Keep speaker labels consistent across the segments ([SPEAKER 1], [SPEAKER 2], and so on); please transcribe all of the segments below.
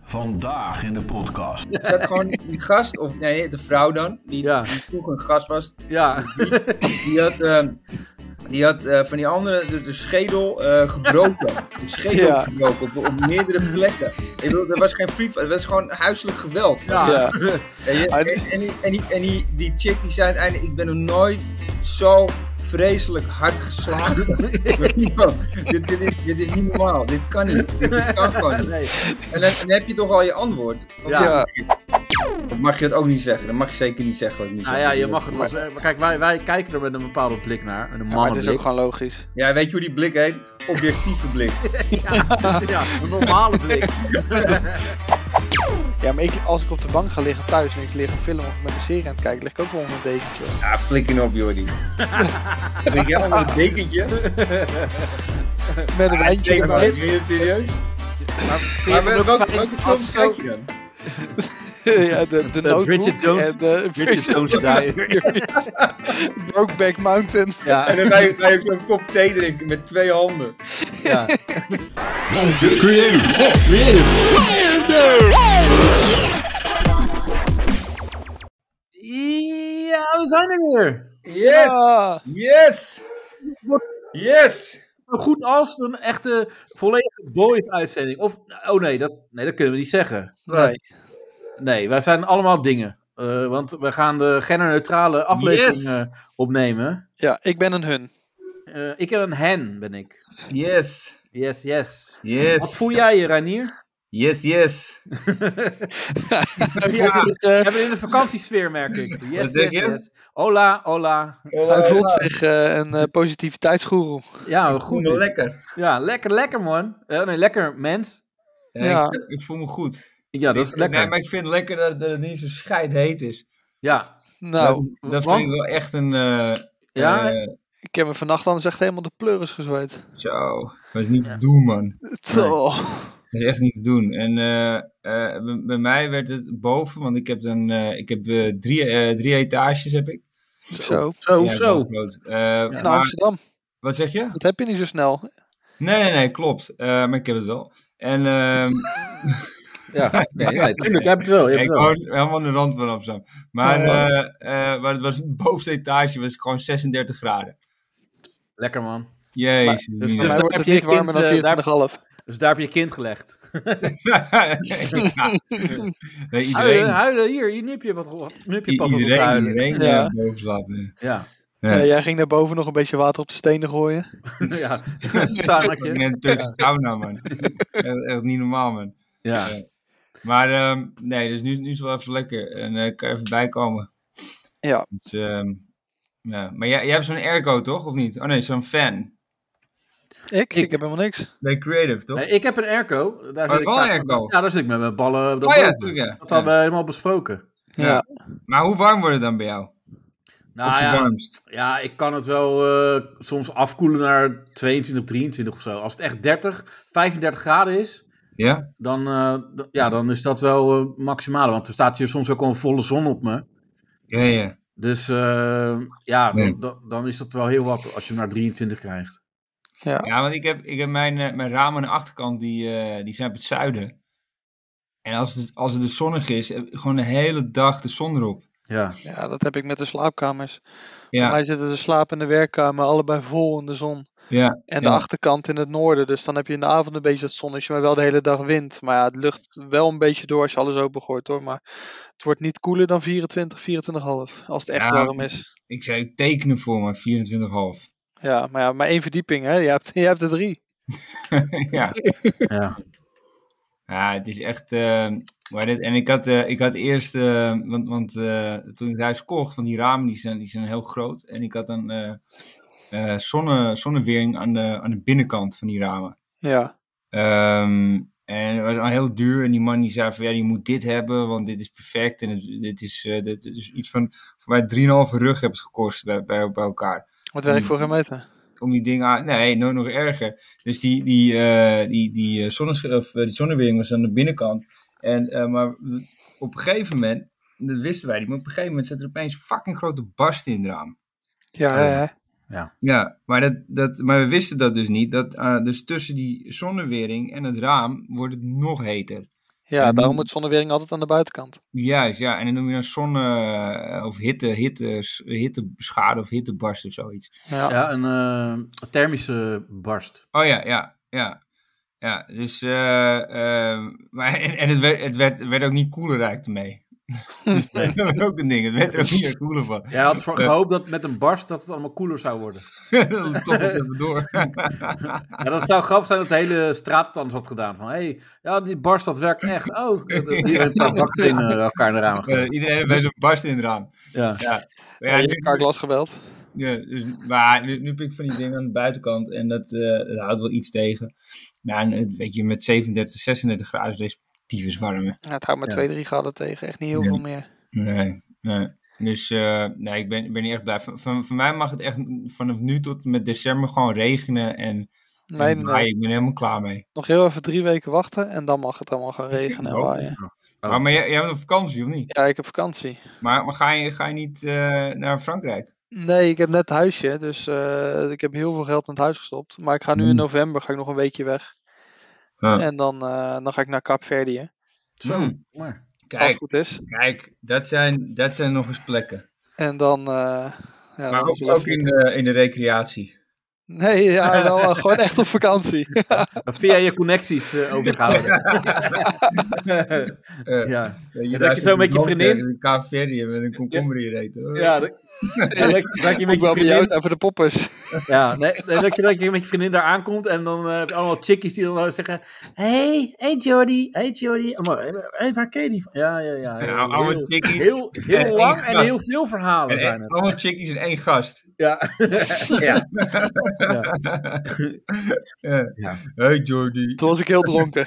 [SPEAKER 1] Vandaag in de podcast.
[SPEAKER 2] Er zat gewoon die gast, of nee, de vrouw dan, die vroeger een gast was.
[SPEAKER 3] Ja.
[SPEAKER 2] Die had van die andere de schedel gebroken. De schedel gebroken op meerdere plekken. Ik bedoel, er was geen free fight, het was gewoon huiselijk geweld.
[SPEAKER 3] Ja.
[SPEAKER 2] En die chick die zei uiteindelijk, ik ben nog nooit zo vreselijk hard geslagen. Dit is niet normaal, dit kan niet. Dit kan gewoon niet.
[SPEAKER 3] Nee.
[SPEAKER 2] En dan heb je toch al je antwoord. Of mag je het ook niet zeggen? Dat mag je zeker niet zeggen. Ook niet
[SPEAKER 3] Nou ja, je mag het wel zeggen. Kijk, wij kijken er met een bepaalde blik naar. Met een
[SPEAKER 4] maar het is ook gewoon logisch.
[SPEAKER 2] Ja, weet je hoe die blik heet? Objectieve blik.
[SPEAKER 3] Ja, een normale blik.
[SPEAKER 4] Ja, maar als ik op de bank ga liggen thuis en ik lig een film of met een serie aan het kijken, lig ik ook wel onder een dekentje.
[SPEAKER 2] Ja, flikker op, Jordi. Lig jij onder een dekentje?
[SPEAKER 4] Met een wijntje erbij.
[SPEAKER 2] Ben je het serieus? Maar welke films kijk je dan?
[SPEAKER 4] Ja, de Notebook
[SPEAKER 3] Bridget Jones.
[SPEAKER 4] en de
[SPEAKER 3] Bridget Jones Diaries.
[SPEAKER 4] Brokeback Mountain.
[SPEAKER 3] Ja.
[SPEAKER 2] En dan ga je een kop thee drinken met 2 handen.
[SPEAKER 3] Ja. Ja, we zijn er weer.
[SPEAKER 2] Yes!
[SPEAKER 4] Ah,
[SPEAKER 2] Yes! Yes!
[SPEAKER 3] Zo goed als een echte volledige boys uitzending. Of, oh nee, dat kunnen we niet zeggen. Nee, wij zijn allemaal dingen. Want we gaan de genderneutrale aflevering opnemen.
[SPEAKER 4] ja, ik ben een hun.
[SPEAKER 3] Ik en een hen ben ik.
[SPEAKER 2] Yes!
[SPEAKER 3] Yes.
[SPEAKER 2] Yes!
[SPEAKER 3] Wat voel jij je, Reinier?
[SPEAKER 2] Yes, yes!
[SPEAKER 3] Ja, we hebben in de vakantiesfeer, merk ik. Yes,
[SPEAKER 2] Wat zeg je?
[SPEAKER 3] Yes. Hola.
[SPEAKER 4] Hij voelt zich een positiviteitsgoeroe.
[SPEAKER 3] Ja,
[SPEAKER 2] Goed,
[SPEAKER 3] goed.
[SPEAKER 2] lekker.
[SPEAKER 3] Ja, lekker man. Nee, lekker mens.
[SPEAKER 4] Ja.
[SPEAKER 2] Ik voel me goed.
[SPEAKER 3] Ja, dat is lekker.
[SPEAKER 2] Nee, maar ik vind het lekker dat het niet zo scheidheet is.
[SPEAKER 3] Ja.
[SPEAKER 4] Nou,
[SPEAKER 2] Dat vind ik wel echt een...
[SPEAKER 3] Ja?
[SPEAKER 4] ik heb me vannacht anders echt helemaal de pleuris gezweet.
[SPEAKER 2] Zo, dat is niet te doen, man.
[SPEAKER 4] Zo.
[SPEAKER 2] Dat is echt niet te doen. En bij mij werd het boven, want ik heb drie etages heb ik.
[SPEAKER 4] Zo.
[SPEAKER 3] Zo.
[SPEAKER 2] Wel groot.
[SPEAKER 4] In
[SPEAKER 2] maar-
[SPEAKER 4] Amsterdam.
[SPEAKER 2] Wat zeg je?
[SPEAKER 4] Dat heb je niet zo snel.
[SPEAKER 2] Nee, klopt. Maar ik heb het wel. En
[SPEAKER 3] Ja, nee, tuurlijk, jij hebt het wel.
[SPEAKER 2] ik woon helemaal aan de rand van Amsterdam. Maar het was de bovenste etage was gewoon 36 graden.
[SPEAKER 3] Lekker man.
[SPEAKER 2] Jezus.
[SPEAKER 3] Dus
[SPEAKER 4] Maar
[SPEAKER 3] daar
[SPEAKER 4] wordt
[SPEAKER 3] heb
[SPEAKER 4] het
[SPEAKER 3] je
[SPEAKER 4] niet
[SPEAKER 3] je kind,
[SPEAKER 4] warmer dan 24,5.
[SPEAKER 3] Dus daar heb je je kind gelegd.
[SPEAKER 2] Nee, iedereen.
[SPEAKER 3] Huilen, hier, nu heb je pas wat huilen.
[SPEAKER 2] Iedereen boven slaapt nu.
[SPEAKER 3] Ja.
[SPEAKER 2] Ja.
[SPEAKER 4] Jij ging naar boven nog een beetje water op de stenen gooien.
[SPEAKER 3] Ja, saunatje.
[SPEAKER 2] Net een Turkse sauna, man. Echt niet normaal, man.
[SPEAKER 3] Ja.
[SPEAKER 2] Maar nee, dus nu is het wel even lekker. En kan even bijkomen.
[SPEAKER 4] Ja.
[SPEAKER 2] Dus, ja. Maar jij hebt zo'n airco, toch? Of niet? Oh nee, zo'n fan.
[SPEAKER 4] Ik heb helemaal niks.
[SPEAKER 2] Nee, creative, toch?
[SPEAKER 3] Nee, ik heb een airco. Daar
[SPEAKER 2] Oh,
[SPEAKER 3] zit ik
[SPEAKER 2] wel een
[SPEAKER 3] vaak-
[SPEAKER 2] airco?
[SPEAKER 3] Ja, daar zit ik met mijn ballen.
[SPEAKER 2] Oh ja, tuurlijk, ja.
[SPEAKER 3] Dat hadden we helemaal besproken.
[SPEAKER 4] Ja.
[SPEAKER 2] Maar hoe warm wordt het dan bij jou? Op
[SPEAKER 3] Nou
[SPEAKER 2] zijn
[SPEAKER 3] ja,
[SPEAKER 2] warmst?
[SPEAKER 3] ja, ik kan het wel soms afkoelen naar 22, 23 of zo. Als het echt 30, 35 graden is,
[SPEAKER 2] Ja?
[SPEAKER 3] dan is dat wel maximaal. Want er staat hier soms ook al een volle zon op me.
[SPEAKER 2] Ja.
[SPEAKER 3] Dus dan is dat wel heel wat als je hem naar 23 krijgt.
[SPEAKER 4] Ja.
[SPEAKER 2] Want ik heb mijn ramen aan de achterkant, die zijn op het zuiden. En als het dus zonnig is, heb ik gewoon de hele dag de zon erop.
[SPEAKER 3] Ja.
[SPEAKER 4] Ja, dat heb ik met de slaapkamers. Bij
[SPEAKER 2] Ja,
[SPEAKER 4] mij zitten de slaap- en de werkkamer allebei vol in de zon.
[SPEAKER 2] ja.
[SPEAKER 4] En de achterkant in het noorden. Dus dan heb je in de avond een beetje het zonnetje, maar wel de hele dag wind. Maar ja, het lucht wel een beetje door als je alles opengooit hoor. Maar het wordt niet koeler dan 24, 24,5. Als het echt warm is.
[SPEAKER 2] Ik zei tekenen voor me, 24,5.
[SPEAKER 4] Ja, maar 1 verdieping hè. Je hebt er 3.
[SPEAKER 2] Ja.
[SPEAKER 3] Ja.
[SPEAKER 2] Ja, het is echt... en ik had eerst... want toen ik het huis kocht, van die ramen, die zijn heel groot. En ik had een zonnewering aan de binnenkant van die ramen.
[SPEAKER 4] Ja.
[SPEAKER 2] En het was al heel duur. En die man die zei van, ja, je moet dit hebben, want dit is perfect. En dit is iets van... Voor mij 3,5 rug heb het gekost bij elkaar.
[SPEAKER 4] Wat werk voor gaan meten?
[SPEAKER 2] Om die dingen aan... Nee, nog erger. Dus die zonnewering was aan de binnenkant. Maar op een gegeven moment... Dat wisten wij niet. Maar op een gegeven moment zat er opeens fucking grote barsten in het raam.
[SPEAKER 4] Ja.
[SPEAKER 2] Ja, maar we wisten dat dus niet. Dus tussen die zonnewering en het raam wordt het nog heter.
[SPEAKER 4] Ja,
[SPEAKER 2] En
[SPEAKER 4] daarom moet zonnewering altijd aan de buitenkant.
[SPEAKER 2] Juist, ja. En dan noem je dan of hitteschade of hittebarst of zoiets.
[SPEAKER 4] Ja.
[SPEAKER 3] Een thermische barst.
[SPEAKER 2] Oh ja, dus, maar en het werd ook niet koeler eigenlijk ermee. Dus dat was ook een ding, het werd er ook niet meer koeler van.
[SPEAKER 3] Jij had gehoopt dat met een barst dat het allemaal koeler zou worden.
[SPEAKER 2] Dan top het even door.
[SPEAKER 3] Ja, dat zou grappig zijn dat de hele straat het anders had gedaan. Van, ja, die barst dat werkt echt. Oh, iedereen staat bakstenen elkaar in de ramen.
[SPEAKER 2] Iedereen heeft bij zo'n barst in het raam.
[SPEAKER 3] Ja.
[SPEAKER 4] Ja, je hebt Carglass gebeld.
[SPEAKER 2] Ja, dus, maar nu heb ik van die dingen aan de buitenkant en dat houdt wel iets tegen. Maar weet je, met 37, 36 graden is deze tyfus warm.
[SPEAKER 4] Ja, het houdt maar 2-3 graden tegen, echt niet heel veel meer.
[SPEAKER 2] Nee. Dus ik ben niet echt blij. Van mij mag het echt vanaf nu tot met december gewoon regenen en
[SPEAKER 4] Nee.
[SPEAKER 2] ik ben helemaal klaar mee.
[SPEAKER 4] Nog heel even 3 weken wachten en dan mag het allemaal gaan regenen en waaien.
[SPEAKER 2] Maar jij bent op vakantie of niet?
[SPEAKER 4] Ja, ik heb vakantie.
[SPEAKER 2] Maar ga je niet naar Frankrijk?
[SPEAKER 4] Nee, ik heb net huisje, dus ik heb heel veel geld in het huis gestopt. Maar ik ga nu in november nog een weekje weg. En dan ga ik naar Kaapverdië.
[SPEAKER 3] Zo,
[SPEAKER 4] maar. Als het goed is.
[SPEAKER 2] Kijk, dat zijn nog eens plekken.
[SPEAKER 4] En dan...
[SPEAKER 2] maar ook in de recreatie.
[SPEAKER 4] Nee, ja, wel gewoon echt op vakantie.
[SPEAKER 3] Via je connecties overgehouden.
[SPEAKER 2] Ja.
[SPEAKER 3] Dat je zo met je vriendin...
[SPEAKER 2] In Kaapverdië met een komkommer hier eten.
[SPEAKER 3] Ja, dat je met je vriendin...
[SPEAKER 4] Even de poppers.
[SPEAKER 3] Ja, dat je met je vriendin daar aankomt en dan heb je allemaal chickies die dan zeggen... Hey Jordi. Waar ken je die van? Ja.
[SPEAKER 2] Allemaal chickies.
[SPEAKER 3] Heel lang en heel veel verhalen zijn het.
[SPEAKER 2] Allemaal chickies en 1 gast.
[SPEAKER 3] Ja.
[SPEAKER 2] Hey Jordi.
[SPEAKER 4] Toen was ik heel dronken.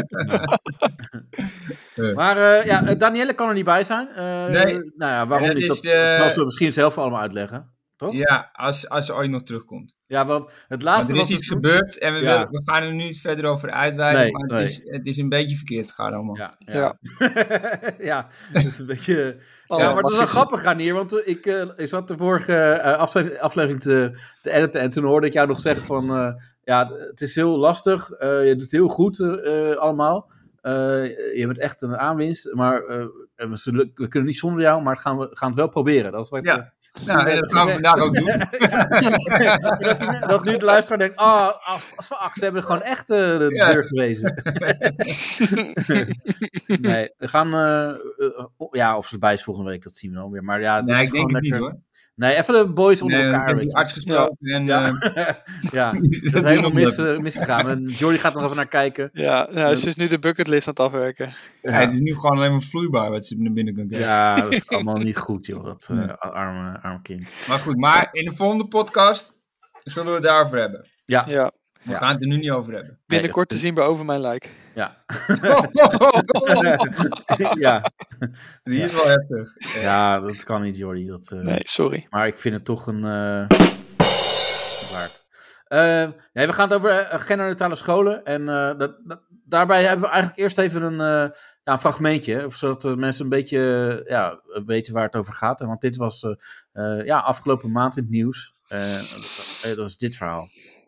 [SPEAKER 3] Maar Danielle kan er niet bij zijn.
[SPEAKER 2] Nee.
[SPEAKER 3] Nou ja, waarom niet? Dat zal ze misschien zelf allemaal uitleggen. Toch?
[SPEAKER 2] Ja, als ze ooit nog terugkomt.
[SPEAKER 3] Ja, want het laatste
[SPEAKER 2] er is iets gebeurd en we gaan er nu niet verder over uitweiden, maar het is een beetje verkeerd gegaan allemaal.
[SPEAKER 3] Ja, het is een beetje... maar dat is wel grappig gaan hier, want ik zat de vorige aflevering te editen en toen hoorde ik jou nog zeggen van, het is heel lastig, je doet het heel goed allemaal. Je bent echt een aanwinst, maar we kunnen niet zonder jou, maar gaan het wel proberen. Dat is wat
[SPEAKER 2] en dat gaan we vandaag ook doen.
[SPEAKER 3] Dat nu de luisteraar denkt, ze hebben gewoon echt de deur gewezen. Nee, we gaan, of ze erbij is volgende week, dat zien we dan weer. Maar ja,
[SPEAKER 2] nee, ik denk het niet hoor.
[SPEAKER 3] Nee, even de boys onder elkaar.
[SPEAKER 2] Ik heb die arts gesproken.
[SPEAKER 3] Dat is helemaal misgegaan. En Jordi gaat nog even naar kijken.
[SPEAKER 4] Ja, ze is nu de bucketlist aan het afwerken.
[SPEAKER 2] Ja, het is nu gewoon alleen maar vloeibaar wat ze naar binnen kan krijgen.
[SPEAKER 3] Ja, dat is allemaal niet goed, joh. Dat arme kind.
[SPEAKER 2] Maar goed, in de volgende podcast zullen we het daarover hebben.
[SPEAKER 4] Ja.
[SPEAKER 2] We gaan het er nu niet over hebben.
[SPEAKER 4] Binnenkort te zien bij Over Mijn Lijk.
[SPEAKER 3] Ja.
[SPEAKER 2] Die is wel heftig.
[SPEAKER 3] Ja, dat kan niet, Jordi.
[SPEAKER 4] Nee, sorry.
[SPEAKER 3] Maar ik vind het toch een... waard. We gaan het over genderneutrale scholen. En daarbij hebben we eigenlijk eerst even een fragmentje. Zodat de mensen een beetje weten waar het over gaat. Want dit was afgelopen maand in het nieuws. Dat is dit verhaal.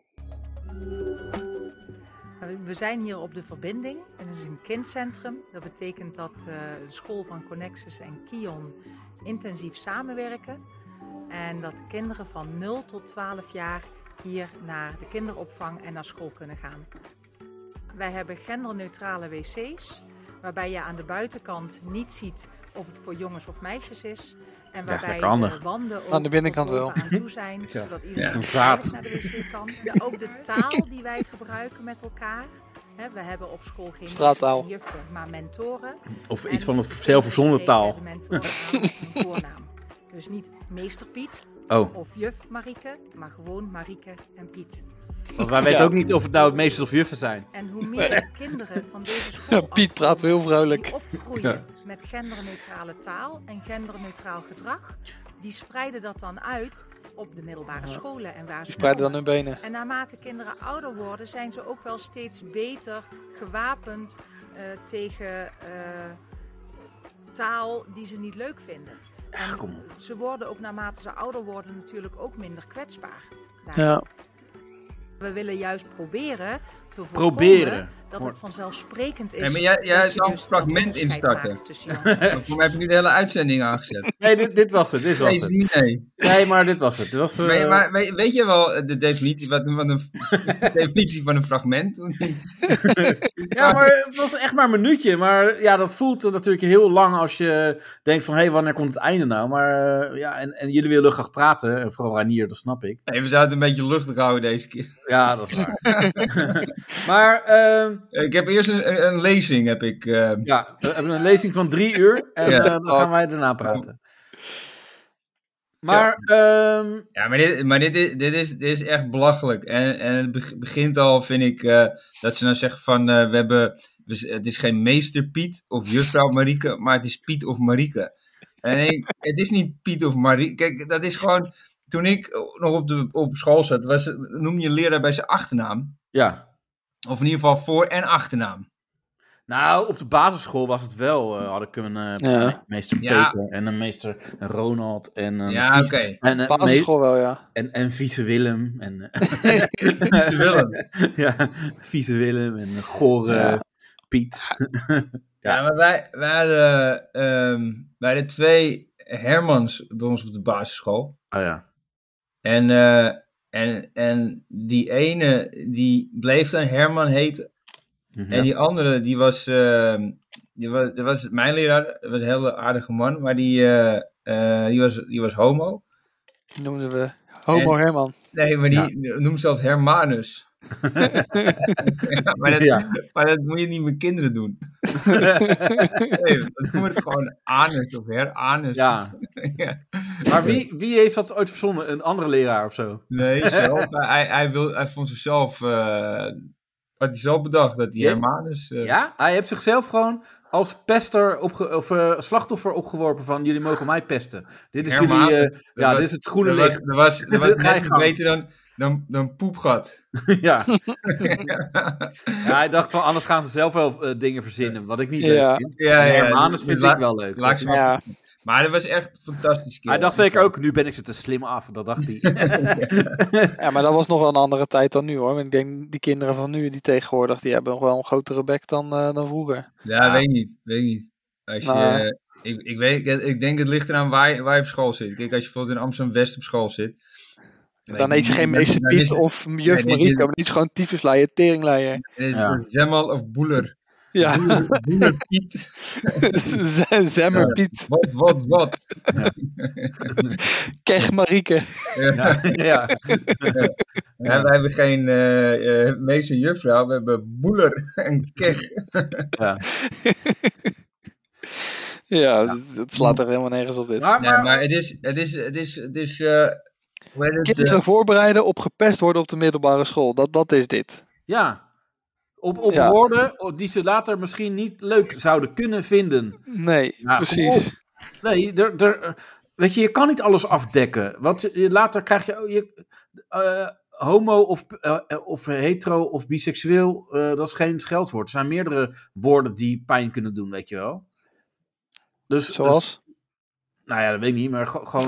[SPEAKER 5] We zijn hier op de Verbinding. Het is een kindcentrum. Dat betekent dat de school van Connexus en Kion intensief samenwerken. En dat kinderen van 0 tot 12 jaar hier naar de kinderopvang en naar school kunnen gaan. Wij hebben genderneutrale wc's, waarbij je aan de buitenkant niet ziet of het voor jongens of meisjes is. En waarbij de wanden ook
[SPEAKER 4] aan de binnenkant wel
[SPEAKER 5] aan toe zijn, zodat iedereen veilig naar de wc kan. Ook de taal die wij gebruiken met elkaar. We hebben op school geen
[SPEAKER 4] straattaal,
[SPEAKER 5] juffen, maar mentoren.
[SPEAKER 3] Of iets van het zelfverzonnen taal.
[SPEAKER 5] De mentoren aan een voornaam. Dus niet meester Piet of juf Marieke, maar gewoon Marieke en Piet.
[SPEAKER 3] Want wij weten ook niet of het nou het meesters of juffen zijn.
[SPEAKER 5] En hoe meer kinderen van deze school
[SPEAKER 4] Piet praat heel vrolijk.
[SPEAKER 5] Die opgroeien met genderneutrale taal en genderneutraal gedrag, die spreiden dat dan uit op de middelbare scholen en waar ze
[SPEAKER 4] spreiden dan hun benen.
[SPEAKER 5] En naarmate kinderen ouder worden, zijn ze ook wel steeds beter gewapend tegen taal die ze niet leuk vinden. En ze worden ook naarmate ze ouder worden natuurlijk ook minder kwetsbaar.
[SPEAKER 4] Ja.
[SPEAKER 5] We willen juist proberen te voorkomen dat het vanzelfsprekend is.
[SPEAKER 2] Nee, maar jij
[SPEAKER 5] dat je
[SPEAKER 2] zou een
[SPEAKER 5] dus
[SPEAKER 2] fragment
[SPEAKER 5] dat onderscheid
[SPEAKER 2] instakken.
[SPEAKER 5] maakt tussen jongen en
[SPEAKER 2] Waarom heb je nu de hele uitzending aangezet?
[SPEAKER 3] Nee, dit was het.
[SPEAKER 2] Nee.
[SPEAKER 3] Nee, maar dit was het. Dit was,
[SPEAKER 2] Maar weet je wel de definitie, wat een definitie van een fragment?
[SPEAKER 3] Ja, maar het was echt maar een minuutje. Maar ja, dat voelt natuurlijk heel lang als je denkt van... hé, wanneer komt het einde nou? Maar ja, en jullie willen graag praten. En vooral Ranier, dat snap ik.
[SPEAKER 2] Nee, we zouden het een beetje luchtig houden deze keer.
[SPEAKER 3] Ja, dat is waar. Maar
[SPEAKER 2] Ik heb eerst een lezing, heb ik.
[SPEAKER 3] ja, we hebben een lezing van 3 uur. En
[SPEAKER 2] Ja.
[SPEAKER 3] dan gaan wij daarna praten. Maar,
[SPEAKER 2] Ja, maar dit is echt belachelijk. En het begint al, vind ik, dat ze nou zeggen van... het is geen meester Piet of juffrouw Marieke, maar het is Piet of Marieke. En nee, het is niet Piet of Marieke. Kijk, dat is gewoon... Toen ik nog op school zat, noem je leraar bij zijn achternaam.
[SPEAKER 3] ja.
[SPEAKER 2] Of in ieder geval voor- en achternaam.
[SPEAKER 3] Nou, op de basisschool was het wel. Had ik een meester
[SPEAKER 2] Ja.
[SPEAKER 3] Peter en een meester Ronald. En een
[SPEAKER 2] Ja, oké.
[SPEAKER 3] En,
[SPEAKER 4] Basisschool wel, ja.
[SPEAKER 3] en vieze Willem. En,
[SPEAKER 2] Vieze Willem.
[SPEAKER 3] ja, vieze Willem en gore Piet.
[SPEAKER 2] Ja, maar wij hadden 2 Hermans bij ons op de basisschool.
[SPEAKER 3] Oh ja.
[SPEAKER 2] En die ene, die bleef dan Herman heten.
[SPEAKER 3] Mhm.
[SPEAKER 2] En die andere, dat was mijn leraar. Dat was een hele aardige man. Maar die was homo.
[SPEAKER 4] Die noemden we Homo Herman.
[SPEAKER 2] Nee, maar die noemt zelfs Hermanus. Ja, maar dat moet je niet met kinderen doen. Nee, dan noemen we het gewoon anus of heranus.
[SPEAKER 3] Ja.
[SPEAKER 2] Ja.
[SPEAKER 3] Maar wie heeft dat ooit verzonnen? Een andere leraar of zo?
[SPEAKER 2] Nee, zelf. Hij vond zichzelf... had hij zelf bedacht dat die Hermanus...
[SPEAKER 3] Ja? Hij heeft zichzelf gewoon als pester slachtoffer opgeworpen van jullie mogen mij pesten. Dit is jullie... dit is het groene licht.
[SPEAKER 2] Dat was net beter dan poepgat.
[SPEAKER 3] Ja. Ja, hij dacht van anders gaan ze zelf wel dingen verzinnen, wat ik niet leuk vind.
[SPEAKER 2] Ja,
[SPEAKER 3] Hermanus vind ik wel leuk.
[SPEAKER 2] Ja. Maar dat was echt fantastisch.
[SPEAKER 3] Hij dacht zeker ook, nu ben ik ze te slim af. Dat dacht hij.
[SPEAKER 4] Ja, maar dat was nog wel een andere tijd dan nu, hoor. Ik denk, die kinderen van nu, die tegenwoordig, die hebben nog wel een grotere bek dan vroeger.
[SPEAKER 2] Ja, weet niet. Als je, ik denk het ligt eraan waar je op school zit. Kijk, als je bijvoorbeeld in Amsterdam-West op school zit...
[SPEAKER 4] Dan eet je geen meester Piet of juf Marieke, maar niet gewoon tyfusleier, teringleier.
[SPEAKER 2] Zemmel of boeler.
[SPEAKER 4] Ja.
[SPEAKER 2] Boeler Piet.
[SPEAKER 4] Zemmer Piet.
[SPEAKER 2] Wat?
[SPEAKER 4] Kech Marieke.
[SPEAKER 2] Ja. Wij hebben geen meester juffrouw, we hebben boeler en kech.
[SPEAKER 4] Ja, het slaat er helemaal nergens op dit.
[SPEAKER 2] Maar het is
[SPEAKER 4] kinderen voorbereiden op gepest worden op de middelbare school. Dat is dit.
[SPEAKER 3] Ja. Op woorden die ze later misschien niet leuk zouden kunnen vinden.
[SPEAKER 4] Nee, precies.
[SPEAKER 3] Nee, weet je, je kan niet alles afdekken. Want later krijg je homo of hetero of biseksueel, dat is geen scheldwoord. Er zijn meerdere woorden die pijn kunnen doen, weet je wel.
[SPEAKER 4] Zoals?
[SPEAKER 3] Nou ja, dat weet ik niet, maar gewoon...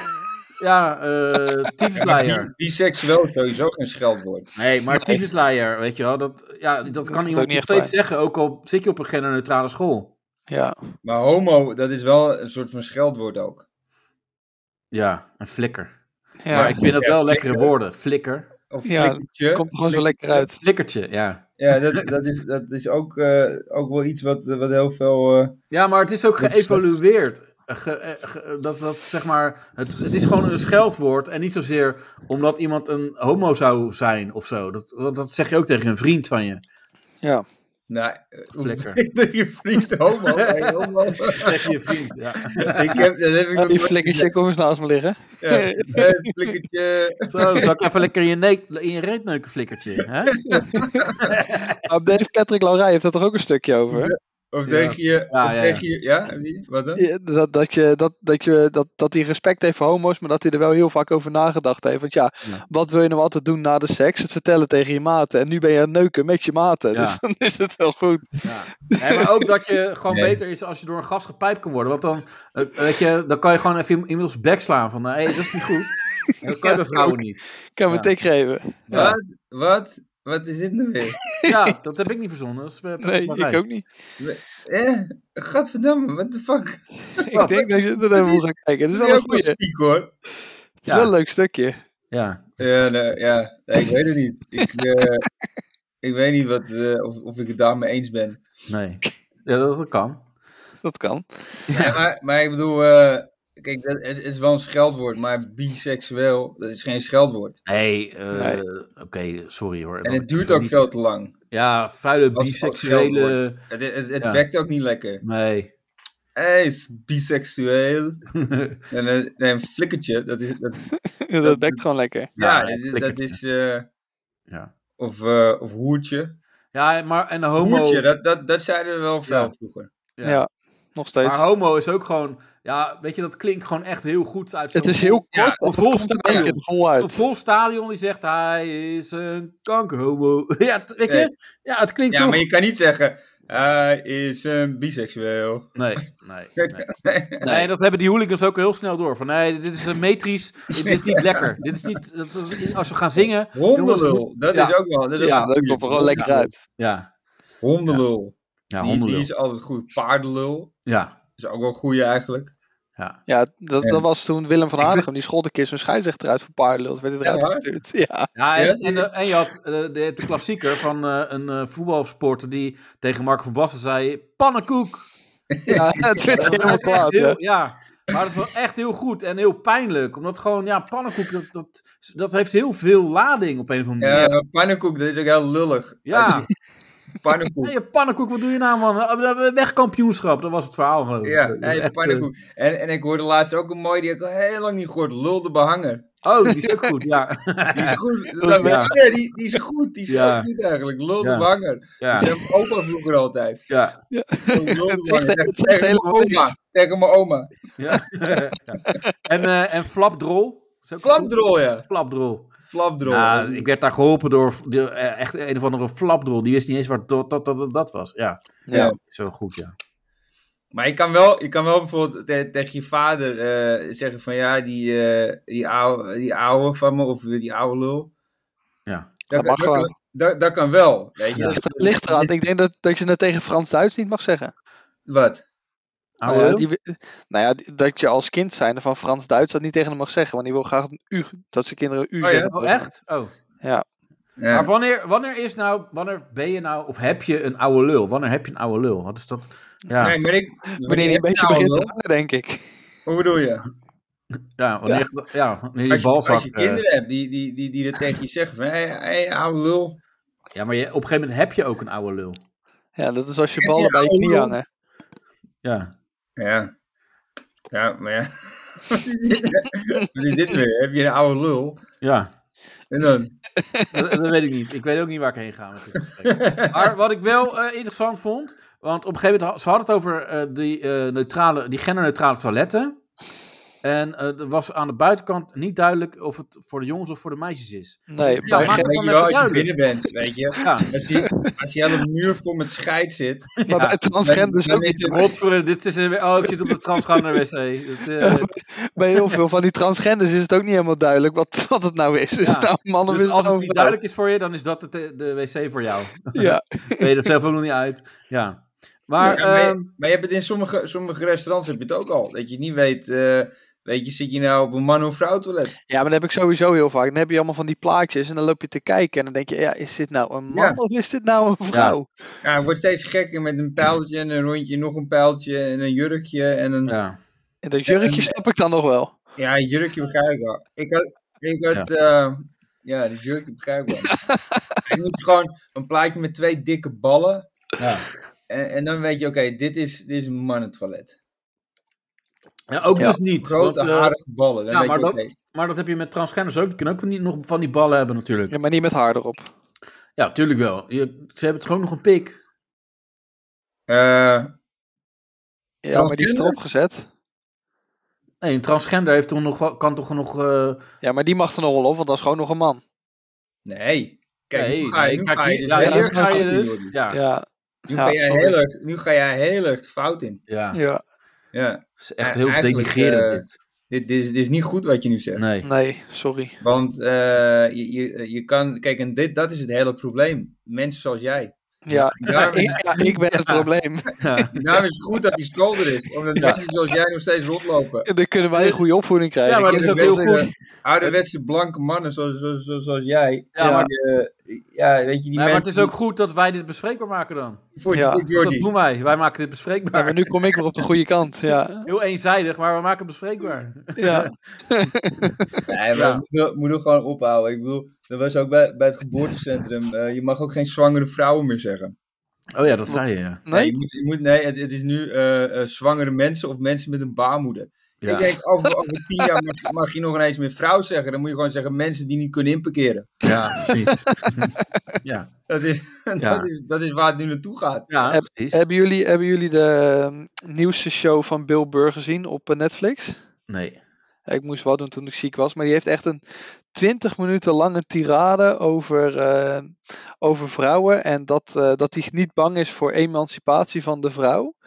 [SPEAKER 3] tyfusleier.
[SPEAKER 2] Biseksueel is sowieso geen scheldwoord.
[SPEAKER 3] Nee, maar tyfusleier, weet je wel, dat kan iemand nog steeds zeggen, ook al zit je op een genderneutrale school.
[SPEAKER 4] Ja.
[SPEAKER 2] Maar homo, dat is wel een soort van scheldwoord ook.
[SPEAKER 3] Ja, een flikker.
[SPEAKER 4] Ja.
[SPEAKER 3] Maar ik vind dat wel lekkere woorden. Flikker.
[SPEAKER 2] Of flikkertje.
[SPEAKER 4] Komt er gewoon zo lekker uit.
[SPEAKER 3] Flikkertje, ja.
[SPEAKER 2] Ja, dat is ook wel iets wat heel veel...
[SPEAKER 3] Ja, maar het is ook geëvalueerd. Dat zeg maar, het is gewoon een scheldwoord en niet zozeer omdat iemand een homo zou zijn of zo. Dat zeg je ook tegen een vriend van je.
[SPEAKER 2] Ja. Nou,
[SPEAKER 3] flikker.
[SPEAKER 2] Je vriend homo.
[SPEAKER 3] Zeg je vriend, ja.
[SPEAKER 4] Die flikkertje, kom eens naast me liggen.
[SPEAKER 2] Ja, flikkertje.
[SPEAKER 3] Zo, zal ik even lekker in je reet neuken, flikkertje. Hè?
[SPEAKER 4] Dave Patrick Laurij heeft daar toch ook een stukje over?
[SPEAKER 2] Of tegen je... Wat dan?
[SPEAKER 4] Dat hij respect heeft voor homo's, maar dat hij er wel heel vaak over nagedacht heeft. Want wat wil je nou altijd doen na de seks? Het vertellen tegen je maten. En nu ben je aan het neuken met je maten. Ja. Dus dan is het wel goed.
[SPEAKER 3] Ja. Nee, maar ook dat je gewoon beter is als je door een gas gepijpt kan worden. Want dan kan je gewoon even inmiddels backslaan van, dat is niet goed. Dat kan je bij vrouwen niet.
[SPEAKER 4] Kan me tik geven.
[SPEAKER 2] Wat? Wat is dit nou weer?
[SPEAKER 3] Ja, dat heb ik niet verzonnen. Dat is,
[SPEAKER 4] Nee, ik ook niet.
[SPEAKER 2] Gadverdamme, what the fuck?
[SPEAKER 4] Ik denk dat je dat even moet gaan kijken. Het is wel een goeie. Het
[SPEAKER 2] hoor.
[SPEAKER 4] is wel een leuk stukje.
[SPEAKER 3] Ja.
[SPEAKER 2] Nee, ik weet het niet. Ik weet niet of ik het daarmee eens ben.
[SPEAKER 3] Nee. Ja, dat kan.
[SPEAKER 4] Dat kan.
[SPEAKER 2] Ja, maar ik bedoel, kijk, het is wel een scheldwoord, maar biseksueel, dat is geen scheldwoord.
[SPEAKER 3] Nee. Oké, sorry hoor.
[SPEAKER 2] En het duurt ook veel te lang.
[SPEAKER 3] Ja, vuile biseksuele...
[SPEAKER 2] Het bekt ook niet lekker.
[SPEAKER 3] Nee.
[SPEAKER 2] Hij is biseksueel. En een flikkertje, dat is...
[SPEAKER 4] Dat bekt gewoon lekker.
[SPEAKER 2] Ja, dat is... Of hoertje.
[SPEAKER 3] Ja, maar en homo...
[SPEAKER 2] Hoertje, dat zeiden we wel veel vroeger.
[SPEAKER 4] Ja, nog steeds.
[SPEAKER 3] Maar homo is ook gewoon... Ja, weet je, dat klinkt gewoon echt heel goed uit.
[SPEAKER 4] Het is heel kort,
[SPEAKER 3] een vol stadion.
[SPEAKER 4] Voluit.
[SPEAKER 3] Een vol stadion die zegt, hij is een kankerhomo. Ja, weet je? Ja, het klinkt toch...
[SPEAKER 2] maar je kan niet zeggen, hij is een biseksueel.
[SPEAKER 3] Nee, dat hebben die hooligans ook heel snel door. Van nee, dit is metrisch, dit is niet lekker. Dit is niet, als we gaan zingen...
[SPEAKER 2] Hondenlul, dat is ook wel...
[SPEAKER 4] Dat komt er gewoon lekker uit.
[SPEAKER 3] Ja.
[SPEAKER 2] Hondenlul.
[SPEAKER 3] Ja, hondenlul.
[SPEAKER 2] Die is altijd goed. Paardenlul.
[SPEAKER 3] Ja.
[SPEAKER 2] Is ook wel een goeie eigenlijk.
[SPEAKER 4] Ja, dat was toen Willem van Hanegem, die schold een keer zo'n scheidsrechter uit voor paardenlul. Toen werd hij eruit gestuurd.
[SPEAKER 3] En je had de klassieker van een voetbalsporter die tegen Marco van Basten zei, pannenkoek.
[SPEAKER 4] Ja, het werd helemaal kwaad.
[SPEAKER 3] Ja, maar dat is wel echt heel goed en heel pijnlijk. Omdat gewoon, pannenkoek, dat heeft heel veel lading op een of andere manier.
[SPEAKER 2] Ja, pannenkoek, dat is ook heel lullig.
[SPEAKER 3] Ja.
[SPEAKER 2] Pannenkoek.
[SPEAKER 3] Hey, pannenkoek, wat doe je nou, man? Wegkampioenschap, dat was het verhaal.
[SPEAKER 2] Ja, pannenkoek. En ik hoorde laatst ook een mooi, die heb ik al heel lang niet gehoord. Lul de behanger.
[SPEAKER 3] Oh, die is ook goed, ja.
[SPEAKER 2] Die is goed. Die is goed. Die is heel goed eigenlijk. Lul de behanger. Ja. Die zei mijn opa vroeger altijd.
[SPEAKER 3] Ja.
[SPEAKER 2] Lul de behanger. Tegen mijn oma.
[SPEAKER 3] Ja. En flapdrol.
[SPEAKER 2] Flapdrol, ja.
[SPEAKER 3] Flapdrol.
[SPEAKER 2] Flapdrol.
[SPEAKER 3] Nou, ik werd daar geholpen door echt een of andere flapdrol. Die wist niet eens wat dat was. Ja. Zo goed, ja.
[SPEAKER 2] Maar je kan wel bijvoorbeeld tegen je vader zeggen van ja, die ouwe van me, of die ouwe lul.
[SPEAKER 3] Ja.
[SPEAKER 2] Dat kan wel. Weet je?
[SPEAKER 4] Ja. Ligt eraan. Ik denk dat je het tegen Frans-Duits niet mag zeggen.
[SPEAKER 2] Wat?
[SPEAKER 4] Dat je als kind zijnde van Frans-Duits dat niet tegen hem mag zeggen. Want die wil graag dat zijn kinderen u zeggen.
[SPEAKER 3] Oh, echt? Oh.
[SPEAKER 4] Ja.
[SPEAKER 3] Maar wanneer ben je nou, of heb je een oude lul? Wanneer heb je een oude lul? Wat is dat? Ja.
[SPEAKER 2] Nee,
[SPEAKER 4] wanneer je een beetje begint te hangen, denk ik.
[SPEAKER 2] Hoe bedoel je?
[SPEAKER 3] Ja, wanneer je balzak...
[SPEAKER 2] Als je kinderen hebt die dat tegen je zeggen van, hey, oude lul.
[SPEAKER 3] Ja, maar op een gegeven moment heb je ook een oude lul.
[SPEAKER 4] Ja, dat is als je ballen bij je knie hangen.
[SPEAKER 3] Ja.
[SPEAKER 2] Ja. Ja, maar ja. Wat is dit weer? Heb je een oude lul?
[SPEAKER 3] Ja.
[SPEAKER 2] En dan?
[SPEAKER 3] Dat weet ik niet. Ik weet ook niet waar ik heen ga met dit gesprek. Maar wat ik wel interessant vond, want op een gegeven moment, ze hadden het over die genderneutrale toiletten. En er was aan de buitenkant niet duidelijk of het voor de jongens of voor de meisjes is.
[SPEAKER 4] Nee,
[SPEAKER 2] maak het dan wel als je binnen bent, weet je. Ja. Als je aan een muur vol met scheid zit.
[SPEAKER 4] Maar bij transgenders ook niet.
[SPEAKER 3] Ik zit op de transgender wc.
[SPEAKER 4] Bij heel veel van die transgenders is het ook niet helemaal duidelijk wat het nou is. Dus,
[SPEAKER 3] dus als het niet duidelijk is voor je, dan is dat de wc voor jou.
[SPEAKER 4] Ja.
[SPEAKER 3] Weet je dat zelf ook nog niet uit. Ja. Maar
[SPEAKER 2] je hebt het in sommige restaurants heb je het ook al. Dat je niet weet... Weet je, zit je nou op een man- of vrouw toilet?
[SPEAKER 4] Ja, maar dat heb ik sowieso heel vaak. Dan heb je allemaal van die plaatjes en dan loop je te kijken en dan denk je, ja, is dit nou een man of is dit nou een vrouw?
[SPEAKER 2] Ja, het wordt steeds gekker met een pijltje en een rondje, nog een pijltje en een jurkje en een...
[SPEAKER 4] Ja. En dat jurkje snap ik dan nog wel.
[SPEAKER 2] Ja, een jurkje begrijp ik wel. Die jurkje begrijp ik wel. Je moet gewoon een plaatje met 2 dikke ballen.
[SPEAKER 3] Ja.
[SPEAKER 2] En dan weet je, oké, dit is een mannentoilet.
[SPEAKER 3] Ja, ook dus niet.
[SPEAKER 2] Grote, harige ballen. Dan
[SPEAKER 3] maar dat heb je met transgenders ook. Je kan ook niet nog van die ballen hebben natuurlijk.
[SPEAKER 4] Ja, maar niet met haar erop.
[SPEAKER 3] Ja, natuurlijk wel. Ze hebben gewoon nog een pik.
[SPEAKER 4] Ja, maar die is erop gezet.
[SPEAKER 3] Nee, een transgender heeft kan toch nog...
[SPEAKER 4] Ja, maar die mag er nog wel op, want dat is gewoon nog een man.
[SPEAKER 2] Nee. Kijk,
[SPEAKER 3] nu
[SPEAKER 2] ga je dus... Nu ga jij heel erg de fout in.
[SPEAKER 3] Ja.
[SPEAKER 4] Ja.
[SPEAKER 2] Ja.
[SPEAKER 3] Het is echt heel denigrerend dit.
[SPEAKER 2] Dit is niet goed wat je nu zegt.
[SPEAKER 4] Nee, sorry.
[SPEAKER 2] Want je kan... Kijk, en dat is het hele probleem. Mensen zoals jij.
[SPEAKER 4] Ja, ik ben het probleem.
[SPEAKER 2] Daarom is het goed dat die school er is. Omdat mensen zoals jij nog steeds rondlopen.
[SPEAKER 4] En dan kunnen wij een goede opvoeding krijgen.
[SPEAKER 3] Ja, maar dat is ook heel goed.
[SPEAKER 2] Ouderwetse blanke mannen zoals jij.
[SPEAKER 3] Ja, maar,
[SPEAKER 2] weet je, die
[SPEAKER 3] maar het is ook goed dat wij dit bespreekbaar maken dan. Dat doen wij. Wij maken dit bespreekbaar.
[SPEAKER 4] Ja, maar nu kom ik weer op de goede kant. Ja.
[SPEAKER 3] Heel eenzijdig, maar we maken het bespreekbaar.
[SPEAKER 4] Ja.
[SPEAKER 2] Nee, maar we moeten gewoon ophouden. Ik bedoel, dat was ook bij het geboortecentrum. Je mag ook geen zwangere vrouwen meer zeggen.
[SPEAKER 3] Oh ja, dat zei je, ja.
[SPEAKER 2] Nee, het is nu zwangere mensen of mensen met een baarmoeder. Ja. Ik denk, over 10 jaar mag je nog ineens meer vrouw zeggen. Dan moet je gewoon zeggen mensen die niet kunnen inparkeren.
[SPEAKER 3] Ja, precies. Ja.
[SPEAKER 2] Dat is waar het nu naartoe gaat.
[SPEAKER 3] Ja, precies.
[SPEAKER 4] Hebben jullie de nieuwste show van Bill Burr gezien op Netflix?
[SPEAKER 3] Nee.
[SPEAKER 4] Ik moest wat doen toen ik ziek was. Maar die heeft echt een 20 minuten lange tirade over vrouwen. En dat hij niet bang is voor emancipatie van de vrouw.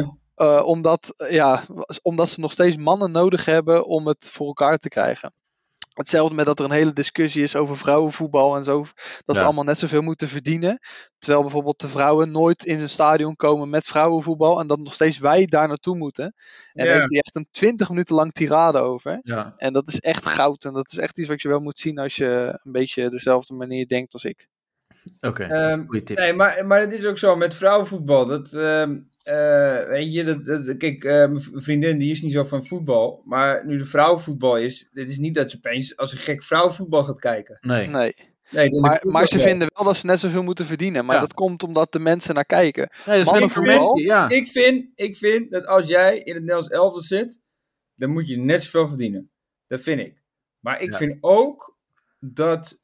[SPEAKER 4] Omdat ze nog steeds mannen nodig hebben om het voor elkaar te krijgen. Hetzelfde met dat er een hele discussie is over vrouwenvoetbal en zo. Dat ze allemaal net zoveel moeten verdienen. Terwijl bijvoorbeeld de vrouwen nooit in een stadion komen met vrouwenvoetbal. En dat nog steeds wij daar naartoe moeten. En daar heeft hij echt een 20 minuten lang tirade over. Ja. En dat is echt goud. En dat is echt iets wat je wel moet zien als je een beetje dezelfde manier denkt als ik.
[SPEAKER 3] Oké, goede tip.
[SPEAKER 2] Nee, maar het is ook zo met vrouwenvoetbal. Weet je, kijk, mijn vriendin die is niet zo van voetbal. Maar nu de vrouwenvoetbal is, het is niet dat ze opeens als een gek vrouwenvoetbal gaat kijken.
[SPEAKER 3] Nee.
[SPEAKER 4] Maar ze vinden wel dat ze net zoveel moeten verdienen. Maar dat komt omdat de mensen naar kijken.
[SPEAKER 3] Nee, dat is
[SPEAKER 2] voetbal. Ik vind dat als jij in het Nederlands elftal zit, dan moet je net zoveel verdienen. Dat vind ik. Maar ik vind ook dat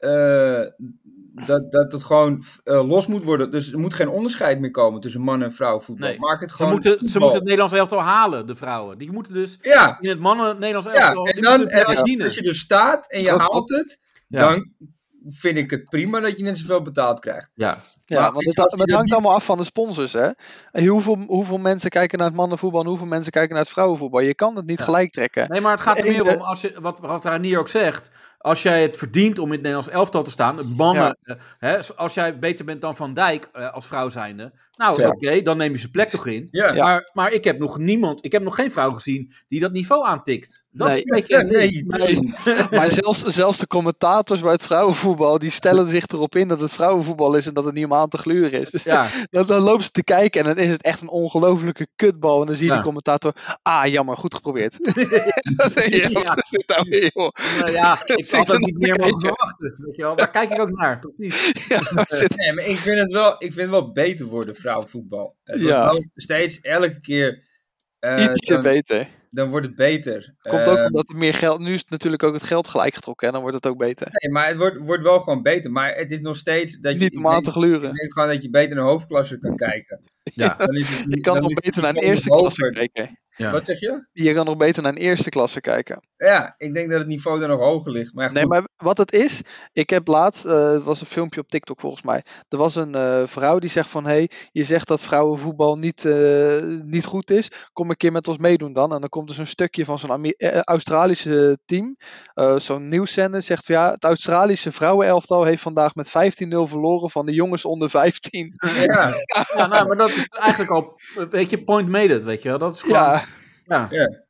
[SPEAKER 2] het gewoon los moet worden. Dus er moet geen onderscheid meer komen tussen man- en vrouwenvoetbal.
[SPEAKER 3] Nee.
[SPEAKER 2] Maak het gewoon
[SPEAKER 3] ze moeten het Nederlands elftal halen, de vrouwen. Die moeten dus in het Nederlands elftal
[SPEAKER 2] als je er staat en je haalt het, dan vind ik het prima dat je net zoveel betaald krijgt.
[SPEAKER 4] Ja, want het hangt allemaal af van de sponsors, hè. En hoeveel mensen kijken naar het mannenvoetbal en hoeveel mensen kijken naar het vrouwenvoetbal. Je kan het niet gelijk trekken.
[SPEAKER 3] Nee, maar het gaat er meer om, wat Ranier ook zegt, als jij het verdient om in het Nederlands elftal te staan, mannen, als jij beter bent dan Van Dijk als vrouw zijnde, oké, dan neem je zijn plek toch in. Ja. Maar ik heb nog geen vrouw gezien die dat niveau aantikt. Dat is een beetje...
[SPEAKER 4] Maar zelfs de commentators bij het vrouwenvoetbal, die stellen zich erop in dat het vrouwenvoetbal is en dat het niet om aan te gluren is. Dus dan lopen ze te kijken en dan is het echt een ongelofelijke kutbal. En dan zie je de commentator, jammer, goed geprobeerd. Wat is dit nou weer, joh?
[SPEAKER 3] Ik had ook niet meer mogen verwachten. Weet je wel? Daar kijk ik ook naar, precies.
[SPEAKER 2] Maar ik vind het wel beter worden, vrouwenvoetbal. Het wordt wel steeds elke keer
[SPEAKER 4] ietsje beter.
[SPEAKER 2] Dan wordt het beter.
[SPEAKER 4] Komt ook omdat er meer geld... Nu is het natuurlijk ook het geld gelijk getrokken en dan wordt het ook beter.
[SPEAKER 2] Nee, maar het wordt wel gewoon beter. Maar het is nog steeds... dat
[SPEAKER 4] niet om aan te gluren.
[SPEAKER 2] Ik denk gewoon dat je beter naar hoofdklasse kan kijken.
[SPEAKER 4] Dan is het, je kan nog beter naar een eerste klasse kijken.
[SPEAKER 2] Ja. Wat zeg je?
[SPEAKER 4] Je kan nog beter naar een eerste klasse kijken.
[SPEAKER 2] Ja, ik denk dat het niveau daar nog hoger ligt. Maar
[SPEAKER 4] nee, maar wat het is... Ik heb laatst... het was een filmpje op TikTok volgens mij. Er was een vrouw die zegt van... je zegt dat vrouwenvoetbal niet goed is. Kom een keer met ons meedoen dan. En dan komt dus een stukje van zo'n Australische team. Zo'n nieuwszender zegt van... het Australische vrouwenelftal heeft vandaag met 15-0 verloren van de jongens onder 15.
[SPEAKER 3] Maar dat is eigenlijk al... Weet je, point made it, weet je wel. Dat is gewoon...
[SPEAKER 4] Ja.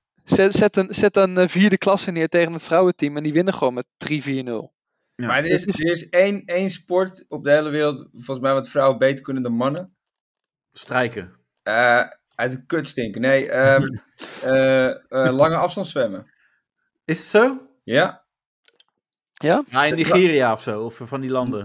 [SPEAKER 4] Zet een vierde klasse neer tegen het vrouwenteam en die winnen gewoon met 3-4-0.
[SPEAKER 2] Ja. Maar er is één sport op de hele wereld, volgens mij, wat vrouwen beter kunnen dan mannen.
[SPEAKER 3] Strijken.
[SPEAKER 2] Uit de kut stinken. Nee, lange afstand zwemmen.
[SPEAKER 3] Is het zo?
[SPEAKER 2] Ja.
[SPEAKER 4] Ja?
[SPEAKER 3] Ja, in Nigeria of zo, of van die landen.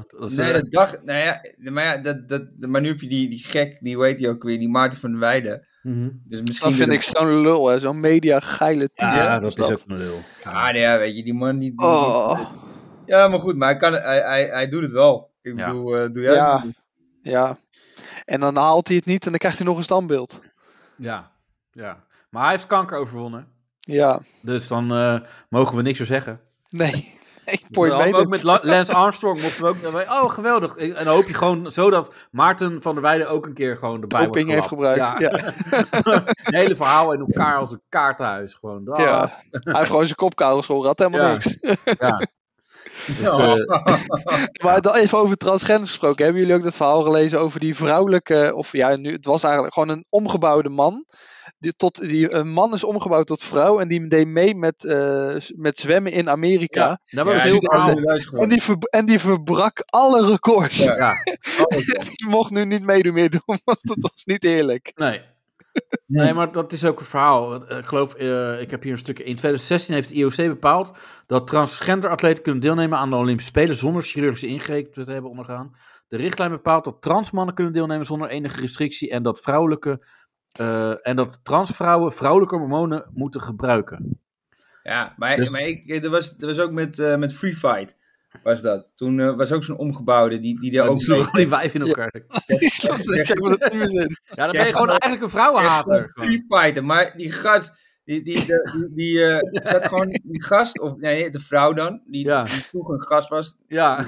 [SPEAKER 2] Maar nu heb je die gek, hoe heet die ook weer, die Maarten van der Weijden.
[SPEAKER 4] Mm-hmm. Dus misschien dat vind ik zo'n lul, hè? Zo'n media-geile type.
[SPEAKER 3] Ja, dat is ook een lul.
[SPEAKER 2] Weet je, die man die... Ja, maar goed, maar hij doet het wel. Ik bedoel, doe jij het?
[SPEAKER 4] Ja. En dan haalt hij het niet en dan krijgt hij nog een standbeeld.
[SPEAKER 3] Ja. Maar hij heeft kanker overwonnen.
[SPEAKER 4] Ja.
[SPEAKER 3] Dus dan mogen we niks meer zeggen.
[SPEAKER 4] Nee.
[SPEAKER 3] Ook met Lance Armstrong mochten we ook... Oh, geweldig. En dan hoop je gewoon zo dat Maarten van der Weijden ook een keer gewoon erbij wordt
[SPEAKER 4] Doping heeft gebruikt. Ja.
[SPEAKER 3] Het hele verhaal in elkaar als een kaartenhuis. Gewoon.
[SPEAKER 4] Ja. Hij heeft gewoon zijn kopkabels vol gehad. Helemaal niks.
[SPEAKER 3] Ja. Dus,
[SPEAKER 4] maar dan even over transgender gesproken. Hebben jullie ook dat verhaal gelezen over die vrouwelijke... Of ja, nu, het was eigenlijk gewoon een omgebouwde man. Een man is omgebouwd tot vrouw. En die deed mee met zwemmen in Amerika.
[SPEAKER 3] Ja, dat was heel
[SPEAKER 4] en die verbrak alle records.
[SPEAKER 3] Ja.
[SPEAKER 4] Die mocht nu niet meer doen. Want dat was niet eerlijk.
[SPEAKER 3] Nee, maar dat is ook een verhaal. Ik geloof, ik heb hier een stukje. In 2016 heeft het IOC bepaald dat transgender atleten kunnen deelnemen aan de Olympische Spelen zonder chirurgische ingreep te hebben ondergaan. De richtlijn bepaalt dat transmannen kunnen deelnemen zonder enige restrictie en dat transvrouwen vrouwelijke hormonen moeten gebruiken.
[SPEAKER 2] Ja, maar er was ook met Free Fight. Was dat. Toen was ook zo'n omgebouwde die daar ook...
[SPEAKER 3] Die wijf in elkaar. Ja, dan ben je gewoon eigenlijk een vrouwenhater.
[SPEAKER 2] Free Fighter, maar die gast... Die zat gewoon... Die gast, of nee, de vrouw dan, die vroeger een gast was.
[SPEAKER 3] Ja.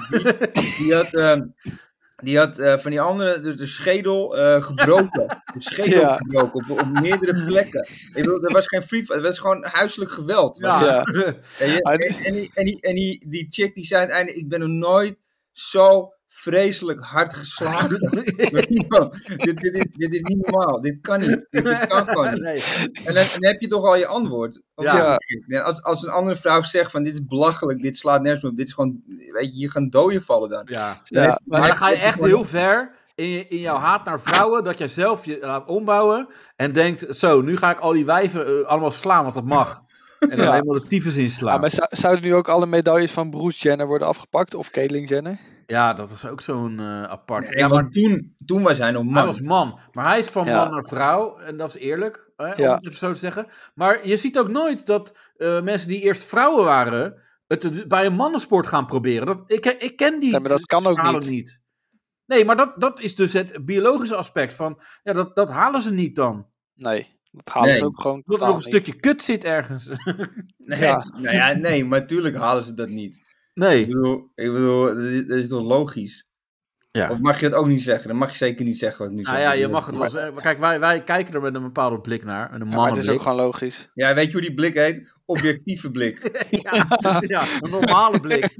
[SPEAKER 2] Die had van die andere de schedel gebroken. De schedel gebroken op meerdere plekken. Ik bedoel, er was geen free fight, het was gewoon huiselijk geweld.
[SPEAKER 4] Ja.
[SPEAKER 2] En die chick die zei uiteindelijk, ik ben nog nooit zo vreselijk hard geslagen. Dit is niet normaal. Dit kan niet. Dit kan gewoon niet. Nee. En dan heb je toch al je antwoord. Als een andere vrouw zegt van dit is belachelijk, dit slaat nergens op, dit is gewoon, weet je, je gaat doden vallen dan.
[SPEAKER 3] Maar dan ga je echt heel ver in jouw haat naar vrouwen, dat jij zelf je laat ombouwen en denkt, zo, nu ga ik al die wijven allemaal slaan, want dat mag. En dan helemaal de tyfus inslaan.
[SPEAKER 4] Ja, maar zouden nu ook alle medailles van Bruce Jenner worden afgepakt? Of Caitlyn Jenner?
[SPEAKER 3] Ja, dat is ook zo'n apart.
[SPEAKER 2] Nee, maar toen was hij nog man.
[SPEAKER 3] Hij was man. Maar hij is van man naar vrouw. En dat is eerlijk, om het zo te zeggen. Maar je ziet ook nooit dat mensen die eerst vrouwen waren het bij een mannensport gaan proberen. Ik ken die.
[SPEAKER 4] Nee, maar dat kan ook
[SPEAKER 3] niet. Nee, maar dat is dus het biologische aspect van... Ja, dat halen ze niet dan.
[SPEAKER 4] Nee. Dat halen ze ook gewoon
[SPEAKER 3] dat er nog een stukje kut zit ergens.
[SPEAKER 2] Nee, maar natuurlijk halen ze dat niet.
[SPEAKER 3] Nee.
[SPEAKER 2] Ik bedoel, dat is toch logisch? Ja. Of mag je het ook niet zeggen? Dat mag je zeker niet zeggen wat ik nu zeg.
[SPEAKER 3] Nou ja, je mag het wel zeggen. Kijk, wij kijken er met een bepaalde blik naar. Een
[SPEAKER 4] maar het is ook gewoon logisch.
[SPEAKER 2] Ja, weet je hoe die blik heet? Objectieve blik.
[SPEAKER 3] Ja, een normale blik.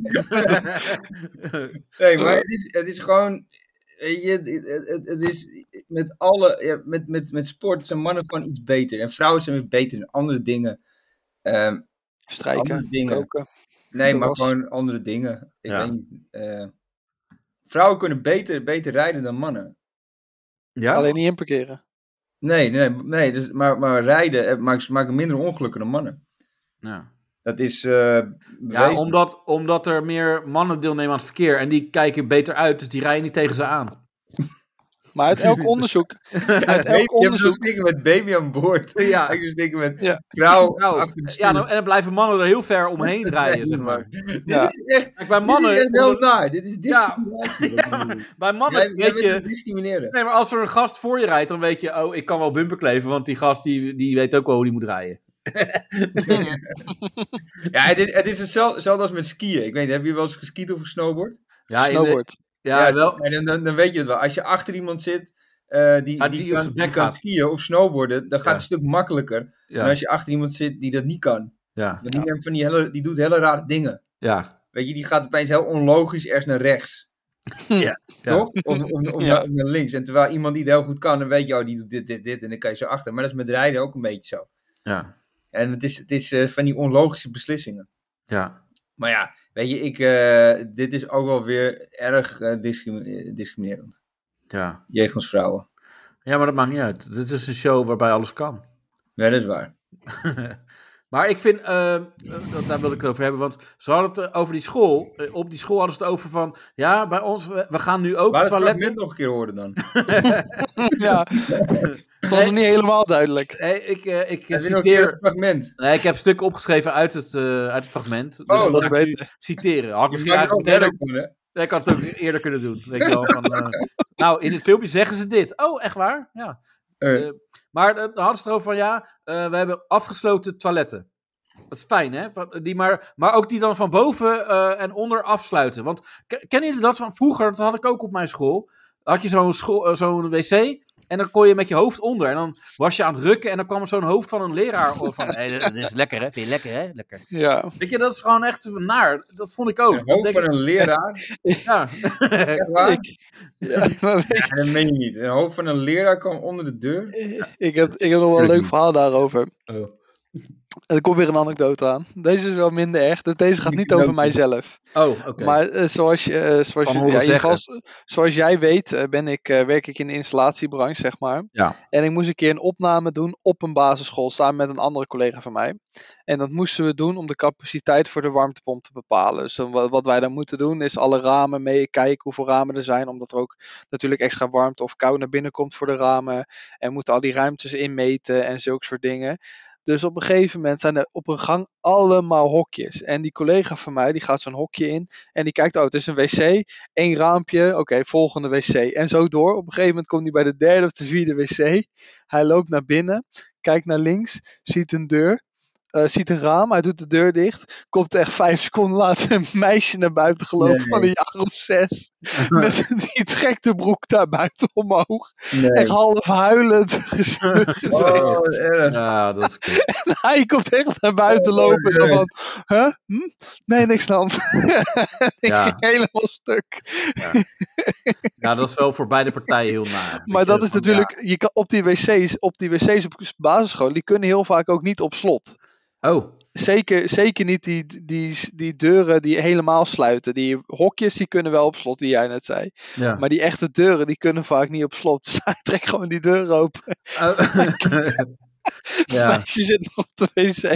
[SPEAKER 2] Nee, maar het is gewoon... Het is met alle... Met sport zijn mannen gewoon iets beter. En vrouwen zijn weer beter in andere dingen.
[SPEAKER 4] Strijken, koken.
[SPEAKER 2] Nee, maar gewoon andere dingen. Ik weet niet. Vrouwen kunnen beter rijden dan mannen.
[SPEAKER 4] Ja? Alleen niet inparkeren.
[SPEAKER 2] Nee. Dus, maar rijden maken minder ongelukken dan mannen.
[SPEAKER 3] Ja.
[SPEAKER 2] Dat is
[SPEAKER 3] omdat er meer mannen deelnemen aan het verkeer. En die kijken beter uit, dus die rijden niet tegen ze aan.
[SPEAKER 4] Maar uit elk onderzoek...
[SPEAKER 2] Je hebt zo'n stikken met baby aan boord. Ja. Je stikken met vrouw achter de stuur.
[SPEAKER 3] Ja, en dan blijven mannen er heel ver omheen rijden, zeg maar.
[SPEAKER 2] Dit is echt, kijk, bij mannen, dit is echt heel naar. Dit is discriminatie.
[SPEAKER 3] Bij mannen weet je...
[SPEAKER 2] discrimineren.
[SPEAKER 3] Nee, maar als er een gast voor je rijdt, dan weet je... Oh, ik kan wel bumper kleven, want die gast die weet ook wel hoe die moet rijden.
[SPEAKER 2] Ja, het is hetzelfde als met skiën. Ik weet niet, heb je wel eens geskiet of gesnowboard?
[SPEAKER 4] Ja, snowboard.
[SPEAKER 2] Ja, wel. Dan weet je het wel. Als je achter iemand zit die kan skiën of snowboarden, dan gaat het een stuk makkelijker dan als je achter iemand zit die dat niet kan.
[SPEAKER 3] Ja.
[SPEAKER 2] Die doet hele rare dingen.
[SPEAKER 3] Ja.
[SPEAKER 2] Weet je, die gaat opeens heel onlogisch ergens naar rechts.
[SPEAKER 3] Ja.
[SPEAKER 2] Toch? Of naar links. En terwijl iemand die het heel goed kan, dan weet je, die doet dit en dan kan je zo achter. Maar dat is met rijden ook een beetje zo.
[SPEAKER 3] Ja.
[SPEAKER 2] En het is van die onlogische beslissingen.
[SPEAKER 3] Ja.
[SPEAKER 2] Maar ja, weet je, dit is ook wel weer erg discriminerend.
[SPEAKER 3] Ja.
[SPEAKER 2] Jegens vrouwen.
[SPEAKER 3] Ja, maar dat maakt niet uit. Dit is een show waarbij alles kan.
[SPEAKER 2] Ja, dat is waar.
[SPEAKER 3] Maar ik vind, daar wil ik het over hebben, want ze hadden het over die school. Op die school hadden ze het over van, ja, bij ons, we gaan nu ook
[SPEAKER 2] toiletten... het fragment nog een keer horen dan?
[SPEAKER 4] Ja, dat was nog niet helemaal duidelijk.
[SPEAKER 3] Ik
[SPEAKER 2] citeer... het fragment?
[SPEAKER 3] Nee, ik heb stukken opgeschreven uit het fragment. Dus
[SPEAKER 4] dat is beter.
[SPEAKER 3] Citeren. Had ik misschien eigenlijk ik had het ook eerder kunnen doen. Weet je wel, nou, in het filmpje zeggen ze dit. Oh, echt waar? Ja. Maar dan hadden ze het erover van, we hebben afgesloten toiletten. Dat is fijn, hè? Maar ook die dan van boven en onder afsluiten. Want kennen jullie dat van vroeger? Dat had ik ook op mijn school. Had je zo'n wc en dan kon je met je hoofd onder. En dan was je aan het rukken en dan kwam er zo'n hoofd van een leraar van... Hey, dat is lekker, hè? Vind je lekker, hè? Lekker.
[SPEAKER 4] Ja.
[SPEAKER 3] Weet je, dat is gewoon echt naar. Dat vond ik ook.
[SPEAKER 2] Een hoofd van een leraar?
[SPEAKER 3] Ja.
[SPEAKER 2] Echt waar?
[SPEAKER 4] Dat
[SPEAKER 2] meen je niet. Een hoofd van een leraar kwam onder de deur?
[SPEAKER 4] Ik heb nog wel een leuk verhaal daarover.
[SPEAKER 2] Oh.
[SPEAKER 4] Er komt weer een anekdote aan. Deze is wel minder erg. Deze gaat niet over mijzelf.
[SPEAKER 3] Oh, oké.
[SPEAKER 4] Maar zoals jij weet, werk ik in de installatiebranche, zeg maar.
[SPEAKER 3] Ja.
[SPEAKER 4] En ik moest een keer een opname doen op een basisschool, samen met een andere collega van mij. En dat moesten we doen om de capaciteit voor de warmtepomp te bepalen. Dus wat wij dan moeten doen, is alle ramen meekijken hoeveel ramen er zijn. Omdat er ook natuurlijk extra warmte of kou naar binnen komt voor de ramen. En moeten al die ruimtes inmeten en zulke soort dingen. Dus op een gegeven moment zijn er op een gang allemaal hokjes. En die collega van mij, die gaat zo'n hokje in. En die kijkt, het is een wc. 1 raampje, oké, volgende wc. En zo door. Op een gegeven moment komt hij bij de 3e of de 4e wc. Hij loopt naar binnen, kijkt naar links, ziet een deur. Ziet een raam, hij doet de deur dicht. Komt echt 5 seconden later een meisje naar buiten gelopen van een jaar of 6. Die trekt de broek daar buiten omhoog. Echt half huilend gezicht.
[SPEAKER 3] Ja, dat is cool.
[SPEAKER 4] En hij komt echt naar buiten lopen. Zo van, huh? Nee, niks aan de hand.
[SPEAKER 3] Ja.
[SPEAKER 4] Helemaal stuk.
[SPEAKER 3] Ja, dat is wel voor beide partijen heel naar.
[SPEAKER 4] Maar dat is natuurlijk, je kan op die wc's op basisschool, die kunnen heel vaak ook niet op slot.
[SPEAKER 3] Oh.
[SPEAKER 4] Zeker niet die deuren die helemaal sluiten. Die hokjes die kunnen wel op slot, die jij net zei.
[SPEAKER 3] Ja.
[SPEAKER 4] Maar die echte deuren die kunnen vaak niet op slot. Dus hij trekt gewoon die deur open.
[SPEAKER 3] Ja.
[SPEAKER 4] Meisje zit nog op de wc.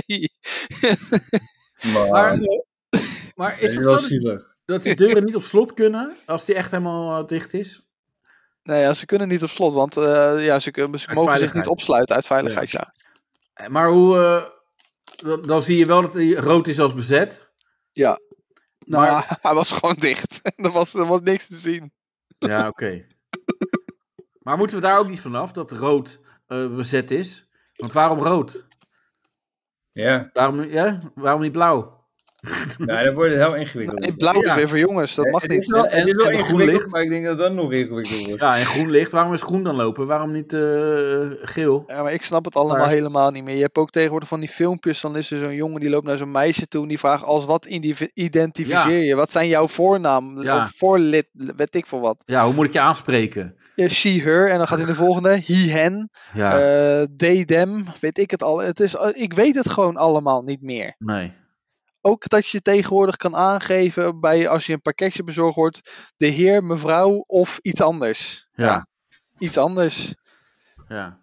[SPEAKER 3] Maar is het zo dat die deuren niet op slot kunnen als die echt helemaal dicht is?
[SPEAKER 4] Nee, ja, ze kunnen niet op slot, want ze mogen zich niet opsluiten uit veiligheid. Ja.
[SPEAKER 3] Maar hoe... Dan zie je wel dat hij rood is als bezet.
[SPEAKER 4] Ja. Nou, hij was gewoon dicht. Er was niks te zien.
[SPEAKER 3] Ja, oké. Maar moeten we daar ook niet vanaf, dat rood bezet is? Want waarom rood?
[SPEAKER 2] Ja.
[SPEAKER 3] Waarom niet blauw?
[SPEAKER 2] Nou, dan wordt het heel ingewikkeld.
[SPEAKER 4] Nee, blauw is weer voor jongens, dat mag niet.
[SPEAKER 2] Het is wel
[SPEAKER 3] en
[SPEAKER 2] ingewikkeld,
[SPEAKER 3] licht.
[SPEAKER 2] maar ik denk dat dat nog ingewikkeld wordt.
[SPEAKER 3] Ja, en groen licht. Waarom is groen dan lopen? Waarom niet geel?
[SPEAKER 4] Ja, maar ik snap het allemaal helemaal niet meer. Je hebt ook tegenwoordig van die filmpjes, dan is er zo'n jongen die loopt naar zo'n meisje toe en die vraagt als wat identificeer je? Wat zijn jouw voornaam? Of voorlid, weet ik veel wat.
[SPEAKER 3] Ja, hoe moet ik je aanspreken?
[SPEAKER 4] Ja, she, her, en dan gaat in de volgende, he, hen, they, them, weet ik het al. Ik weet het gewoon allemaal niet meer.
[SPEAKER 3] Nee.
[SPEAKER 4] Ook dat je tegenwoordig kan aangeven als je een pakketje bezorgd wordt, de heer, mevrouw of iets anders.
[SPEAKER 3] Ja.
[SPEAKER 4] Iets anders.
[SPEAKER 3] Ja.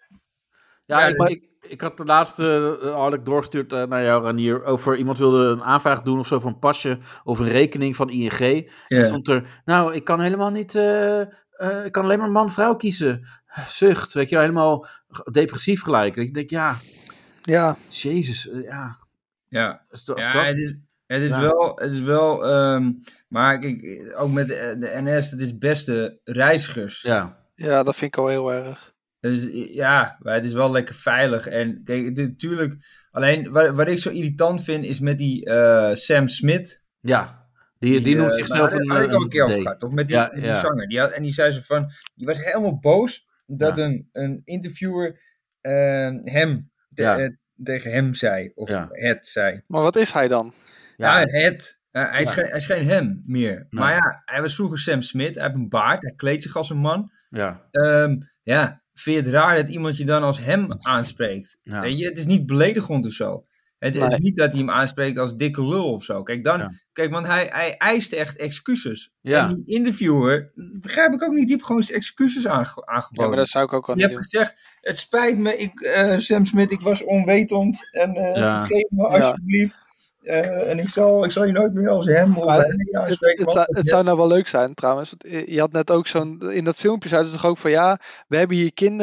[SPEAKER 3] Ik had de laatste had ik doorgestuurd naar jou, Ranier, over iemand wilde een aanvraag doen of zo voor een pasje of een rekening van ING. En dan stond er, nou, ik kan helemaal niet, ik kan alleen maar man-vrouw kiezen. Zucht, weet je, helemaal depressief gelijk. Ik denk, ja. Jezus, ja.
[SPEAKER 2] Ja, het is wel, maar kijk, ook met de NS, het is beste reizigers.
[SPEAKER 4] Ja, dat vind ik al heel erg.
[SPEAKER 2] Dus ja, maar het is wel lekker veilig. En kijk, natuurlijk, alleen wat ik zo irritant vind, is met die Sam Smith.
[SPEAKER 3] Ja, die noemt zichzelf
[SPEAKER 2] een... Daar had ik al een keer over gehad, toch? Met die zanger. Die zei zo van, die was helemaal boos dat een interviewer hem... tegen hem zei, of het zei.
[SPEAKER 4] Maar wat is hij dan?
[SPEAKER 2] Hij is geen hem meer. Nee. Maar ja, hij was vroeger Sam Smith, hij heeft een baard, hij kleedt zich als een man. Vind je het raar dat iemand je dan als hem aanspreekt? Ja. Weet je, het is niet beledigend of zo. Het is niet dat hij hem aanspreekt als dikke lul of zo. Kijk, want hij eiste echt excuses. Ja. En die interviewer, begrijp ik ook niet, die heeft gewoon excuses aangeboden.
[SPEAKER 4] Ja, maar dat zou ik ook wel niet doen.
[SPEAKER 2] Je hebt gezegd, het spijt me, Sam Smith, ik was onwetend. En vergeef me alsjeblieft. En ik zal je nooit meer als hem of
[SPEAKER 4] het zou nou wel leuk zijn trouwens. Je had net ook in dat filmpje zei ze toch ook van we hebben hier kinderen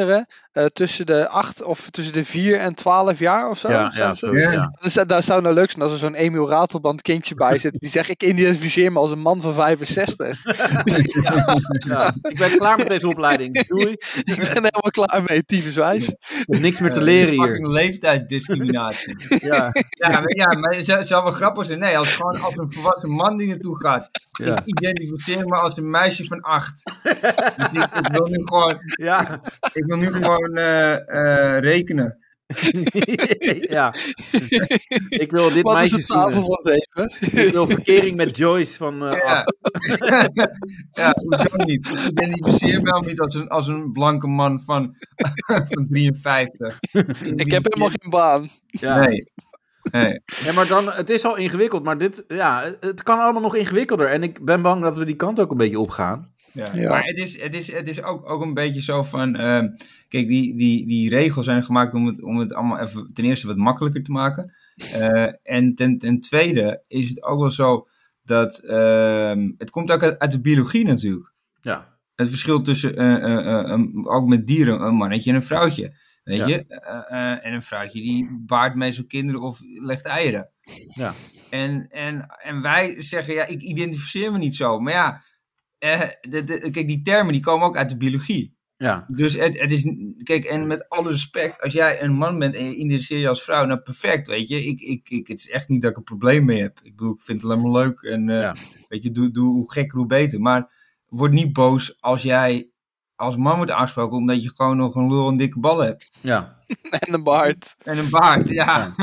[SPEAKER 4] tussen de 8 of tussen de 4 en 12 jaar of zo. Dus daar zou nou leuk zijn als er zo'n Emiel Ratelband kindje bij zit. Die zegt, ik identificeer me als een man van 65.
[SPEAKER 3] Ik ben klaar met deze opleiding. Doei.
[SPEAKER 4] Ik ben helemaal klaar mee, tyfuswijf.
[SPEAKER 3] Niks meer te leren hier.
[SPEAKER 2] Fucking leeftijdsdiscriminatie. Maar het zou wel grappig zijn. Nee, als een volwassen man die naartoe gaat. Ik identificeer me als een meisje van 8. Dus ik wil nu gewoon... Ja. Ik wil nu gewoon rekenen.
[SPEAKER 3] Ja. Ik wil dit meisje zien. Ik wil verkering met Joyce van...
[SPEAKER 2] Hoezo niet? Ik identificeer me niet als een blanke man van 53.
[SPEAKER 4] Ik heb helemaal geen baan.
[SPEAKER 3] Ja. Nee, maar dan, het is al ingewikkeld, maar het kan allemaal nog ingewikkelder. En ik ben bang dat we die kant ook een beetje opgaan.
[SPEAKER 2] Ja. Maar het is ook een beetje zo van... kijk, die regels zijn gemaakt om het allemaal even ten eerste wat makkelijker te maken. En ten tweede is het ook wel zo dat... het komt ook uit de biologie natuurlijk.
[SPEAKER 3] Ja.
[SPEAKER 2] Het verschil tussen ook met dieren, een mannetje en een vrouwtje. Weet je? En een vrouwtje die baart meestal kinderen of legt eieren.
[SPEAKER 3] Ja.
[SPEAKER 2] En wij zeggen, ik identificeer me niet zo. Maar ja... kijk, die termen die komen ook uit de biologie.
[SPEAKER 3] Ja.
[SPEAKER 2] Dus het is... Kijk, en met alle respect, als jij een man bent en je identificeer je als vrouw, nou perfect, weet je. Het is echt niet dat ik een probleem mee heb. Ik bedoel, ik vind het alleen maar leuk. En weet je, doe hoe gekker, hoe beter. Maar word niet boos als jij als man wordt aangesproken omdat je gewoon nog een lul en dikke ballen hebt.
[SPEAKER 3] Ja.
[SPEAKER 4] En een baard.
[SPEAKER 2] Ja.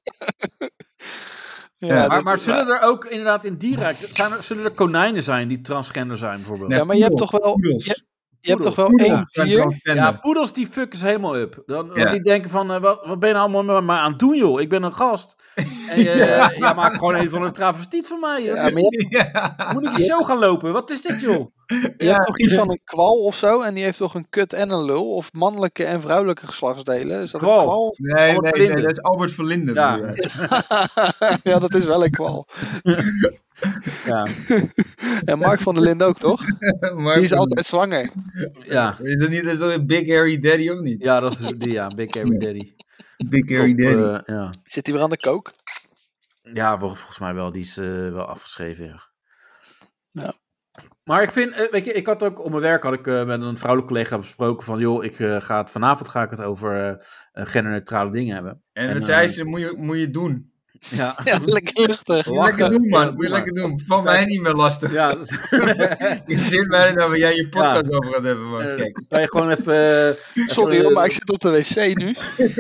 [SPEAKER 3] Maar zullen er ook inderdaad in dierrijk... Zullen er konijnen zijn die transgender zijn bijvoorbeeld?
[SPEAKER 4] Ja, maar je hebt toch wel... Je hebt toch wel één dier?
[SPEAKER 3] Ja, poedels die fucken ze helemaal up. Want die denken van, wat ben je nou allemaal met mij aan het doen, joh? Ik ben een gast. En je maakt gewoon een van een travestiet van mij. Moet ik je show gaan lopen? Wat is dit, joh?
[SPEAKER 4] Je hebt toch iets van een kwal of zo? En die heeft toch een kut en een lul? Of mannelijke en vrouwelijke geslachtsdelen? Is dat een kwal?
[SPEAKER 2] Nee, dat is Albert Verlinde.
[SPEAKER 3] Ja.
[SPEAKER 4] Ja, dat is wel een kwal.
[SPEAKER 3] Ja.
[SPEAKER 4] En Mark van der Linden ook, toch? Die is altijd zwanger.
[SPEAKER 3] Ja.
[SPEAKER 2] Is dat een Big Hairy Daddy of niet?
[SPEAKER 3] Ja, dat is Big Hairy Daddy.
[SPEAKER 2] Big Hairy Daddy.
[SPEAKER 4] Zit hij weer aan de kook?
[SPEAKER 3] Ja, volgens mij wel. Die is wel afgeschreven,
[SPEAKER 4] ja.
[SPEAKER 3] Maar ik vind, weet je, ik had ook op mijn werk met een vrouwelijke collega besproken van, joh, vanavond ga ik het over genderneutrale dingen hebben.
[SPEAKER 2] En dat zei ze, moet je doen.
[SPEAKER 3] Ja,
[SPEAKER 4] lekker luchtig.
[SPEAKER 2] Lekker doen, man. Moet je lekker doen. Van mij niet meer lastig.
[SPEAKER 3] Ja.
[SPEAKER 2] Je zit mij dat waar jij je podcast over gaat hebben, man.
[SPEAKER 3] Kan je gewoon even...
[SPEAKER 4] Sorry hoor, maar ik zit op de wc nu.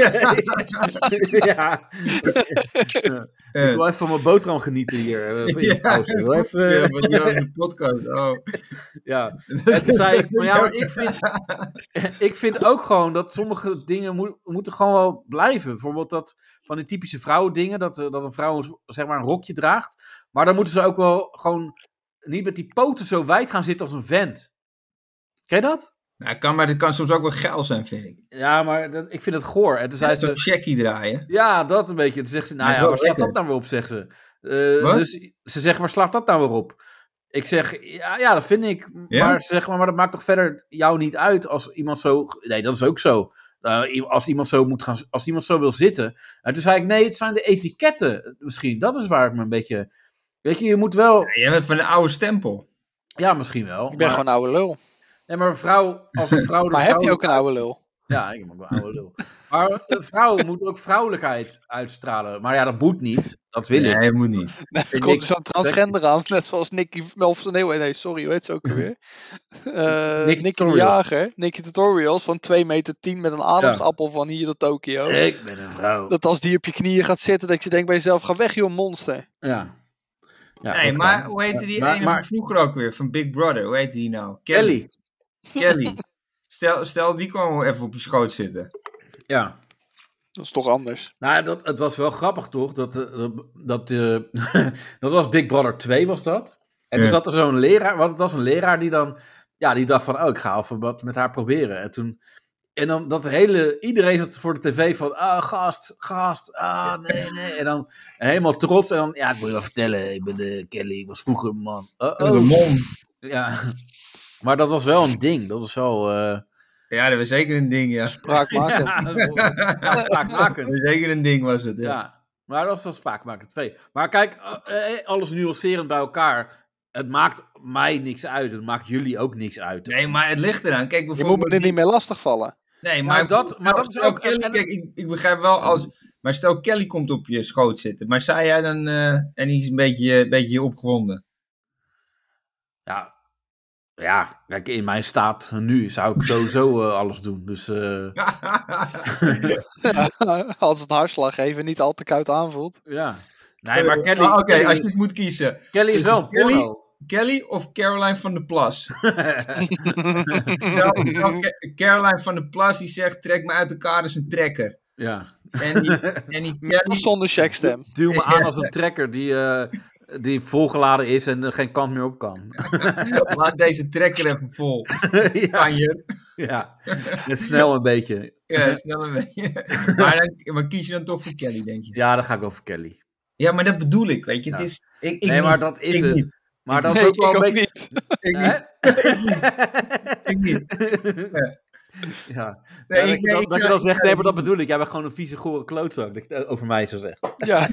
[SPEAKER 3] Ja. Ik wil even van mijn boterham genieten hier. Even...
[SPEAKER 2] van de podcast. Oh.
[SPEAKER 3] Ja. En toen zei ik, maar ik vind ook gewoon dat sommige dingen moeten gewoon wel blijven. Bijvoorbeeld dat van die typische vrouwendingen, dat een vrouw zeg maar een rokje draagt. Maar dan moeten ze ook wel gewoon niet met die poten zo wijd gaan zitten als een vent. Ken je dat?
[SPEAKER 2] Nou, maar het kan soms ook wel geil zijn, vind ik.
[SPEAKER 3] Ja, maar ik vind het goor. En toen zei ze...
[SPEAKER 2] checkie draaien.
[SPEAKER 3] Ja, dat een beetje. Toen zegt ze, waar slaat dat nou weer op, zegt ze. Dus ze zegt, waar slaat dat nou weer op? Ik zeg, ja, dat vind ik. Ja? Maar ze zegt, maar dat maakt toch verder jou niet uit als iemand zo... Nee, dat is ook zo. Als iemand zo wil zitten. En toen zei ik, nee, het zijn de etiketten misschien. Dat is waar ik me een beetje... Weet je, je moet wel...
[SPEAKER 2] Ja, jij bent van een oude stempel.
[SPEAKER 3] Ja, misschien wel.
[SPEAKER 4] Ik ben gewoon een oude lul.
[SPEAKER 3] Nee, maar als een vrouw...
[SPEAKER 4] Maar heb je ook een oude lul?
[SPEAKER 3] Ja, ik heb ook een oude lul. Maar een vrouw moet ook vrouwelijkheid uitstralen. Maar ja, dat moet niet. Dat wil ik.
[SPEAKER 2] Nee, dat moet niet.
[SPEAKER 4] Er komt zo'n transgender aan, net zoals Nicky... Nee, sorry, hoe heet ze ook alweer? Nicky de Jager. Nicky Tutorials van 2,10 meter met een ademsappel van hier tot Tokio.
[SPEAKER 3] Ik ben een vrouw.
[SPEAKER 4] Dat als die op je knieën gaat zitten, dat je denkt bij jezelf, ga weg joh, monster.
[SPEAKER 3] Ja.
[SPEAKER 2] Nee, maar hoe heette die ene van vroeger ook weer, van Big Brother? Hoe heette die nou? Kelly. Stel, die kwam even op je schoot zitten.
[SPEAKER 3] Ja.
[SPEAKER 4] Dat is toch anders.
[SPEAKER 3] Nou, het was wel grappig toch? Dat was Big Brother 2 was dat. En toen zat er zo'n leraar, want het was een leraar die dan, die dacht van, ik ga even wat met haar proberen. En dan iedereen zat voor de tv van, gast, nee. En dan helemaal trots. En dan, ik moet je wel vertellen, ik ben Kelly, ik was vroeger een man.
[SPEAKER 2] De mom.
[SPEAKER 3] Ja, maar dat was wel een ding. Dat was wel...
[SPEAKER 2] Ja, dat was zeker een ding, ja.
[SPEAKER 4] Spraakmakend.
[SPEAKER 3] Spraakmakend.
[SPEAKER 2] Zeker een ding was het, ja.
[SPEAKER 3] Ja, maar dat was wel Spraakmakend 2. Maar kijk, alles nuancerend bij elkaar. Het maakt mij niks uit. Het maakt jullie ook niks uit.
[SPEAKER 2] Nee, maar het ligt eraan. Kijk,
[SPEAKER 4] Je moet
[SPEAKER 2] bijvoorbeeld...
[SPEAKER 4] me er niet meer lastigvallen.
[SPEAKER 2] Nee,
[SPEAKER 3] maar dat is
[SPEAKER 2] stel
[SPEAKER 3] ook...
[SPEAKER 2] Kelly, kijk, ik begrijp wel als... Maar stel Kelly komt op je schoot zitten. Maar zei jij dan... en die is een beetje opgewonden.
[SPEAKER 3] Ja, kijk, in mijn staat nu zou ik sowieso alles doen. Dus...
[SPEAKER 4] Als het hartslag even niet al te koud aanvoelt.
[SPEAKER 3] Ja. Nee, maar Kelly...
[SPEAKER 2] Oké, als je het moet kiezen.
[SPEAKER 3] Kelly is wel een porno.
[SPEAKER 2] Kelly of Caroline van der Plas? Caroline van der Plas die zegt, trek me uit elkaar als een trekker.
[SPEAKER 3] Ja.
[SPEAKER 2] En die Kelly...
[SPEAKER 4] Of zonder checkstem.
[SPEAKER 3] Duw me aan als een trekker die volgeladen is en er geen kant meer op kan.
[SPEAKER 2] Laat deze trekker even vol.
[SPEAKER 3] Ja.
[SPEAKER 2] Kan je?
[SPEAKER 3] Ja, net snel een beetje.
[SPEAKER 2] Ja, snel een beetje. Maar kies je dan toch voor Kelly, denk je?
[SPEAKER 3] Ja, dan ga ik over Kelly.
[SPEAKER 2] Ja, maar dat bedoel ik, weet je.
[SPEAKER 3] Ja.
[SPEAKER 2] Het is,
[SPEAKER 3] Nee, maar dat is het.
[SPEAKER 2] Niet.
[SPEAKER 3] Maar dat is
[SPEAKER 4] Nee,
[SPEAKER 3] ook wel
[SPEAKER 4] ik
[SPEAKER 3] een
[SPEAKER 4] ook
[SPEAKER 3] beetje...
[SPEAKER 4] niet.
[SPEAKER 2] Ik
[SPEAKER 3] Hè?
[SPEAKER 2] niet. Ik niet.
[SPEAKER 3] Ja.
[SPEAKER 2] Nee,
[SPEAKER 3] Ja,
[SPEAKER 2] ik
[SPEAKER 3] dat je
[SPEAKER 2] zou-
[SPEAKER 3] dan zegt,
[SPEAKER 2] ik
[SPEAKER 3] nee,
[SPEAKER 2] zou-
[SPEAKER 3] maar dat bedoel ik. Jij bent gewoon een vieze, gore klootzak. Dat je het over mij zo zegt.
[SPEAKER 4] Ja,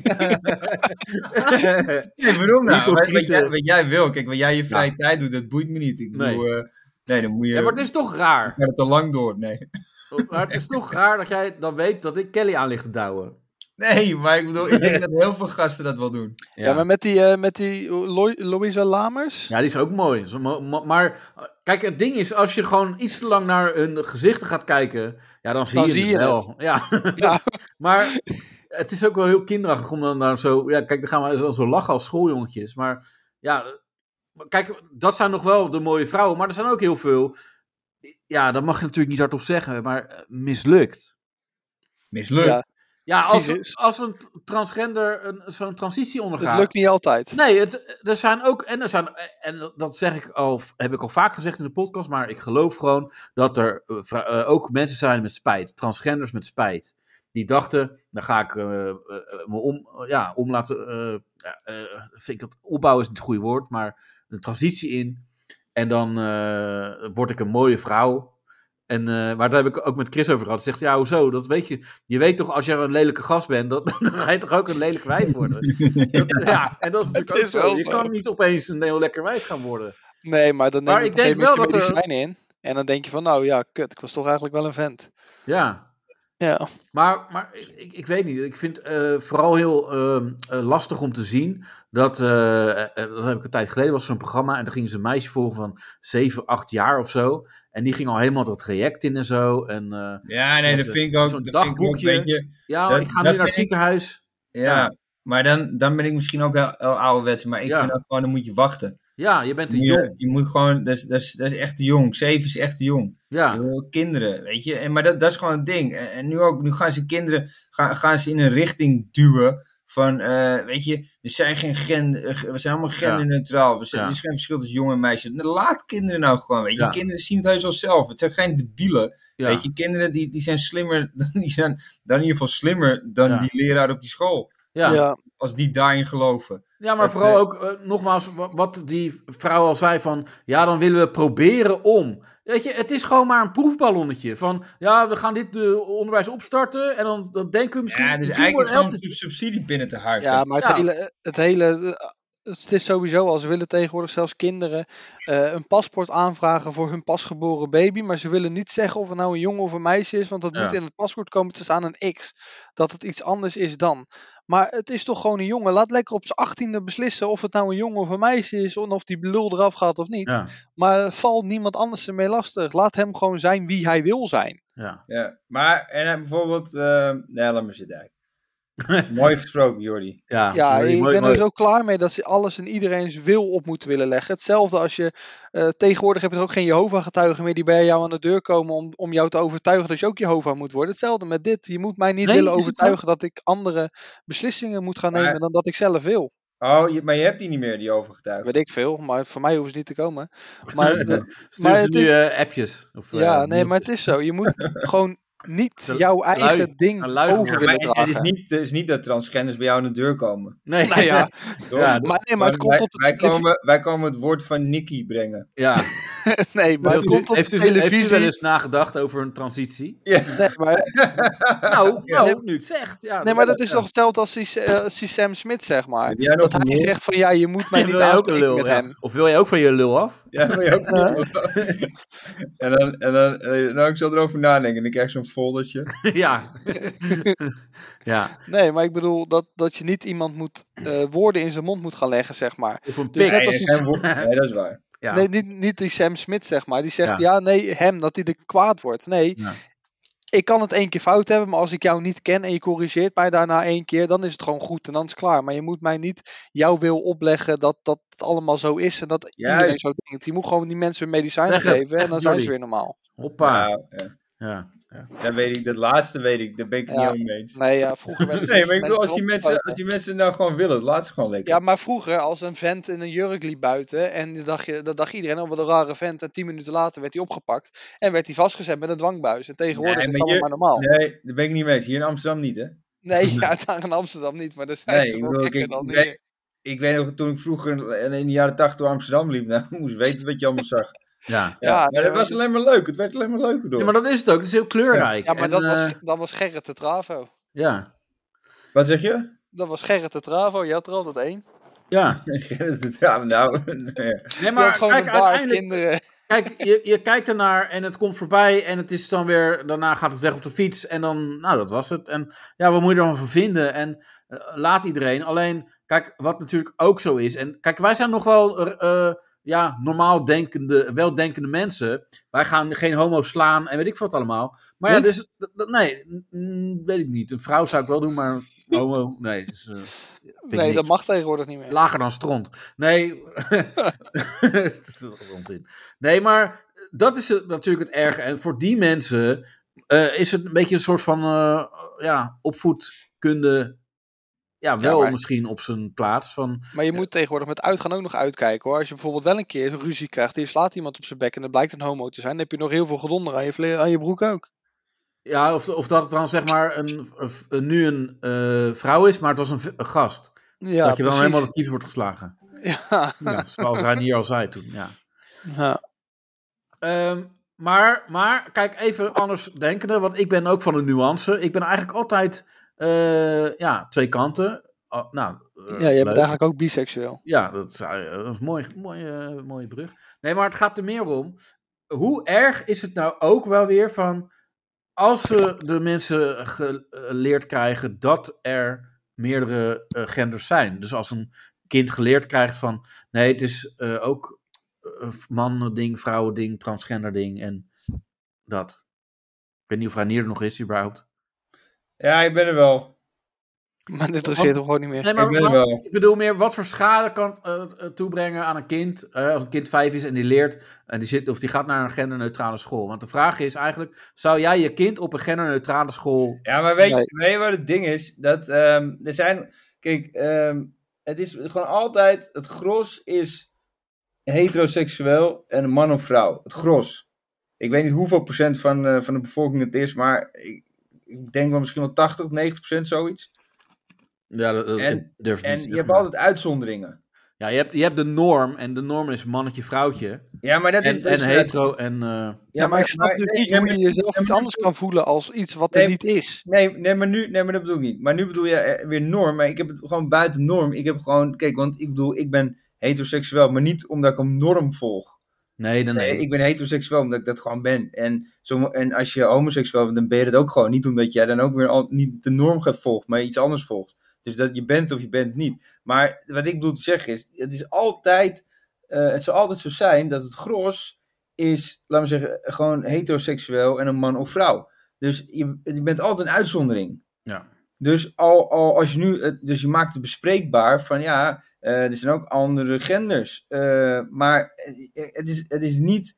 [SPEAKER 2] Nee, waarom nou?
[SPEAKER 3] Hypocriete.
[SPEAKER 2] Wat jij wil, kijk, wat jij je vrije tijd doet, dat boeit me niet. Ik bedoel, nee, dan moet je...
[SPEAKER 3] Ja, maar het is toch raar.
[SPEAKER 2] gaat het te lang door, nee.
[SPEAKER 3] Maar het is toch raar dat jij dan weet dat ik Kelly aan ligt te douwen.
[SPEAKER 2] Nee, maar ik bedoel, ik denk dat heel veel gasten dat wel doen.
[SPEAKER 4] ja, maar met die Louisa Lamers.
[SPEAKER 3] Ja, die is ook mooi. Maar kijk, het ding is, als je gewoon iets te lang naar hun gezichten gaat kijken, ja, dan zie je het wel. Ja.
[SPEAKER 4] Ja.
[SPEAKER 3] Maar het is ook wel heel kinderachtig om dan zo... Ja, kijk, dan gaan we dan zo lachen als schooljongetjes. Maar ja, kijk, dat zijn nog wel de mooie vrouwen. Maar er zijn ook heel veel... Ja, dat mag je natuurlijk niet hardop zeggen, maar mislukt.
[SPEAKER 2] Mislukt.
[SPEAKER 4] Ja,
[SPEAKER 3] Ja,
[SPEAKER 4] precies.
[SPEAKER 3] als een transgender zo'n transitie ondergaat...
[SPEAKER 4] Het lukt niet altijd.
[SPEAKER 3] Nee, er zijn ook, en dat zeg ik al, heb ik al vaak gezegd in de podcast, maar ik geloof gewoon dat er ook mensen zijn met spijt, transgenders met spijt. Die dachten, dan ga ik me om laten, vind ik dat opbouwen is niet het goede woord, maar een transitie in. En dan word ik een mooie vrouw. En, maar daar heb ik ook met Chris over gehad. Hij zegt, ja, hoezo? Dat weet je. Je weet toch, als je een lelijke gast bent, dan ga je toch ook een lelijk wijf worden? Ja, en dat is natuurlijk ook
[SPEAKER 4] is
[SPEAKER 3] zo.
[SPEAKER 4] wel
[SPEAKER 3] Je
[SPEAKER 4] zo.
[SPEAKER 3] kan niet opeens een heel lekker wijf gaan worden.
[SPEAKER 4] Nee, maar dan neem
[SPEAKER 3] Maar
[SPEAKER 4] je
[SPEAKER 3] ik
[SPEAKER 4] op een gegeven
[SPEAKER 3] denk
[SPEAKER 4] moment
[SPEAKER 3] wel
[SPEAKER 4] je
[SPEAKER 3] dat er-
[SPEAKER 4] medicijnen in. En dan denk je van, nou ja, kut, ik was toch eigenlijk wel een vent.
[SPEAKER 3] Ja,
[SPEAKER 4] Ja,
[SPEAKER 3] maar ik weet niet. Ik vind het vooral heel lastig om te zien dat heb ik een tijd geleden, was zo'n programma en daar gingen ze een meisje volgen van 7, 8 jaar of zo. En die ging al helemaal dat traject in en zo. En,
[SPEAKER 2] Ja, nee, dat vind ik ook,
[SPEAKER 3] zo'n
[SPEAKER 2] dat vind ik ook een
[SPEAKER 3] dagboekje.
[SPEAKER 2] beetje...
[SPEAKER 3] ja,
[SPEAKER 2] dat-
[SPEAKER 3] ik ga
[SPEAKER 2] dat
[SPEAKER 3] nu naar het
[SPEAKER 2] vind ik-
[SPEAKER 3] ziekenhuis.
[SPEAKER 2] Ja,
[SPEAKER 3] Ja.
[SPEAKER 2] maar dan ben ik misschien ook heel ouderwets. Maar ik
[SPEAKER 3] Ja.
[SPEAKER 2] vind ook gewoon, dan moet je wachten.
[SPEAKER 3] Ja, je bent te
[SPEAKER 2] Je,
[SPEAKER 3] jong.
[SPEAKER 2] je moet gewoon, dat is echt te jong. 7 is echt te jong.
[SPEAKER 3] Ja,
[SPEAKER 2] Je wil kinderen, weet je. Maar dat is gewoon het ding. En nu gaan ze kinderen gaan ze in een richting duwen van, weet je, er zijn we zijn allemaal genderneutraal. Er is geen verschil tussen jongen en meisjes. Laat kinderen nou gewoon, weet je.
[SPEAKER 3] Ja.
[SPEAKER 2] Kinderen zien het heus wel zelf. Het zijn geen debielen.
[SPEAKER 3] ja.
[SPEAKER 2] Weet je, kinderen die zijn slimmer, die zijn dan in ieder geval slimmer dan
[SPEAKER 3] Ja.
[SPEAKER 2] die leraar op die school.
[SPEAKER 3] Ja.
[SPEAKER 4] ja.
[SPEAKER 2] Als die daarin geloven.
[SPEAKER 3] Ja, maar vooral ook, nogmaals, wat die vrouw al zei van, ja, dan willen we proberen om. Weet je, het is gewoon maar een proefballonnetje van, ja, we gaan dit onderwijs opstarten en dan denken we misschien...
[SPEAKER 2] Ja, dus
[SPEAKER 3] misschien
[SPEAKER 2] eigenlijk is
[SPEAKER 3] helpt
[SPEAKER 2] gewoon
[SPEAKER 3] het-
[SPEAKER 2] subsidie binnen te harken.
[SPEAKER 4] Ja, maar
[SPEAKER 3] Ja.
[SPEAKER 4] het hele het is sowieso al, ze willen tegenwoordig zelfs kinderen een paspoort aanvragen voor hun pasgeboren baby, maar ze willen niet zeggen of het nou een jongen of een meisje is, want dat
[SPEAKER 3] Ja.
[SPEAKER 4] moet in het paspoort komen te staan een X, dat het iets anders is dan. Maar het is toch gewoon een jongen, laat lekker op zijn 18e beslissen of het nou een jongen of een meisje is, of die lul eraf gaat of niet.
[SPEAKER 3] Ja,
[SPEAKER 4] Maar val niemand anders ermee lastig, laat hem gewoon zijn wie hij wil zijn.
[SPEAKER 3] ja.
[SPEAKER 2] Ja, maar en bijvoorbeeld, nee, laat maar zitten. Mooi gesproken, Jordi.
[SPEAKER 4] Ja,
[SPEAKER 3] mooi,
[SPEAKER 4] ik
[SPEAKER 3] mooi,
[SPEAKER 4] ben
[SPEAKER 3] mooi.
[SPEAKER 4] er zo klaar mee dat ze alles en iedereen's wil op moeten willen leggen. Hetzelfde als je, tegenwoordig heb je er ook geen Jehovah-getuigen meer die bij jou aan de deur komen om jou te overtuigen dat je ook Jehovah moet worden. Hetzelfde met dit. Je moet mij niet
[SPEAKER 3] Nee,
[SPEAKER 4] willen
[SPEAKER 3] is het
[SPEAKER 4] overtuigen dat ik andere beslissingen moet gaan
[SPEAKER 2] Maar-
[SPEAKER 4] nemen dan dat ik zelf wil.
[SPEAKER 2] Oh, maar je hebt die niet meer, die overgetuigd.
[SPEAKER 4] Weet ik veel, maar voor mij hoeven ze niet te komen. Maar,
[SPEAKER 3] Stuur
[SPEAKER 4] maar
[SPEAKER 3] ze
[SPEAKER 4] het
[SPEAKER 3] nu
[SPEAKER 4] is-
[SPEAKER 3] appjes. Of,
[SPEAKER 4] ja, nee,
[SPEAKER 3] mailtjes.
[SPEAKER 4] maar het is zo. Je moet gewoon niet
[SPEAKER 3] Te
[SPEAKER 4] jouw eigen
[SPEAKER 3] lui-
[SPEAKER 4] ding
[SPEAKER 3] te lui
[SPEAKER 4] over
[SPEAKER 3] worden.
[SPEAKER 2] Maar
[SPEAKER 4] willen
[SPEAKER 2] het
[SPEAKER 4] dragen.
[SPEAKER 2] is niet dat transgenders bij jou aan de deur komen.
[SPEAKER 3] Nee,
[SPEAKER 4] Nou ja,
[SPEAKER 2] Toch?
[SPEAKER 3] Ja,
[SPEAKER 4] maar het komt op
[SPEAKER 2] wij
[SPEAKER 4] de
[SPEAKER 2] komen het woord van Nicky brengen.
[SPEAKER 3] ja.
[SPEAKER 4] Nee, maar het komt op televisie.
[SPEAKER 3] Heeft u wel eens nagedacht over een transitie?
[SPEAKER 2] Ja.
[SPEAKER 4] Nee, maar,
[SPEAKER 3] Nu het zegt. Ja,
[SPEAKER 4] nee, maar dat is toch hetzelfde als die Sam Smith, zeg maar.
[SPEAKER 2] Heb jij nog
[SPEAKER 4] Dat hij
[SPEAKER 2] een
[SPEAKER 4] zegt van, ja, je moet mij niet
[SPEAKER 3] wil je ook een
[SPEAKER 4] aanspreken
[SPEAKER 3] lul,
[SPEAKER 4] met hem.
[SPEAKER 3] Of wil je ook van je lul af?
[SPEAKER 2] Ja, wil je ook en dan ik zal erover nadenken. En dan krijg je zo'n foldertje.
[SPEAKER 3] Ja. Ja.
[SPEAKER 4] Nee, maar ik bedoel dat je niet iemand moet woorden in zijn mond moet gaan leggen, zeg maar.
[SPEAKER 3] Of een
[SPEAKER 4] Dus
[SPEAKER 3] pik.
[SPEAKER 4] net als die,
[SPEAKER 2] Nee, dat is waar.
[SPEAKER 3] Ja.
[SPEAKER 4] nee, niet die Sam Smith, zeg maar. Die zegt,
[SPEAKER 3] Ja.
[SPEAKER 4] hem, dat hij er kwaad wordt. Nee,
[SPEAKER 3] Ja.
[SPEAKER 4] ik kan het 1 keer fout hebben, maar als ik jou niet ken en je corrigeert mij daarna 1 keer, dan is het gewoon goed en dan is het klaar. Maar je moet mij niet jouw wil opleggen dat het allemaal zo is en dat iedereen zo denkt. Je moet gewoon die mensen hun medicijnen geven en dan zijn ze weer normaal.
[SPEAKER 3] Hoppa.
[SPEAKER 2] Ja.
[SPEAKER 3] Ja.
[SPEAKER 2] Dat weet ik, dat laatste weet ik. Daar ben ik het niet over mee eens.
[SPEAKER 4] Nee, ja, vroeger werd het
[SPEAKER 2] Nee, maar ik bedoel, als
[SPEAKER 4] opgesloten.
[SPEAKER 2] die mensen nou gewoon willen, laat ze gewoon lekker.
[SPEAKER 4] Ja, maar vroeger, als een vent in een jurk liep buiten en dan dacht iedereen, oh wat een rare vent. En 10 minuten later werd hij opgepakt en werd hij vastgezet met een dwangbuis. En tegenwoordig is het allemaal normaal.
[SPEAKER 2] Nee, daar ben ik niet mee eens. Hier in Amsterdam niet, hè?
[SPEAKER 4] Nee, ja, daar in Amsterdam niet, maar daar zijn ze wel gekker dan hier.
[SPEAKER 2] Ik weet nog, toen ik vroeger in de jaren 80 door Amsterdam liep, nou, moest weten wat je allemaal zag.
[SPEAKER 3] Ja.
[SPEAKER 2] Maar het was alleen maar leuk. Het werd alleen maar leuker door.
[SPEAKER 3] Ja, maar dat is het ook. Het is heel kleurrijk.
[SPEAKER 4] Ja, maar
[SPEAKER 3] En,
[SPEAKER 4] dat was Gerrit de Travo.
[SPEAKER 3] Ja.
[SPEAKER 2] Wat zeg je?
[SPEAKER 4] Dat was Gerrit de Travo, je had er altijd 1.
[SPEAKER 3] Ja.
[SPEAKER 2] Ja, nou.
[SPEAKER 3] Nee, maar
[SPEAKER 4] gewoon
[SPEAKER 3] kijk,
[SPEAKER 4] een baard,
[SPEAKER 3] uiteindelijk...
[SPEAKER 4] kinderen.
[SPEAKER 3] Kijk, je kijkt ernaar en het komt voorbij en het is dan weer... Daarna gaat het weg op de fiets en dan... Nou, dat was het. En ja, wat moet je er dan van vinden? En laat iedereen. Alleen, kijk, wat natuurlijk ook zo is... En kijk, wij zijn nog wel... normaal denkende, weldenkende mensen. Wij gaan geen homo slaan en weet ik wat allemaal. Maar ja, dus, nee, weet ik niet. Een vrouw zou ik wel doen, maar homo, nee. Dus,
[SPEAKER 4] Nee, dat mag tegenwoordig niet meer.
[SPEAKER 3] Lager dan stront. Nee. Nee, maar dat is natuurlijk het erge. En voor die mensen is het een beetje een soort van opvoedkunde. Ja, wel misschien op zijn plaats. Maar
[SPEAKER 4] je moet tegenwoordig met uitgaan ook nog uitkijken, hoor. Als je bijvoorbeeld wel een keer een ruzie krijgt en je slaat iemand op zijn bek en het blijkt een homo te zijn, dan heb je nog heel veel gedonder aan je broek ook.
[SPEAKER 3] Ja, of dat het dan zeg maar nu een vrouw is, maar het was een gast.
[SPEAKER 4] Ja,
[SPEAKER 3] dat je dan
[SPEAKER 4] precies.
[SPEAKER 3] helemaal de tyfus wordt geslagen. Ja, zoals hij hier al zei toen, ja. Maar kijk, even anders denkende, want ik ben ook van de nuance. Ik ben eigenlijk altijd... twee kanten.
[SPEAKER 4] Je bent eigenlijk ook biseksueel.
[SPEAKER 3] Ja, dat is een mooie brug. Nee, maar het gaat er meer om. Hoe erg is het nou ook wel weer van... Als de mensen geleerd krijgen dat er meerdere genders zijn. Dus als een kind geleerd krijgt van... Nee, het is ook mannen-ding, vrouwen-ding, transgender-ding en dat. Ik weet niet of Ranier er nog is, überhaupt.
[SPEAKER 2] Ja, ik ben er wel.
[SPEAKER 4] Maar dit interesseert hem gewoon niet meer.
[SPEAKER 3] Nee, maar ik bedoel meer, wat voor schade kan het toebrengen aan een kind, als een kind 5 is en die leert, en die gaat naar een genderneutrale school. Want de vraag is eigenlijk, zou jij je kind op een genderneutrale school...
[SPEAKER 2] Ja, maar weet je wat het ding is? Dat er zijn, kijk, het is gewoon altijd, het gros is heteroseksueel en een man of vrouw. Het gros. Ik weet niet hoeveel procent van de bevolking het is, maar ik denk wel misschien wel 80 of 90% zoiets.
[SPEAKER 3] Ja, dat durf ik niet.
[SPEAKER 2] En je hebt altijd uitzonderingen.
[SPEAKER 3] Ja, je hebt de norm. En de norm is mannetje, vrouwtje.
[SPEAKER 2] Ja, maar dat is...
[SPEAKER 3] En hetero en...
[SPEAKER 4] Ja, maar ik snap dus niet hoe je jezelf iets anders kan voelen als iets wat er niet is.
[SPEAKER 2] Nee, maar dat bedoel ik niet. Maar nu bedoel je weer norm. Maar ik heb het gewoon buiten norm. Ik heb gewoon... Kijk, want ik bedoel, ik ben heteroseksueel. Maar niet omdat ik een norm volg.
[SPEAKER 3] Nee.
[SPEAKER 2] Ik ben heteroseksueel omdat ik dat gewoon ben. En als je homoseksueel bent, dan ben je dat ook gewoon. Niet omdat jij dan ook weer niet de norm gaat volgen, maar iets anders volgt. Dus dat je bent of je bent niet. Maar wat ik bedoel te zeggen is, het zal altijd zo zijn dat het gros is, laten we zeggen, gewoon heteroseksueel en een man of vrouw. Dus je bent altijd een uitzondering.
[SPEAKER 3] Ja.
[SPEAKER 2] Dus als je nu, dus je maakt het bespreekbaar van ja, er zijn ook andere genders. Maar het is niet,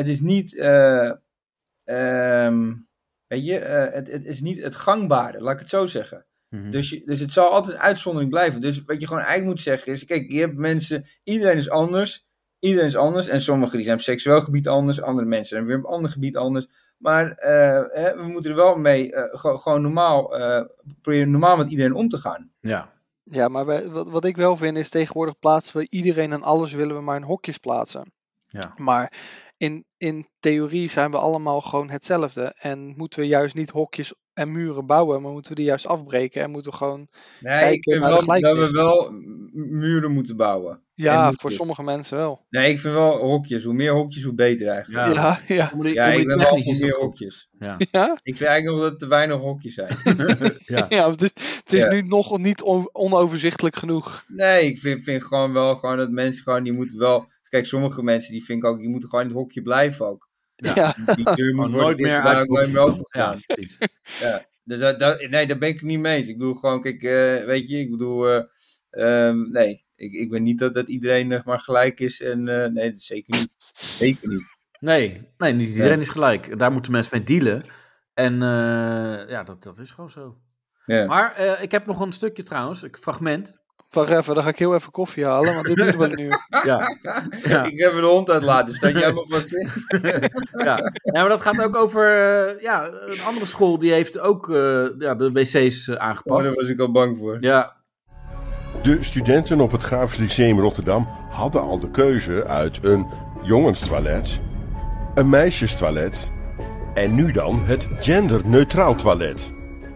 [SPEAKER 2] weet je, het is niet het gangbare, laat ik het zo zeggen. Mm-hmm. Dus het zal altijd een uitzondering blijven. Dus wat je gewoon eigenlijk moet zeggen is, kijk, je hebt mensen, iedereen is anders. En sommigen die zijn op seksueel gebied anders, andere mensen zijn weer op ander gebied anders. Maar we moeten er wel mee gewoon proberen normaal met iedereen om te gaan.
[SPEAKER 3] Ja.
[SPEAKER 4] Ja, maar wat ik wel vind is tegenwoordig plaatsen we iedereen en alles willen we maar in hokjes plaatsen.
[SPEAKER 3] Ja.
[SPEAKER 4] Maar in theorie zijn we allemaal gewoon hetzelfde. En moeten we juist niet hokjes en muren bouwen, maar moeten we die juist afbreken en moeten we gewoon kijken naar de gelijkenis.
[SPEAKER 2] Dat we wel muren moeten bouwen.
[SPEAKER 4] Ja, voor sommige mensen wel.
[SPEAKER 2] Nee, ik vind wel hokjes. Hoe meer hokjes, hoe beter eigenlijk.
[SPEAKER 4] Ja.
[SPEAKER 2] Ik ben wel voor meer hokjes.
[SPEAKER 3] Ja.
[SPEAKER 2] Ik vind eigenlijk nog dat er te weinig hokjes zijn.
[SPEAKER 4] Het is nu nog niet onoverzichtelijk genoeg.
[SPEAKER 2] Nee, ik vind gewoon dat mensen gewoon, die moeten wel... Kijk, sommige mensen die vind ik ook, die moeten gewoon in het hokje blijven ook.
[SPEAKER 4] Ja.
[SPEAKER 2] Die deur moet
[SPEAKER 3] nooit meer uit.
[SPEAKER 2] nooit meer open gaan.
[SPEAKER 3] Ja,
[SPEAKER 2] Ja. Dus nee, daar ben ik het niet mee eens. Ik bedoel gewoon, kijk, weet je, ik bedoel, nee, ik ben niet dat iedereen maar gelijk is. En nee, dat zeker niet. Zeker niet.
[SPEAKER 3] Nee, niet iedereen is gelijk. Daar moeten mensen mee dealen. En dat is gewoon zo.
[SPEAKER 2] Ja.
[SPEAKER 3] Maar ik heb nog een stukje trouwens, een fragment.
[SPEAKER 4] Wacht even, dan ga ik heel even koffie halen, want dit duurt wel een uur.
[SPEAKER 3] Ja.
[SPEAKER 2] Ik heb de hond uitlaten, staat jij nog vast in?
[SPEAKER 3] Ja, maar dat gaat ook over een andere school, die heeft ook de wc's aangepast.
[SPEAKER 2] Daar was ik al bang voor.
[SPEAKER 3] Ja.
[SPEAKER 6] De studenten op het Grafisch Lyceum Rotterdam hadden al de keuze uit een jongenstoilet, een meisjestoilet en nu dan het genderneutraal toilet.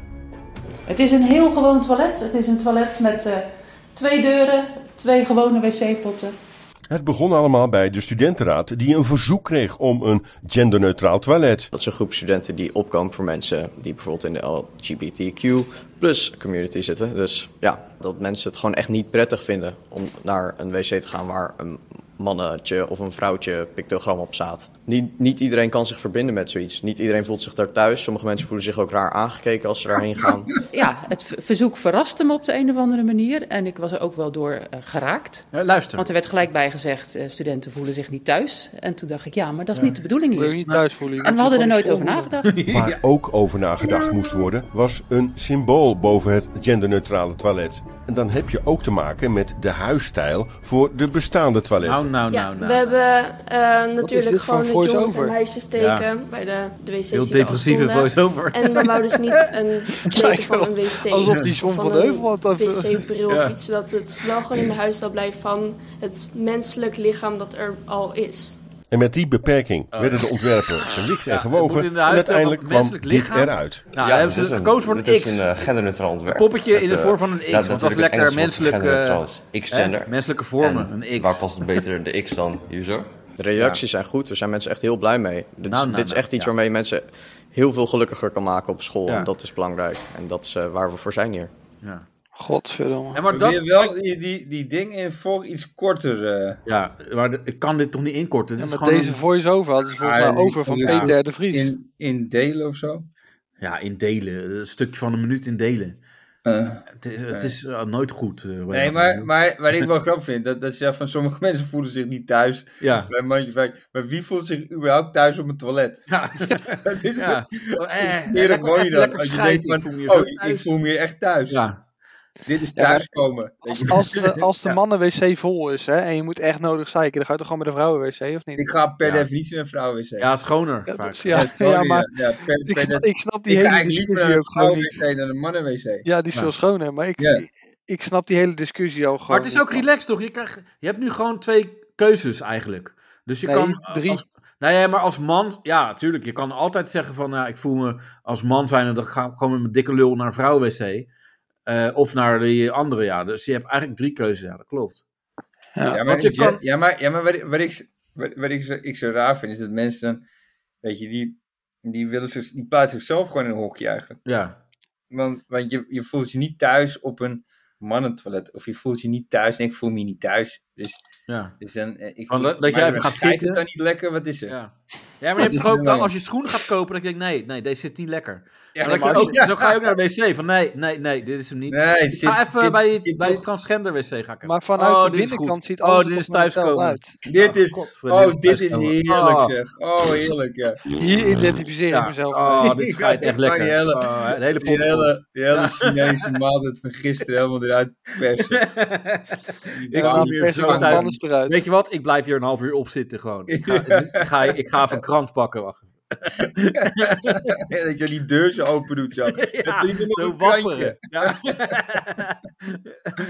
[SPEAKER 7] Het is een heel gewoon toilet. Het is een toilet met 2 deuren, 2 gewone wc-potten.
[SPEAKER 6] Het begon allemaal bij de studentenraad die een verzoek kreeg om een genderneutraal toilet.
[SPEAKER 8] Dat is een groep studenten die opkomt voor mensen die bijvoorbeeld in de LGBTQ plus community zitten. Dus ja, dat mensen het gewoon echt niet prettig vinden om naar een wc te gaan waar een mannetje of een vrouwtje pictogram op staat. Niet iedereen kan zich verbinden met zoiets. Niet iedereen voelt zich daar thuis. Sommige mensen voelen zich ook raar aangekeken als ze daarheen gaan.
[SPEAKER 7] Ja, het verzoek verraste me op de een of andere manier. En ik was er ook wel door geraakt.
[SPEAKER 3] Luister.
[SPEAKER 7] Want er werd gelijk bij gezegd, studenten voelen zich niet thuis. En toen dacht ik, ja, maar dat is niet de bedoeling
[SPEAKER 4] Wil je
[SPEAKER 7] hier.
[SPEAKER 4] niet thuis voelen?
[SPEAKER 7] En we hadden er nooit over nagedacht.
[SPEAKER 6] Waar ook over nagedacht moest worden, was een symbool boven het genderneutrale toilet. En dan heb je ook te maken met de huisstijl voor de bestaande toiletten.
[SPEAKER 3] Nou.
[SPEAKER 9] We hebben natuurlijk
[SPEAKER 4] dit
[SPEAKER 9] gewoon
[SPEAKER 4] voor
[SPEAKER 9] de jongens
[SPEAKER 4] voice-over?
[SPEAKER 9] en meisjes teken bij de wc's
[SPEAKER 3] Heel
[SPEAKER 9] die er al
[SPEAKER 3] depressieve
[SPEAKER 9] stonden.
[SPEAKER 3] voice-over.
[SPEAKER 9] En dan wouden ze niet een teken van een wc.
[SPEAKER 4] Alsof die John van de Heuvel had over...
[SPEAKER 9] wc-bril of iets, zodat het wel gewoon in de huisstijl blijft van het menselijk lichaam dat er al is.
[SPEAKER 6] En met die beperking werden de ontwerpers gewikt en
[SPEAKER 3] het
[SPEAKER 6] gewogen
[SPEAKER 3] moet in de
[SPEAKER 6] en
[SPEAKER 3] huisstijl
[SPEAKER 6] uiteindelijk
[SPEAKER 3] van
[SPEAKER 6] kwam
[SPEAKER 3] menselijk
[SPEAKER 6] dit
[SPEAKER 3] lichaam.
[SPEAKER 6] eruit.
[SPEAKER 3] Nou, daar hebben ze gekozen voor een X.
[SPEAKER 10] Het is een genderneutraal ontwerp.
[SPEAKER 3] Een poppetje in de vorm van een X, want het was lekker
[SPEAKER 10] menselijke X-gender.
[SPEAKER 3] Menselijke vormen,
[SPEAKER 10] En
[SPEAKER 3] een X.
[SPEAKER 10] waar past het beter de X dan user?
[SPEAKER 8] De reacties zijn goed, er zijn mensen echt heel blij mee. Dit is echt iets waarmee je mensen heel veel gelukkiger kan maken op school.
[SPEAKER 3] Ja.
[SPEAKER 8] En dat is belangrijk. En dat is waar we voor zijn hier.
[SPEAKER 3] Ja.
[SPEAKER 4] Godverdomme.
[SPEAKER 3] Ja, maar
[SPEAKER 2] Wil je wel die ding in voor iets korter...
[SPEAKER 3] Ja, maar ik kan dit toch niet inkorten? Dit is
[SPEAKER 4] Met
[SPEAKER 3] gewoon
[SPEAKER 4] deze voice-over hadden ze volgens mij over van Peter de Vries.
[SPEAKER 2] In delen of zo?
[SPEAKER 3] Ja, in delen. Een stukje van een minuut in delen. Het is nooit goed.
[SPEAKER 2] Nee, maar wat ik wel grappig vind, dat ze van sommige mensen voelen zich niet thuis.
[SPEAKER 3] Ja.
[SPEAKER 2] Bij mandje 5. Maar wie voelt zich überhaupt thuis op een toilet?
[SPEAKER 3] Ja.
[SPEAKER 2] Dat is
[SPEAKER 3] Ja.
[SPEAKER 2] heerlijk mooi dan.
[SPEAKER 3] Lekker
[SPEAKER 2] Als je
[SPEAKER 3] schijt,
[SPEAKER 2] denkt
[SPEAKER 3] ik voel me
[SPEAKER 2] van,
[SPEAKER 3] hier zo thuis.
[SPEAKER 2] ik voel me hier echt thuis.
[SPEAKER 3] Ja.
[SPEAKER 2] Dit is thuiskomen.
[SPEAKER 4] Als de mannen-wc vol is, hè, en je moet echt nodig zeiken, dan ga je toch gewoon met de vrouwen-wc, of niet?
[SPEAKER 2] Ik ga per definitie naar vrouwen-wc.
[SPEAKER 3] Ja, schoner.
[SPEAKER 4] Ja,
[SPEAKER 3] vaak.
[SPEAKER 4] maar ik snap die hele discussie ook gewoon niet.
[SPEAKER 2] Ik naar de mannen-wc.
[SPEAKER 4] Ja, die is veel schoner, maar ik snap die hele discussie ook gewoon
[SPEAKER 3] Maar het is ook relaxed, toch? Je hebt nu gewoon 2 keuzes eigenlijk. Dus je kan...
[SPEAKER 4] 3.
[SPEAKER 3] Nee, maar als man... Ja, natuurlijk. Je kan altijd zeggen van... ik voel me als man zijn en dan ga ik gewoon met mijn dikke lul naar een vrouwen-wc. Of naar die andere, ja. Dus je hebt eigenlijk 3 keuzes, ja, dat klopt.
[SPEAKER 2] Maar wat ik zo raar vind, is dat mensen dan, weet je, die plaatsen zichzelf gewoon in een hokje eigenlijk.
[SPEAKER 3] Ja.
[SPEAKER 2] Want je voelt je niet thuis op een mannentoilet, of je voelt je niet thuis, en ik voel me niet thuis. Dus dan,
[SPEAKER 3] dat jij even gaat zitten.
[SPEAKER 2] Het dan niet lekker, wat is er?
[SPEAKER 3] Ja, maar je hebt ook, als je schoenen gaat kopen, dan denk ik, nee, deze zit niet lekker.
[SPEAKER 2] Ja,
[SPEAKER 3] zo ga je ook naar de wc, van nee, dit is hem niet. Ik ga even bij die transgender wc ga ik.
[SPEAKER 4] Maar vanuit de binnenkant ziet alles
[SPEAKER 3] dit is thuiskomen
[SPEAKER 4] uit.
[SPEAKER 2] Dit is heerlijk zeg. Oh, heerlijk, ja.
[SPEAKER 4] Hier identificeer ik mezelf mee.
[SPEAKER 3] Dit schijnt echt lekker.
[SPEAKER 2] Die hele Chinese maaltijd van gisteren helemaal eruit persen.
[SPEAKER 3] Weet je wat? Ik blijf hier een half uur op zitten gewoon. Ik ga even een krant pakken. Wacht.
[SPEAKER 2] Dat je die deur zo open doet zo.
[SPEAKER 3] Zo wapperen.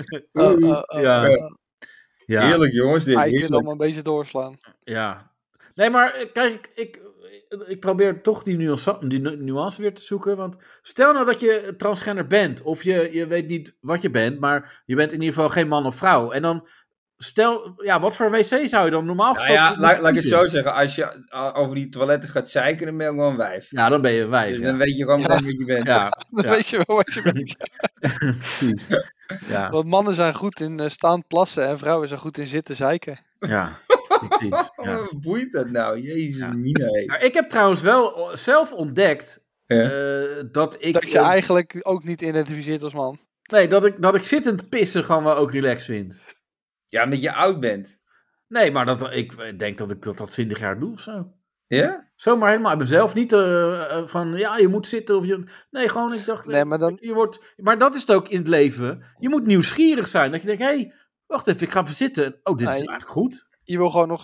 [SPEAKER 2] Ja. Heerlijk jongens dit.
[SPEAKER 4] Ik wil het allemaal een beetje doorslaan.
[SPEAKER 3] Ja. Nee, maar kijk, ik probeer toch die nuance weer te zoeken. Want stel nou dat je transgender bent. Of je weet niet wat je bent. Maar je bent in ieder geval geen man of vrouw. En dan stel, wat voor wc zou je dan normaal gesproken
[SPEAKER 2] laat ik het zo zeggen. Als je over die toiletten gaat zeiken, dan ben je ook wel een wijf.
[SPEAKER 3] Ja, dan ben je een wijf.
[SPEAKER 2] Dus dan weet je gewoon meteen wat je bent.
[SPEAKER 3] Ja,
[SPEAKER 4] Dan weet je wel wat je bent.
[SPEAKER 3] precies. Ja.
[SPEAKER 4] Want mannen zijn goed in staan plassen en vrouwen zijn goed in zitten zeiken.
[SPEAKER 3] Ja, precies. Ja.
[SPEAKER 2] Wat boeit dat nou? Jezus, mina.
[SPEAKER 3] Maar ik heb trouwens wel zelf ontdekt dat ik...
[SPEAKER 4] Dat je eigenlijk ook niet identificeert als man.
[SPEAKER 3] Nee, dat ik zittend pissen gewoon wel ook relaxed vind.
[SPEAKER 2] Ja, omdat je oud bent.
[SPEAKER 3] Nee, maar ik denk dat ik dat 20 jaar doe of zo.
[SPEAKER 2] Ja?
[SPEAKER 3] Zomaar helemaal uit mezelf. Niet van, je moet zitten of je... Nee, gewoon, ik dacht...
[SPEAKER 4] Nee, maar dan...
[SPEAKER 3] Maar dat is het ook in het leven. Je moet nieuwsgierig zijn. Dat je denkt, hé, wacht even, ik ga even zitten. Oh, dit is eigenlijk goed.
[SPEAKER 4] Je wil gewoon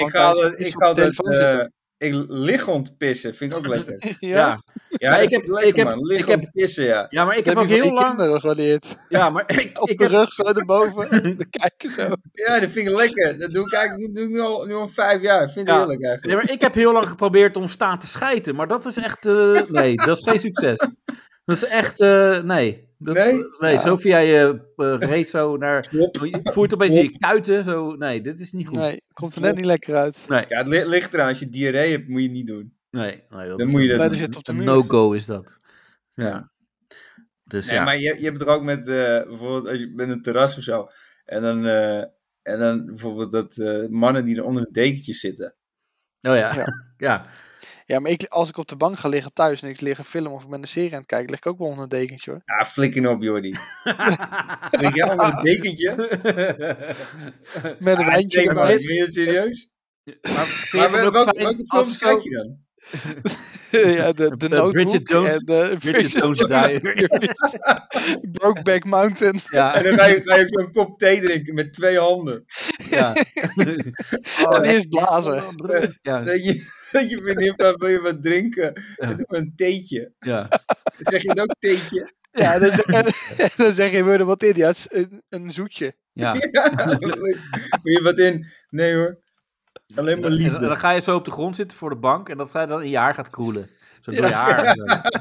[SPEAKER 2] Ik liggend pissen, vind ik ook lekker.
[SPEAKER 3] Ja,
[SPEAKER 2] ik heb pissen, ja.
[SPEAKER 3] Ja, maar ik heb ook heel lang...
[SPEAKER 4] kinderen geleerd.
[SPEAKER 3] Ja, maar
[SPEAKER 4] op de rug zo erboven. Dan kijken zo.
[SPEAKER 2] Ja, dat vind ik lekker. Dat doe ik eigenlijk nu al 5 jaar. Vind ik heerlijk eigenlijk.
[SPEAKER 3] Nee, maar ik heb heel lang geprobeerd om staan te schijten. Maar dat is echt... nee, dat is geen succes. Dat is echt... nee. Nee, zo via je reet zo naar... Je voert opeens in je kuiten. Zo, nee, dit is niet goed.
[SPEAKER 4] Nee, komt er net niet lekker uit.
[SPEAKER 3] Nee.
[SPEAKER 2] Ja, het ligt eraan. Als je diarree hebt, moet je het niet doen.
[SPEAKER 3] Nee, dat
[SPEAKER 2] dan moet je dat
[SPEAKER 4] zit op de
[SPEAKER 3] een
[SPEAKER 4] muur.
[SPEAKER 3] no-go is dat. Ja. Dus
[SPEAKER 2] nee, maar je hebt er ook met... bijvoorbeeld als je bent een terras of zo. En dan bijvoorbeeld dat mannen die er onder een dekentje zitten.
[SPEAKER 3] Oh ja. Ja.
[SPEAKER 4] Ja, maar als ik op de bank ga liggen thuis en ik lig een film of ik ben een serie aan het kijken, lig ik ook wel onder een dekentje hoor.
[SPEAKER 2] Ja, flikker op, Jordi. Lig jij onder een dekentje?
[SPEAKER 4] Met een wijntje erbij.
[SPEAKER 2] Ben je het serieus?
[SPEAKER 3] Maar
[SPEAKER 2] welke films kijk je dan?
[SPEAKER 4] Ja, de Notebook
[SPEAKER 3] Bridget Jones,
[SPEAKER 4] en
[SPEAKER 3] Bridget Jones Diary.
[SPEAKER 4] Brokeback Mountain.
[SPEAKER 3] Ja.
[SPEAKER 2] En dan ga je zo'n kop thee drinken met 2 handen.
[SPEAKER 3] Ja.
[SPEAKER 4] En eerst blazen.
[SPEAKER 3] Ja.
[SPEAKER 2] Dat je vriendin vraagt, wil je wat drinken?
[SPEAKER 3] Ja.
[SPEAKER 2] En doe maar een theetje.
[SPEAKER 3] Ja.
[SPEAKER 2] Dan zeg je ook theetje.
[SPEAKER 4] Ja, dan zeg je, wil je er wat in? Ja, een zoetje.
[SPEAKER 3] Ja.
[SPEAKER 2] Wil je wat in? Nee hoor. Alleen maar liefde.
[SPEAKER 3] En dan ga je zo op de grond zitten voor de bank en dat zij dan in je haar gaat kroelen. Zo door je haar.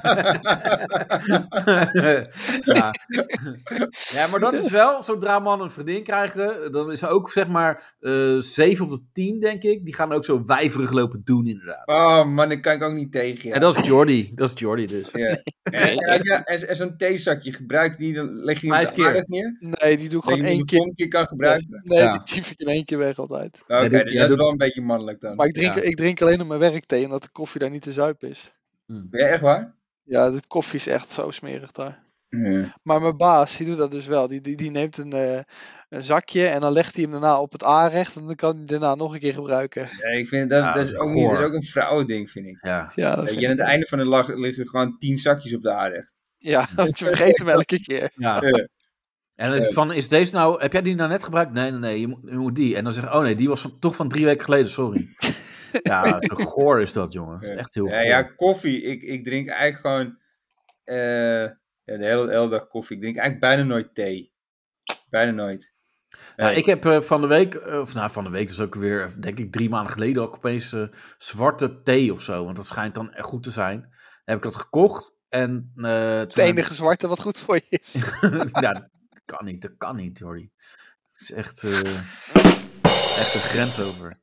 [SPEAKER 3] Ja, maar dat is wel, zodra mannen een vriendin krijgen, dan is er ook zeg maar 7 op de 10, denk ik. Die gaan ook zo wijverig lopen doen, inderdaad.
[SPEAKER 2] Oh man, ik kan ik ook niet tegen. Ja.
[SPEAKER 3] En dat is Jordi. Dus.
[SPEAKER 2] Ja. En zo'n theezakje gebruik die, dan leg je die
[SPEAKER 3] 5
[SPEAKER 2] op de aardig neer?
[SPEAKER 4] Nee, die doe ik gewoon 1 keer.
[SPEAKER 2] Een keer kan gebruiken?
[SPEAKER 4] Nee, die tyf ik in 1 keer weg altijd.
[SPEAKER 2] Oké, dus dat is wel een beetje mannelijk dan.
[SPEAKER 4] Maar ik drink alleen op mijn werk thee, omdat de koffie daar niet te zuip is.
[SPEAKER 2] Ben jij echt waar?
[SPEAKER 4] Ja, de koffie is echt zo smerig daar.
[SPEAKER 2] Ja.
[SPEAKER 4] Maar mijn baas, die doet dat dus wel. Die neemt een zakje en dan legt hij hem daarna op het aanrecht. En dan kan hij daarna nog een keer gebruiken.
[SPEAKER 2] Ja, ik vind dat is ook niet, dat is ook een vrouwending, vind ik.
[SPEAKER 3] Ja.
[SPEAKER 4] Ja,
[SPEAKER 2] aan het einde van de dag liggen gewoon 10 zakjes op de aanrecht.
[SPEAKER 4] Ja, want je vergeet hem elke keer.
[SPEAKER 3] Ja. En is deze nou, heb jij die nou net gebruikt? Nee, je moet die. En dan zeg je, oh nee, die was toch van 3 weken geleden, sorry. Ja, zo goor is dat, jongen. Ja. Echt heel goor.
[SPEAKER 2] Ja, koffie. Ik drink eigenlijk gewoon de hele dag koffie. Ik drink eigenlijk bijna nooit thee. Bijna nooit.
[SPEAKER 3] Ja, ik heb van de week, van de week is ook weer, denk ik 3 maanden geleden ook opeens zwarte thee of zo. Want dat schijnt dan echt goed te zijn. Dan heb ik dat gekocht. En,
[SPEAKER 4] het enige zwarte wat goed voor je is.
[SPEAKER 3] Ja, dat kan niet, Jordi. Het is echt een grens over.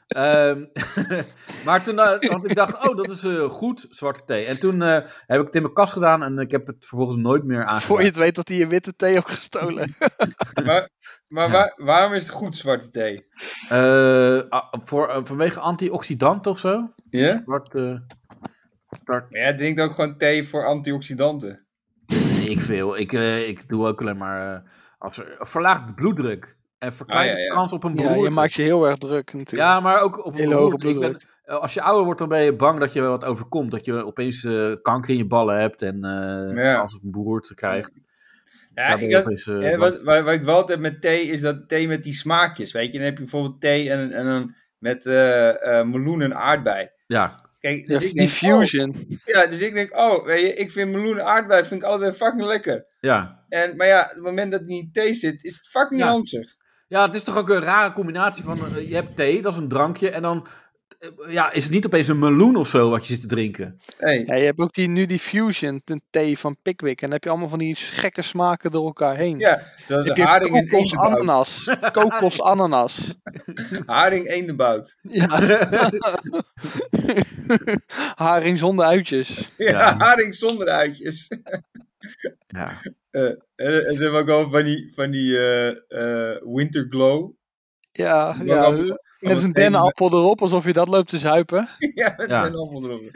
[SPEAKER 3] Maar toen, want ik dacht, dat is goed, zwarte thee. En toen heb ik het in mijn kast gedaan en ik heb het vervolgens nooit meer aangedaan.
[SPEAKER 4] Voor je het weet dat hij je witte thee ook gestolen.
[SPEAKER 2] Waarom is het goed, zwarte thee?
[SPEAKER 3] Vanwege antioxidanten of zo.
[SPEAKER 2] Ja?
[SPEAKER 3] Maar
[SPEAKER 2] jij drinkt ook gewoon thee voor antioxidanten.
[SPEAKER 3] Nee, ik doe ook alleen maar verlaagt bloeddruk. En verkleint de kans op een beroerte.
[SPEAKER 4] Ja, je maakt je heel erg druk natuurlijk.
[SPEAKER 3] Ja, maar ook op een
[SPEAKER 4] hele hoge bloeddruk.
[SPEAKER 3] Als je ouder wordt, dan ben je bang dat je wat overkomt. Dat je opeens kanker in je ballen hebt en kans op een beroerte krijgt.
[SPEAKER 2] Ja, wat ik wel heb met thee, is dat thee met die smaakjes, weet je. Dan heb je bijvoorbeeld thee en dan met meloen en aardbei.
[SPEAKER 3] Ja.
[SPEAKER 2] Kijk, dus
[SPEAKER 4] die fusion.
[SPEAKER 2] Dus ik denk, weet je, ik vind meloen en aardbei vind ik altijd fucking lekker.
[SPEAKER 3] Ja.
[SPEAKER 2] Maar ja, op het moment dat het niet in thee zit, is het fucking ranzig.
[SPEAKER 3] Ja, het is toch ook een rare combinatie van, je hebt thee, dat is een drankje, en dan is het niet opeens een meloen of zo wat je zit te drinken?
[SPEAKER 2] Hey.
[SPEAKER 4] Ja, je hebt ook nu die Fusion thee van Pickwick. En dan heb je allemaal van die gekke smaken door elkaar heen.
[SPEAKER 2] Ja, zoals
[SPEAKER 4] heb
[SPEAKER 2] de
[SPEAKER 4] je
[SPEAKER 2] haring en
[SPEAKER 4] kokos
[SPEAKER 2] eendenbout.
[SPEAKER 4] ananas. Kokos ananas.
[SPEAKER 2] Haring eendenbout.
[SPEAKER 4] Ja. Haring zonder uitjes.
[SPEAKER 2] Ja, haring zonder uitjes.
[SPEAKER 3] Ja.
[SPEAKER 2] En ze hebben ook al van die winter glow.
[SPEAKER 4] Ja,
[SPEAKER 2] Maar
[SPEAKER 4] ja.
[SPEAKER 2] allemaal-
[SPEAKER 4] Met een dennenappel erop, alsof je dat loopt te zuipen.
[SPEAKER 2] Ja, met een appel erop.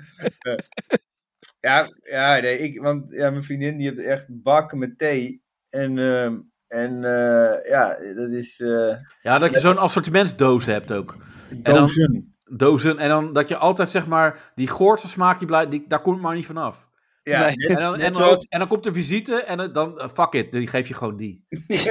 [SPEAKER 2] Nee, want mijn vriendin die heeft echt bakken met thee. Dat is...
[SPEAKER 3] Ja, dat je zo'n assortimentsdoos hebt ook. Dozen. En dan dat je altijd zeg maar, die goortse smaak, daar komt maar niet vanaf.
[SPEAKER 2] Ja,
[SPEAKER 4] Nee.
[SPEAKER 3] En dan komt er visite en dan, fuck it, die geef je gewoon die.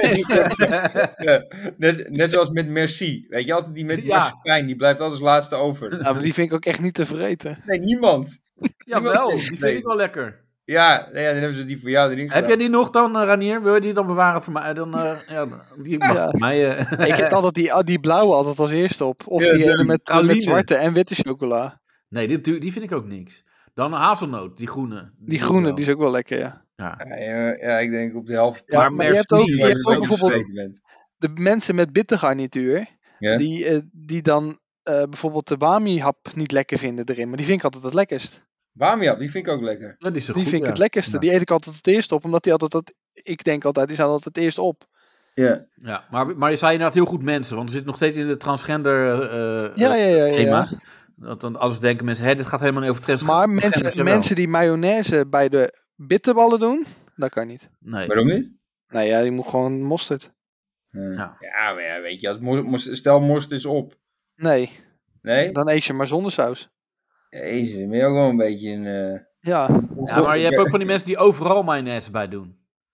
[SPEAKER 2] net zoals met Merci. Weet je, altijd die met marsepein, die blijft altijd als laatste over.
[SPEAKER 4] Ja, maar die vind ik ook echt niet te vreten.
[SPEAKER 2] Nee, niemand.
[SPEAKER 3] Jawel, die vind ik wel lekker.
[SPEAKER 2] Ja, dan hebben ze die voor jou erin gedaan.
[SPEAKER 3] Heb jij die nog dan, Ranier? Wil je die dan bewaren voor mij? Dan, die mag voor mij...
[SPEAKER 4] Ik heb altijd die blauwe altijd als eerste op. Of
[SPEAKER 2] Ja,
[SPEAKER 4] die ene met
[SPEAKER 3] praline.
[SPEAKER 4] zwarte en witte chocola.
[SPEAKER 3] Nee, die vind ik ook niks. Dan hazelnoot, die groene.
[SPEAKER 4] Die groene, die is ook wel lekker, ja.
[SPEAKER 2] Ja, ik denk op de helft.
[SPEAKER 4] Ja, maar je hebt ook bijvoorbeeld
[SPEAKER 2] bent.
[SPEAKER 4] de mensen met bittergarnituur.
[SPEAKER 2] Ja?
[SPEAKER 4] Die dan bijvoorbeeld de bami-hap niet lekker vinden erin. Maar die vind ik altijd het lekkerst.
[SPEAKER 2] Bami-hap, die vind ik ook lekker.
[SPEAKER 3] Ja, die is
[SPEAKER 4] Die
[SPEAKER 3] goed,
[SPEAKER 4] vind ik
[SPEAKER 3] ja.
[SPEAKER 4] het lekkerste.
[SPEAKER 3] Ja.
[SPEAKER 4] Die eet ik altijd het eerst op. Omdat die altijd ik denk altijd, die zijn altijd het eerst op.
[SPEAKER 2] Ja.
[SPEAKER 3] Ja, maar je zei inderdaad heel goed mensen, want we zitten nog steeds in de transgender
[SPEAKER 4] Ja.
[SPEAKER 3] thema. Dat dan alles denken mensen, dit gaat helemaal niet over transgender.
[SPEAKER 4] Maar mensen die mayonaise bij de bitterballen doen, dat kan niet.
[SPEAKER 3] Nee.
[SPEAKER 2] Waarom niet?
[SPEAKER 4] Nou ja, die moet gewoon mosterd.
[SPEAKER 2] Ja, maar ja, weet je, stel mosterd is op.
[SPEAKER 4] Nee,
[SPEAKER 2] Nee?
[SPEAKER 4] dan eet je maar zonder saus.
[SPEAKER 2] Jezus, ben je ook wel een beetje een...
[SPEAKER 4] Ja.
[SPEAKER 3] Ja, maar je hebt ook van die mensen die overal mayonaise bij doen.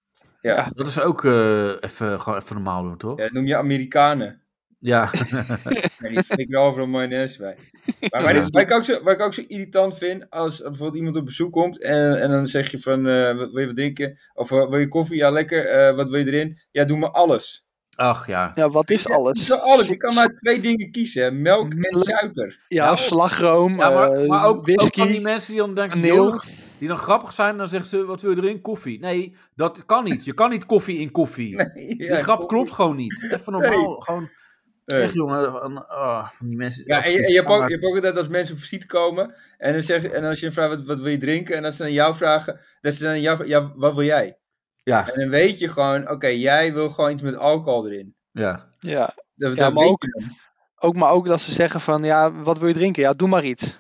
[SPEAKER 2] Ja.
[SPEAKER 3] Dat is ook gewoon even normaal doen, toch?
[SPEAKER 2] Ja, dat noem je Amerikanen.
[SPEAKER 3] Ja.
[SPEAKER 2] Ja, die flikkeren overal mayonaise bij. Maar waar ik ook zo irritant vind, als bijvoorbeeld iemand op bezoek komt en dan zeg je van, wil je wat drinken? Of wil je koffie? Ja, lekker. Wat wil je erin? Ja, doe maar alles.
[SPEAKER 3] Ach ja.
[SPEAKER 4] Ja, wat is alles?
[SPEAKER 2] Zo alles. Je kan maar 2 dingen kiezen. Melk en suiker.
[SPEAKER 4] Ja, slagroom,
[SPEAKER 3] maar ook
[SPEAKER 4] whisky,
[SPEAKER 3] van die mensen die dan denken,
[SPEAKER 4] kaneel.
[SPEAKER 3] die dan grappig zijn, dan zeggen ze, wat wil je erin? Koffie. Nee, dat kan niet. Je kan niet koffie in koffie.
[SPEAKER 2] Nee,
[SPEAKER 3] die grap klopt gewoon niet. Even normaal, gewoon...
[SPEAKER 2] Nee.
[SPEAKER 3] Echt jongen, van die mensen...
[SPEAKER 2] Ja, en je hebt ook altijd als mensen op visite komen en dan als je vraagt wat wil je drinken en als ze aan jou vragen, dat ze dan aan jou vragen, ja, wat wil jij?
[SPEAKER 3] Ja.
[SPEAKER 2] En dan weet je gewoon, oké, jij wil gewoon iets met alcohol erin.
[SPEAKER 3] Ja.
[SPEAKER 4] Ja,
[SPEAKER 2] Dat
[SPEAKER 4] maar
[SPEAKER 2] weet
[SPEAKER 4] ook,
[SPEAKER 2] je dan.
[SPEAKER 4] maar ook dat ze zeggen van, ja, wat wil je drinken? Ja, doe maar iets.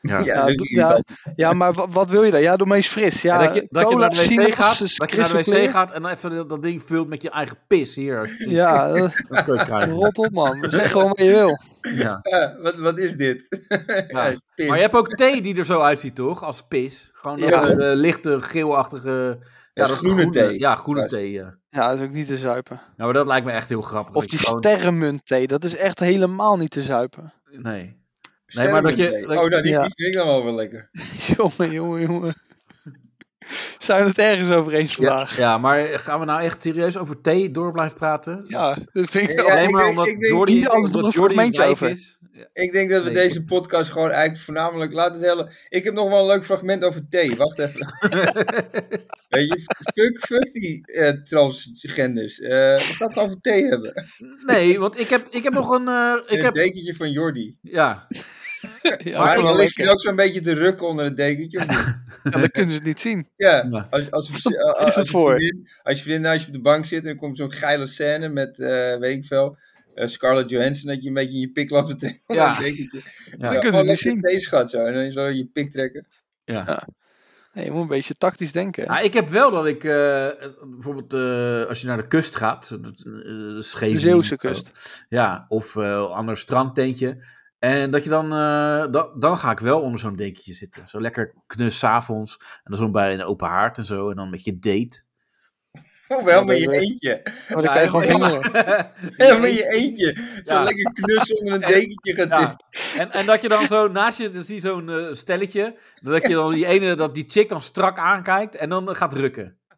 [SPEAKER 3] Ja,
[SPEAKER 4] maar wat wil je dan? Ja, doe maar eens fris. Ja,
[SPEAKER 3] dat je
[SPEAKER 4] cola,
[SPEAKER 3] naar de wc
[SPEAKER 4] sinaas,
[SPEAKER 3] gaat, dat je naar de
[SPEAKER 4] crystal
[SPEAKER 3] wc
[SPEAKER 4] clear.
[SPEAKER 3] gaat en even dat ding vult met je eigen pis hier.
[SPEAKER 4] Ja,
[SPEAKER 3] Dat kun je krijgen.
[SPEAKER 4] rot op man. Zeg gewoon wat je wil.
[SPEAKER 3] Ja.
[SPEAKER 2] Wat is dit?
[SPEAKER 3] Ja.
[SPEAKER 2] Is pis.
[SPEAKER 3] Maar je hebt ook thee die er zo uitziet, toch? Als pis. Gewoon
[SPEAKER 4] Ja.
[SPEAKER 3] lichte, geelachtige...
[SPEAKER 2] Ja, dat is groene thee.
[SPEAKER 3] Ja, groene
[SPEAKER 2] Juist.
[SPEAKER 3] thee, ja.
[SPEAKER 4] Ja, dat is ook niet te zuipen.
[SPEAKER 3] Nou, maar dat lijkt me echt heel grappig.
[SPEAKER 4] Of
[SPEAKER 3] dat
[SPEAKER 4] die
[SPEAKER 3] je gewoon...
[SPEAKER 4] sterrenmunt thee, dat is echt helemaal niet te zuipen.
[SPEAKER 3] Nee. Nee, maar dat je...
[SPEAKER 2] Sterrenmunt-thee. Oh, nou, die
[SPEAKER 4] Ja.
[SPEAKER 2] vind ik dan wel wel lekker.
[SPEAKER 4] Jongen. Zijn we het ergens over eens vandaag?
[SPEAKER 3] Ja, maar gaan we nou echt serieus over thee door blijven praten?
[SPEAKER 4] Ja, dat vind ik
[SPEAKER 2] Ja,
[SPEAKER 4] wel.
[SPEAKER 3] Alleen maar
[SPEAKER 2] ik
[SPEAKER 3] omdat
[SPEAKER 2] denk-
[SPEAKER 3] Jordi
[SPEAKER 4] hier anders nog een
[SPEAKER 3] een
[SPEAKER 4] fragmentje
[SPEAKER 3] wijf
[SPEAKER 4] over.
[SPEAKER 3] is.
[SPEAKER 2] Ik denk dat we
[SPEAKER 3] Nee.
[SPEAKER 2] deze podcast gewoon eigenlijk voornamelijk laten tellen. Ik heb nog wel een leuk fragment over thee. Wacht even. Weet je, fuck die transgenders. We gaan het over thee hebben.
[SPEAKER 3] Nee, want ik heb nog een...
[SPEAKER 2] Een dekentje van Jordi.
[SPEAKER 3] Ja,
[SPEAKER 4] Ja,
[SPEAKER 2] Maar
[SPEAKER 4] wel
[SPEAKER 2] dan ligt
[SPEAKER 4] lekker.
[SPEAKER 2] je ook zo'n beetje te rukken onder het dekentje. Of niet?
[SPEAKER 4] Ja, dan kunnen ze het niet zien.
[SPEAKER 2] Ja,
[SPEAKER 3] Ja.
[SPEAKER 2] als
[SPEAKER 4] is het voor?
[SPEAKER 2] Als je vriendin naast je op de bank zit en er komt zo'n geile scène met, weet ik veel, Scarlett Johansson, dat je een beetje in je pik laat betrekken.
[SPEAKER 3] Ja.
[SPEAKER 2] Dat dekentje.
[SPEAKER 3] Ja.
[SPEAKER 4] Dat kunnen ze niet zien.
[SPEAKER 2] Deze schat zo, en dan zo je pik trekken.
[SPEAKER 3] ja.
[SPEAKER 4] Nee, je moet een beetje tactisch denken.
[SPEAKER 3] Ah, ik heb wel dat ik, bijvoorbeeld als je naar de kust gaat,
[SPEAKER 4] De
[SPEAKER 3] Scheveningen,
[SPEAKER 4] Zeeuwse kust.
[SPEAKER 3] ja, of ander strandtentje, en dat je dan ga ik wel onder zo'n dekentje zitten. Zo lekker knus 's avonds, en dan zo bij een open haard en zo, en dan met je date.
[SPEAKER 2] Wel met je eentje.
[SPEAKER 4] Maar dan kan je gewoon vingeren.
[SPEAKER 2] Ja, met je eentje. Zo
[SPEAKER 3] Ja.
[SPEAKER 2] lekker knussen onder een dekentje gaat
[SPEAKER 3] Ja.
[SPEAKER 2] zitten.
[SPEAKER 3] En dat je dan zo naast je, dan zie je zo'n stelletje, dat je dan die chick dan strak aankijkt en dan gaat rukken.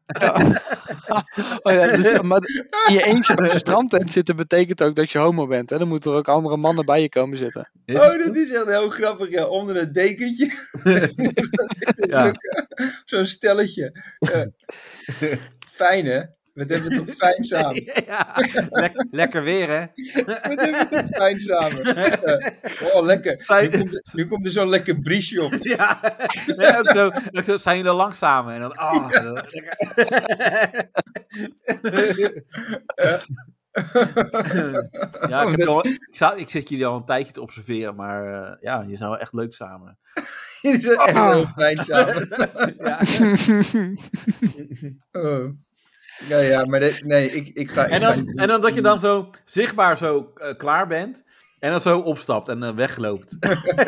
[SPEAKER 4] Oh ja, dus, maar in je eentje op een strandtent zitten betekent ook dat je homo bent. Hè? Dan moeten er ook andere mannen bij je komen zitten.
[SPEAKER 2] Oh, dat is echt heel grappig. Ja, onder het dekentje.
[SPEAKER 3] Ja.
[SPEAKER 2] Zo'n stelletje. Fijn, hè? We hebben het toch fijn samen.
[SPEAKER 3] Ja, lekker weer, hè?
[SPEAKER 2] We hebben het toch fijn samen. Oh, lekker. Nu komt er zo'n lekker briesje op.
[SPEAKER 3] Ja, nee, ook zo zijn jullie lang samen. En dan, ja, ik zit jullie al een tijdje te observeren, maar ja, je zijn wel echt leuk samen.
[SPEAKER 2] Jullie zijn echt heel fijn samen.
[SPEAKER 3] Ja.
[SPEAKER 2] Ja, maar ik ga...
[SPEAKER 3] En dan dat je dan zo zichtbaar zo klaar bent. En dan zo opstapt en wegloopt.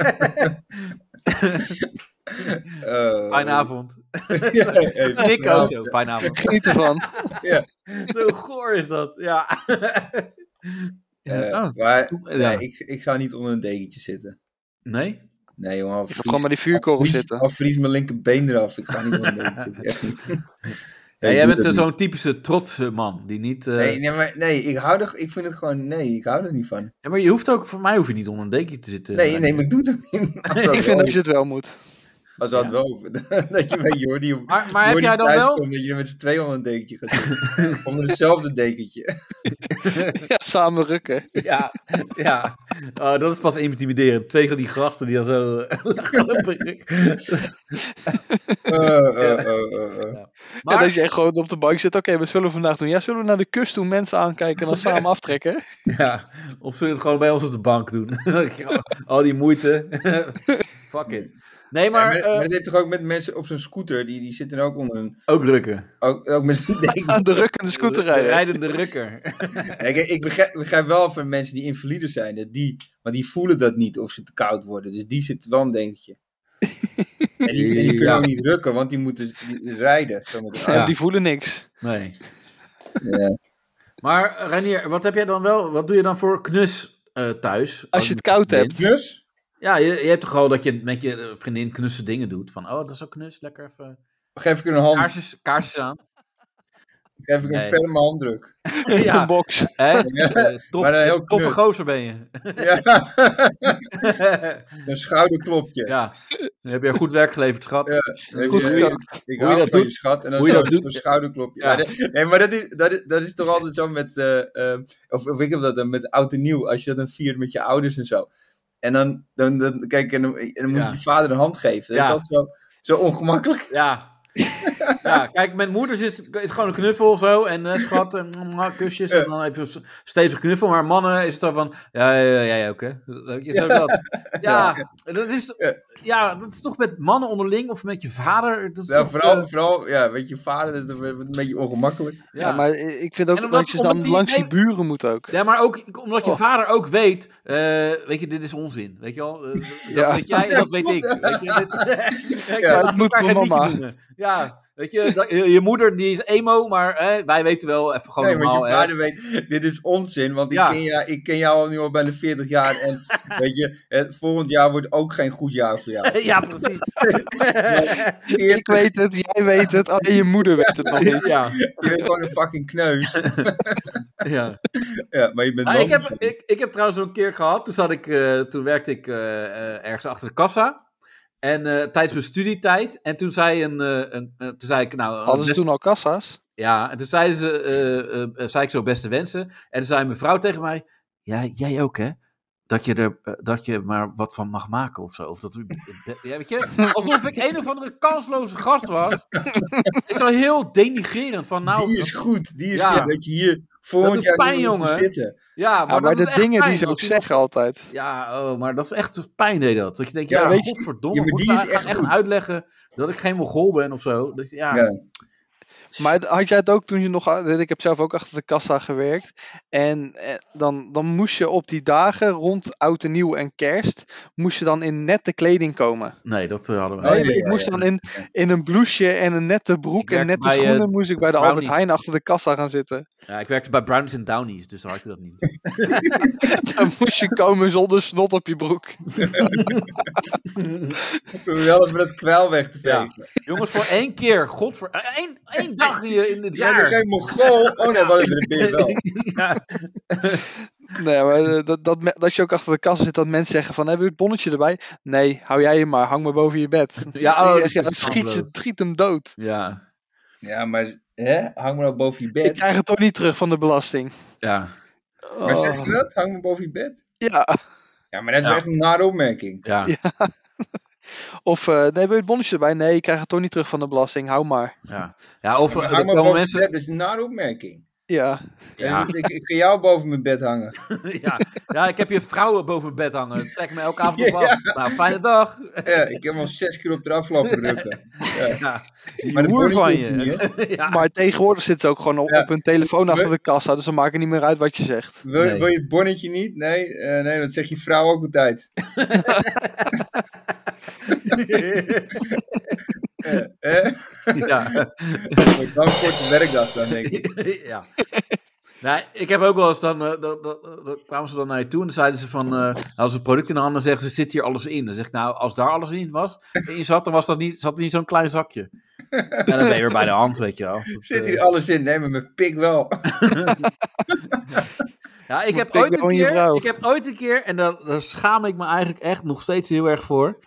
[SPEAKER 3] Fijne avond. Ik ook zo, fijne avond.
[SPEAKER 4] Geniet ervan.
[SPEAKER 2] Ja.
[SPEAKER 3] Zo goor is dat, ja.
[SPEAKER 2] Ik ga niet onder een dekentje zitten.
[SPEAKER 3] Nee?
[SPEAKER 2] Nee, jongen.
[SPEAKER 4] Ik ga gewoon met die vuurkorrel zitten.
[SPEAKER 2] Al vries mijn linkerbeen eraf. Ik ga niet onder een dekentje zitten. Echt niet.
[SPEAKER 3] Ja, jij bent zo'n typische trotse man, die niet...
[SPEAKER 2] ik vind het gewoon... Nee, ik hou er niet van.
[SPEAKER 3] Ja, maar je hoeft ook... Voor mij hoef je niet onder een dekentje te zitten.
[SPEAKER 2] Nee, maar ik doe het niet.
[SPEAKER 4] Ik vind dat je het wel moet.
[SPEAKER 2] Als dat wel... Dat je bij Jordi...
[SPEAKER 3] Maar heb jij dan wel...
[SPEAKER 2] Komt, dat je er met z'n tweeën onder een dekentje gaat zitten. Onder hetzelfde dekentje.
[SPEAKER 4] Ja, samen rukken.
[SPEAKER 3] Ja. Oh, dat is pas intimiderend. Twee van die gasten die dan zo...
[SPEAKER 4] Maar dat je echt gewoon op de bank zit. Oké, wat zullen we vandaag doen? Ja, zullen we naar de kust doen, mensen aankijken en dan samen aftrekken?
[SPEAKER 3] Ja, of zullen we het gewoon bij ons op de bank doen? Al die moeite. Fuck it. Nee, maar
[SPEAKER 2] dat heeft toch ook met mensen op zo'n scooter, die zitten ook onder een...
[SPEAKER 3] Ook rukken.
[SPEAKER 2] Ook met z'n dekentje.
[SPEAKER 4] De rukkende scooter rijden.
[SPEAKER 3] De rijdende rukker.
[SPEAKER 2] Kijk, ik begrijp wel van mensen die invalide zijn, maar die voelen dat niet of ze te koud worden. Dus die zitten wel een dekentje. En die kunnen ook niet rukken, want die moeten rijden.
[SPEAKER 4] Die voelen niks.
[SPEAKER 3] Nee.
[SPEAKER 2] Ja.
[SPEAKER 3] Maar Reinier, wat heb jij dan wel? Wat doe je dan voor knus thuis?
[SPEAKER 4] Als je het koud hebt.
[SPEAKER 2] Knus?
[SPEAKER 3] Ja, je hebt toch al dat je met je vriendin knusse dingen doet. Van, dat is ook knus, lekker even...
[SPEAKER 2] Geef ik een hand.
[SPEAKER 3] Kaarsjes aan.
[SPEAKER 2] Geef ik een ferme handdruk.
[SPEAKER 3] Ja.
[SPEAKER 4] Een box.
[SPEAKER 3] Toffe gozer ben je.
[SPEAKER 2] Ja. Een schouderklopje.
[SPEAKER 3] Ja. Dan heb je goed werk geleverd, schat.
[SPEAKER 2] Ja.
[SPEAKER 4] Goed gekookt.
[SPEAKER 2] Ik hou van je schat. En dan zo'n schouderklopje.
[SPEAKER 3] Ja.
[SPEAKER 2] Nee, maar dat is toch altijd zo met... of ik heb dat dan met oud en nieuw. Als je dat dan viert met je ouders en zo. En dan kijk, en dan moet je vader de hand geven. Dat is altijd zo ongemakkelijk.
[SPEAKER 3] Ja. Ja, kijk, met moeders is het gewoon een knuffel of zo. En schat, en kusjes. En dan heb je een stevige knuffel. Maar mannen is het dan van... Ja, jij ook, hè? Dat is toch met mannen onderling of met je vader? Dat is toch,
[SPEAKER 2] vooral met je vader is het een beetje ongemakkelijk.
[SPEAKER 4] Ja, maar ik vind ook dat je dan langs die buren moet ook.
[SPEAKER 3] Ja, maar ook omdat je vader ook weet... weet je, dit is onzin. Weet je wel? Dat weet jij en dat weet ik. Weet je,
[SPEAKER 4] dat moet mijn mama.
[SPEAKER 3] Ja, weet je, je moeder die is emo, maar wij weten wel even gewoon normaal.
[SPEAKER 2] Want je vader weet, dit is onzin, want ik ken jou nu al bijna 40 jaar en weet je, volgend jaar wordt ook geen goed jaar voor jou.
[SPEAKER 3] Ja, precies.
[SPEAKER 4] Ik weet het, jij weet het, alleen je moeder weet het nog niet.
[SPEAKER 2] Ja. Je bent gewoon een fucking kneus.
[SPEAKER 3] Ja.
[SPEAKER 2] Ja, maar je bent
[SPEAKER 3] ik heb trouwens een keer gehad, toen werkte ik ergens achter de kassa. En tijdens mijn studietijd. En toen zei ik, nou...
[SPEAKER 4] Hadden ze toen al kassa's?
[SPEAKER 3] Ja, en toen zei ik zo beste wensen. En toen zei mijn vrouw tegen mij... Ja, jij ook, hè? Dat je maar wat van mag maken of zo. Of dat, ja, weet je? Alsof ik een of andere kansloze gast was. Het is wel heel denigrerend. Van, nou,
[SPEAKER 2] die is goed. Die is goed. Dat je hier volgend jaar niet moet zitten.
[SPEAKER 3] Ja,
[SPEAKER 4] maar de dingen die ze ook zeggen altijd.
[SPEAKER 3] Ja, maar dat is echt pijn, deed dat. Dat je denkt, godverdomme,
[SPEAKER 2] maar die is
[SPEAKER 3] echt uitleggen dat ik geen Mongool ben of zo. Dat, ja.
[SPEAKER 4] Maar had jij het ook toen je nog... Ik heb zelf ook achter de kassa gewerkt. En dan moest je op die dagen rond oud en nieuw en kerst... moest je dan in nette kleding komen.
[SPEAKER 3] Nee, dat hadden we.
[SPEAKER 4] Ik moest dan in een blouseje en een nette broek en nette schoenen... moest ik bij de Albert Heijn achter de kassa gaan zitten.
[SPEAKER 3] Ja, ik werkte bij Brownies & Downies, dus dan had je dat niet.
[SPEAKER 4] Dan moest je komen zonder snot op je broek.
[SPEAKER 2] Wel even dat kwel weg te vegen.
[SPEAKER 3] Ja. Jongens, voor één keer, één dag in het
[SPEAKER 2] Ja,
[SPEAKER 3] jaar.
[SPEAKER 2] geen Mongool. Oh nee, wat is er ben je wel.
[SPEAKER 3] Ja.
[SPEAKER 4] Nee, maar dat je ook achter de kassa zit, dat mensen zeggen van, hebben we het bonnetje erbij? Nee, hou jij hem maar, hang maar boven je bed.
[SPEAKER 3] Ja,
[SPEAKER 4] Dan
[SPEAKER 3] dat is
[SPEAKER 4] schiet hem dood.
[SPEAKER 3] Ja.
[SPEAKER 2] Ja, maar hang maar nou boven je
[SPEAKER 4] Ik
[SPEAKER 2] bed.
[SPEAKER 4] krijg het toch niet terug van de belasting.
[SPEAKER 3] Ja.
[SPEAKER 2] Maar zeg je dat? Hang maar boven je bed?
[SPEAKER 4] Ja.
[SPEAKER 2] Ja, maar dat is wel echt een nare opmerking.
[SPEAKER 3] Ja.
[SPEAKER 4] Of, nee, wil je het bonnetje erbij? Nee, ik krijg het toch niet terug van de belasting, hou maar.
[SPEAKER 3] Ja, of
[SPEAKER 2] Maar
[SPEAKER 3] er
[SPEAKER 2] hang maar
[SPEAKER 3] komen
[SPEAKER 2] boven
[SPEAKER 3] mensen...
[SPEAKER 2] je bed, dat is een nare opmerking.
[SPEAKER 4] Ja.
[SPEAKER 3] Ja.
[SPEAKER 2] Ik ga jou boven mijn bed hangen.
[SPEAKER 3] Ja, ik heb je vrouwen boven mijn bed hangen. Dat trek me elke avond op af. Nou, fijne dag.
[SPEAKER 2] Ja, ik heb al 6 keer op eraf lopen rukken. Ja.
[SPEAKER 3] Die
[SPEAKER 2] Maar de
[SPEAKER 3] hoer van
[SPEAKER 2] bonnetje
[SPEAKER 3] je.
[SPEAKER 2] hoeft niet, hè?
[SPEAKER 3] Ja.
[SPEAKER 4] Maar tegenwoordig zitten ze ook gewoon op hun telefoon achter de kassa, dus dan maakt het niet meer uit wat je zegt.
[SPEAKER 2] Wil je het bonnetje niet? Nee, nee, dat zegt je vrouw ook altijd.
[SPEAKER 3] Ja.
[SPEAKER 2] Wel een korte werkdag dan, denk ik.
[SPEAKER 3] Ja. Nee, ik heb ook wel eens dan kwamen ze dan naar je toe en dan zeiden ze van, als een product in de handen zeggen ze, zit hier alles in? Dan zeg ik, nou, als daar alles in zat, dan zat er niet zo'n klein zakje. En dan ben je weer bij de hand, weet je wel.
[SPEAKER 2] Zit hier alles in? Nee, maar mijn pik wel.
[SPEAKER 3] Ja, ik heb ooit een keer, en daar schaam ik me eigenlijk echt nog steeds heel erg voor.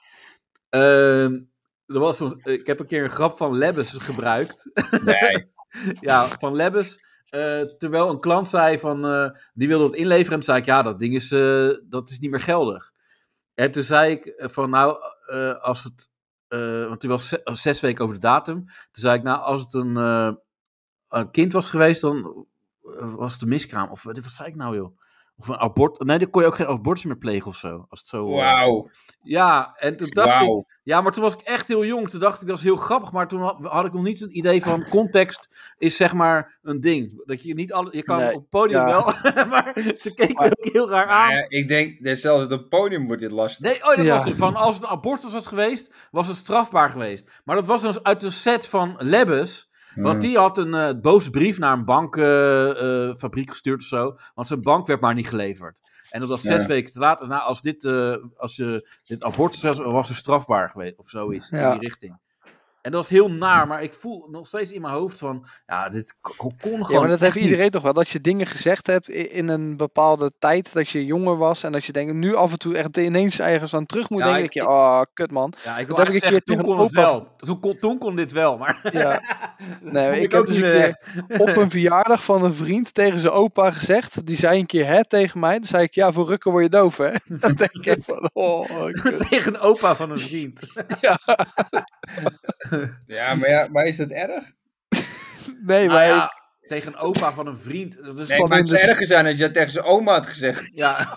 [SPEAKER 3] Ik heb een keer een grap van Lebbes gebruikt.
[SPEAKER 2] Nee.
[SPEAKER 3] Ja, van Lebbes. Terwijl een klant zei van, die wilde het inleveren. En toen zei ik, ja, dat ding is, dat is niet meer geldig. En toen zei ik van, nou, als het, want die was 6 weken over de datum. Toen zei ik, nou, als het een kind was geweest, dan was het een miskraam. Of wat zei ik nou, joh? Of een abort. Nee, dan kon je ook geen abortus meer plegen of zo. Als het zo.
[SPEAKER 2] Wauw.
[SPEAKER 3] Ja, en toen dacht ik. Ja, maar toen was ik echt heel jong. Toen dacht ik, dat was heel grappig. Maar toen had ik nog niet het idee van context is zeg maar een ding. Dat je niet alle. Je kan op het podium wel. Maar ze keken ook heel raar aan.
[SPEAKER 2] Ja, ik denk, zelfs op het podium wordt dit lastig.
[SPEAKER 3] Nee, dat was het. Van als het een abortus was geweest, was het strafbaar geweest. Maar dat was dus uit een set van Lebbes. Want die had een boze brief naar een bankfabriek gestuurd of zo. Want zijn bank werd maar niet geleverd. En dat was 6 weken te laat. Nou, als je dit abortus was er strafbaar geweest. Of zoiets. In die richting. En dat was heel naar. Maar ik voel nog steeds in mijn hoofd van... Ja, dit kon gewoon...
[SPEAKER 4] Ja, maar dat heeft iedereen toch wel. Dat je dingen gezegd hebt in een bepaalde tijd. Dat je jonger was. En dat je denkt, nu af en toe echt ineens ergens aan terug moet denken. Oh, kut man.
[SPEAKER 3] Ja, ik wil eigenlijk zeggen, toen kon het wel. Toen kon dit wel, maar... Ja.
[SPEAKER 4] Nee, ik heb dus een keer op een verjaardag van een vriend tegen zijn opa gezegd. Die zei een keer tegen mij. Dan zei ik, ja, voor rukken word je doof, hè. Dan denk ik van,
[SPEAKER 3] tegen een opa van een vriend.
[SPEAKER 4] Ja.
[SPEAKER 2] Ja, maar is dat erg?
[SPEAKER 4] Nee, maar...
[SPEAKER 3] Tegen een opa van een vriend. Dus
[SPEAKER 2] nee, maar het zou erger zijn als je dat tegen zijn oma had gezegd.
[SPEAKER 3] Ja.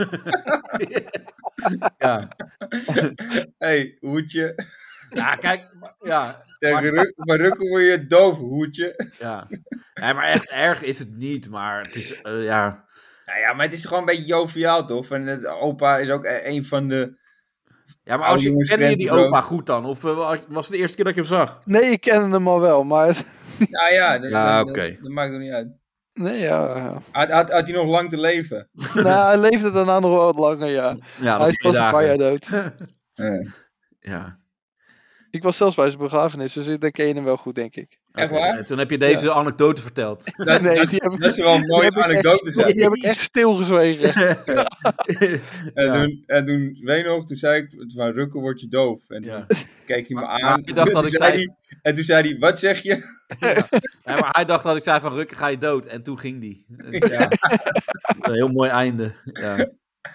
[SPEAKER 3] Ja.
[SPEAKER 2] Hey, hoedje.
[SPEAKER 3] Ja, kijk. Ja.
[SPEAKER 2] Maar rukken word je doof, hoedje.
[SPEAKER 3] Ja. Nee, maar echt erg is het niet, maar het is, ja...
[SPEAKER 2] Nou ja, maar het is gewoon een beetje joviaal, toch? En het opa is ook een van de...
[SPEAKER 3] Ja, maar ken je die opa goed dan? Of was het de eerste keer dat je hem zag?
[SPEAKER 4] Nee, ik ken hem al wel, maar...
[SPEAKER 2] Nou ja, dat maakt het niet uit.
[SPEAKER 4] Nee, ja.
[SPEAKER 2] Had hij nog lang te leven?
[SPEAKER 4] Nou, hij leefde daarna nog wel wat langer, ja. Hij is pas een paar jaar dood.
[SPEAKER 3] Ja.
[SPEAKER 4] Ik was zelfs bij zijn begrafenis, dus dan ken je hem wel goed, denk ik.
[SPEAKER 2] Echt waar?
[SPEAKER 3] Toen heb je deze anekdote verteld.
[SPEAKER 2] Dat is wel een mooie anekdote.
[SPEAKER 4] Die heb ik echt stilgezwegen.
[SPEAKER 2] En toen, weet je nog, toen zei ik, van rukken word je doof. En toen keek hij me aan. En toen zei hij, wat zeg je?
[SPEAKER 3] Ja, maar hij dacht dat ik zei van rukken ga je dood. En toen ging die. Ja. Een heel mooi einde. Ja.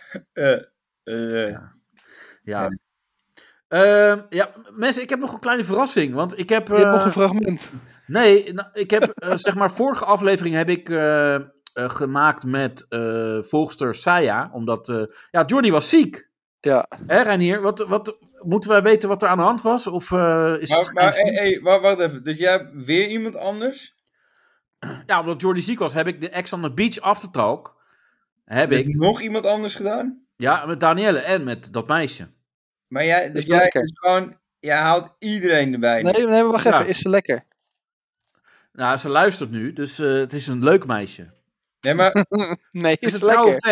[SPEAKER 3] Ja. Ja, mensen, ik heb nog een kleine verrassing. Want ik heb...
[SPEAKER 4] Je hebt nog een fragment.
[SPEAKER 3] Nee, ik heb, zeg maar, vorige aflevering heb ik gemaakt met volgster Saya. Omdat, Jordi was ziek.
[SPEAKER 4] Ja.
[SPEAKER 3] Hè, Reinier? Wat moeten wij weten wat er aan de hand was? Of is het...
[SPEAKER 2] Wacht even. Dus jij hebt weer iemand anders?
[SPEAKER 3] Ja, omdat Jordi ziek was, heb ik de Ex on the Beach Aftertalk.
[SPEAKER 2] Heb ik nog iemand anders gedaan?
[SPEAKER 3] Ja, met Danielle en met dat meisje.
[SPEAKER 2] Maar jij haalt iedereen erbij.
[SPEAKER 4] Nee, maar wacht even. Is ze lekker?
[SPEAKER 3] Nou, ze luistert nu, dus het is een leuk meisje.
[SPEAKER 2] Nee, maar...
[SPEAKER 4] nee,
[SPEAKER 3] is
[SPEAKER 4] het
[SPEAKER 3] een trouwe
[SPEAKER 4] lekker?
[SPEAKER 3] fan.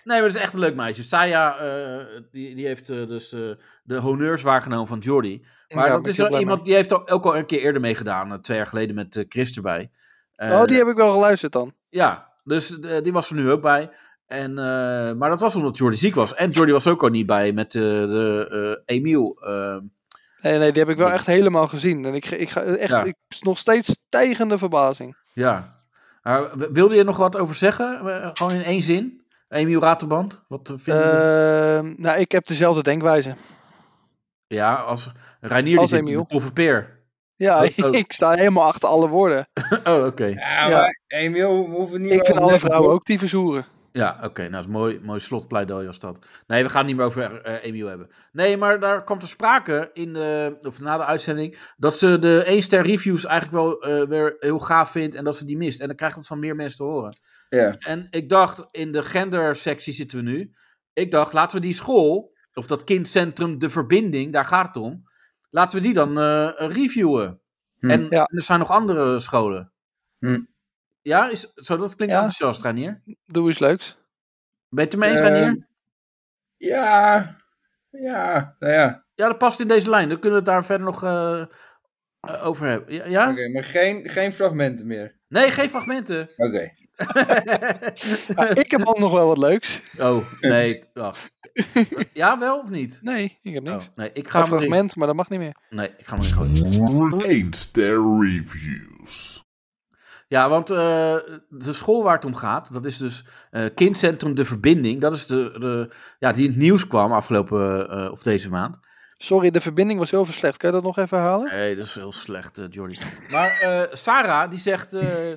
[SPEAKER 3] maar dat is echt een leuk meisje. Saya, die heeft dus de honneurs waargenomen van Jordi. Maar dat is wel iemand, die heeft ook al een keer eerder meegedaan. 2 jaar geleden met Chris erbij.
[SPEAKER 4] Die heb ik wel geluisterd dan.
[SPEAKER 3] Ja, dus die was er nu ook bij. Maar dat was omdat Jordi ziek was. En Jordi was ook al niet bij met de Emiel.
[SPEAKER 4] Nee, die heb ik wel echt helemaal gezien. En ik ga echt, ik nog steeds stijgende verbazing.
[SPEAKER 3] Ja. Wilde je nog wat over zeggen? Gewoon in 1 zin? Emiel Raterband? Wat vind je?
[SPEAKER 4] Nou, ik heb dezelfde denkwijze.
[SPEAKER 3] Ja, als Reinier, die
[SPEAKER 4] Emiel.
[SPEAKER 3] Een toffe peer.
[SPEAKER 4] Ja, ik sta helemaal achter alle woorden.
[SPEAKER 3] Oh, oké.
[SPEAKER 2] Ja, maar Emiel, we hoeven niet
[SPEAKER 4] ik vind alle vrouwen ook die verzoeren.
[SPEAKER 3] Ja, oké. Nou, dat is mooi slotpleidooi als dat. Nee, we gaan het niet meer over Emiel hebben. Nee, maar daar kwam ter sprake na de uitzending dat ze de 1-ster reviews eigenlijk wel weer heel gaaf vindt en dat ze die mist. En dan krijgt het van meer mensen te horen.
[SPEAKER 2] Ja.
[SPEAKER 3] En ik dacht, in de gendersectie zitten we nu. Ik dacht, laten we die school, of dat kindcentrum De Verbinding, daar gaat het om. Laten we die dan reviewen. En er zijn nog andere scholen. Ja, dat klinkt enthousiast, Reinier.
[SPEAKER 4] Doe eens leuks.
[SPEAKER 3] Ben je het ermee eens, Reinier?
[SPEAKER 2] Ja, nou ja.
[SPEAKER 3] Ja, dat past in deze lijn. Dan kunnen we het daar verder nog over hebben. Ja?
[SPEAKER 2] Oké, maar geen fragmenten meer?
[SPEAKER 3] Nee, geen fragmenten.
[SPEAKER 2] Oké.
[SPEAKER 4] Ik heb ook nog wel wat leuks.
[SPEAKER 3] Oh, nee. Wacht. Ja, wel of niet?
[SPEAKER 4] Nee, ik heb niks.
[SPEAKER 3] Oh, nee, ik ga
[SPEAKER 4] een fragment, maar dat mag niet meer.
[SPEAKER 3] Nee, ik ga hem niet gooien.
[SPEAKER 1] 1-ster reviews.
[SPEAKER 3] Ja, want de school waar het om gaat, dat is dus kindcentrum De Verbinding. Dat is die in het nieuws kwam afgelopen of deze maand.
[SPEAKER 4] Sorry, de verbinding was heel veel slecht. Kan je dat nog even herhalen?
[SPEAKER 3] Nee, dat is heel slecht, Jordi. Maar Sarah, die zegt...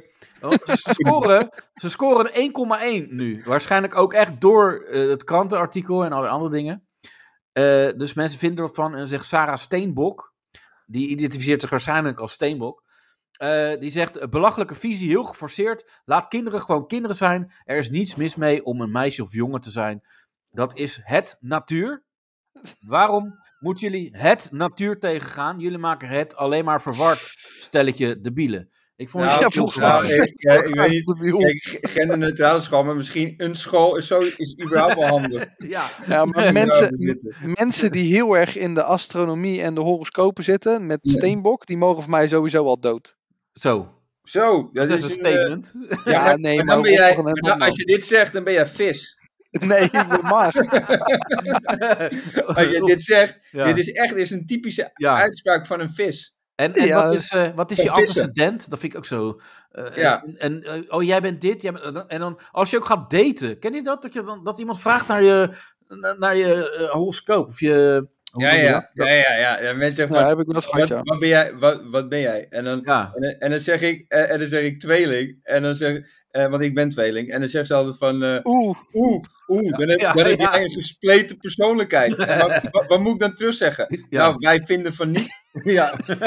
[SPEAKER 3] ze scoren 1,1 nu. Waarschijnlijk ook echt door het krantenartikel en alle andere dingen. Dus mensen vinden ervan. En dan zegt Sarah Steenbok. Die identificeert zich waarschijnlijk als Steenbok. Die zegt, belachelijke visie, heel geforceerd. Laat kinderen gewoon kinderen zijn. Er is niets mis mee om een meisje of jongen te zijn. Dat is het natuur. Waarom moeten jullie het natuur tegengaan? Jullie maken het alleen maar verward, stelletje debielen. Ik vond het
[SPEAKER 2] ik weet niet, kijk, genderneutrale school, maar misschien een school is überhaupt wel handig.
[SPEAKER 4] Ja, maar mensen die heel erg in de astronomie en de horoscopen zitten, met Steenbok, die mogen voor mij sowieso al dood.
[SPEAKER 3] Zo,
[SPEAKER 2] dat is
[SPEAKER 3] een statement.
[SPEAKER 2] Ja, nee, maar dan ben jij, als je dit zegt, dan ben jij vis.
[SPEAKER 4] Nee, ik ben maar.
[SPEAKER 2] Als je dit zegt, dit is echt een typische uitspraak van een vis.
[SPEAKER 3] En wat is je antecedent? Dat vind ik ook zo. Jij bent dit. En dan, als je ook gaat daten, ken je dat? Dat iemand vraagt naar je horoscoop of je...
[SPEAKER 2] Ja. Mensen zeggen
[SPEAKER 4] heb ik wel eens gehad,
[SPEAKER 2] wat ben jij? En dan zeg ik tweeling. En dan zeg want ik ben tweeling. En dan zegt ze altijd van... dan heb jij een gespleten persoonlijkheid. En wat moet ik dan terug zeggen? Ja. Nou, wij vinden van niet.
[SPEAKER 3] Ja.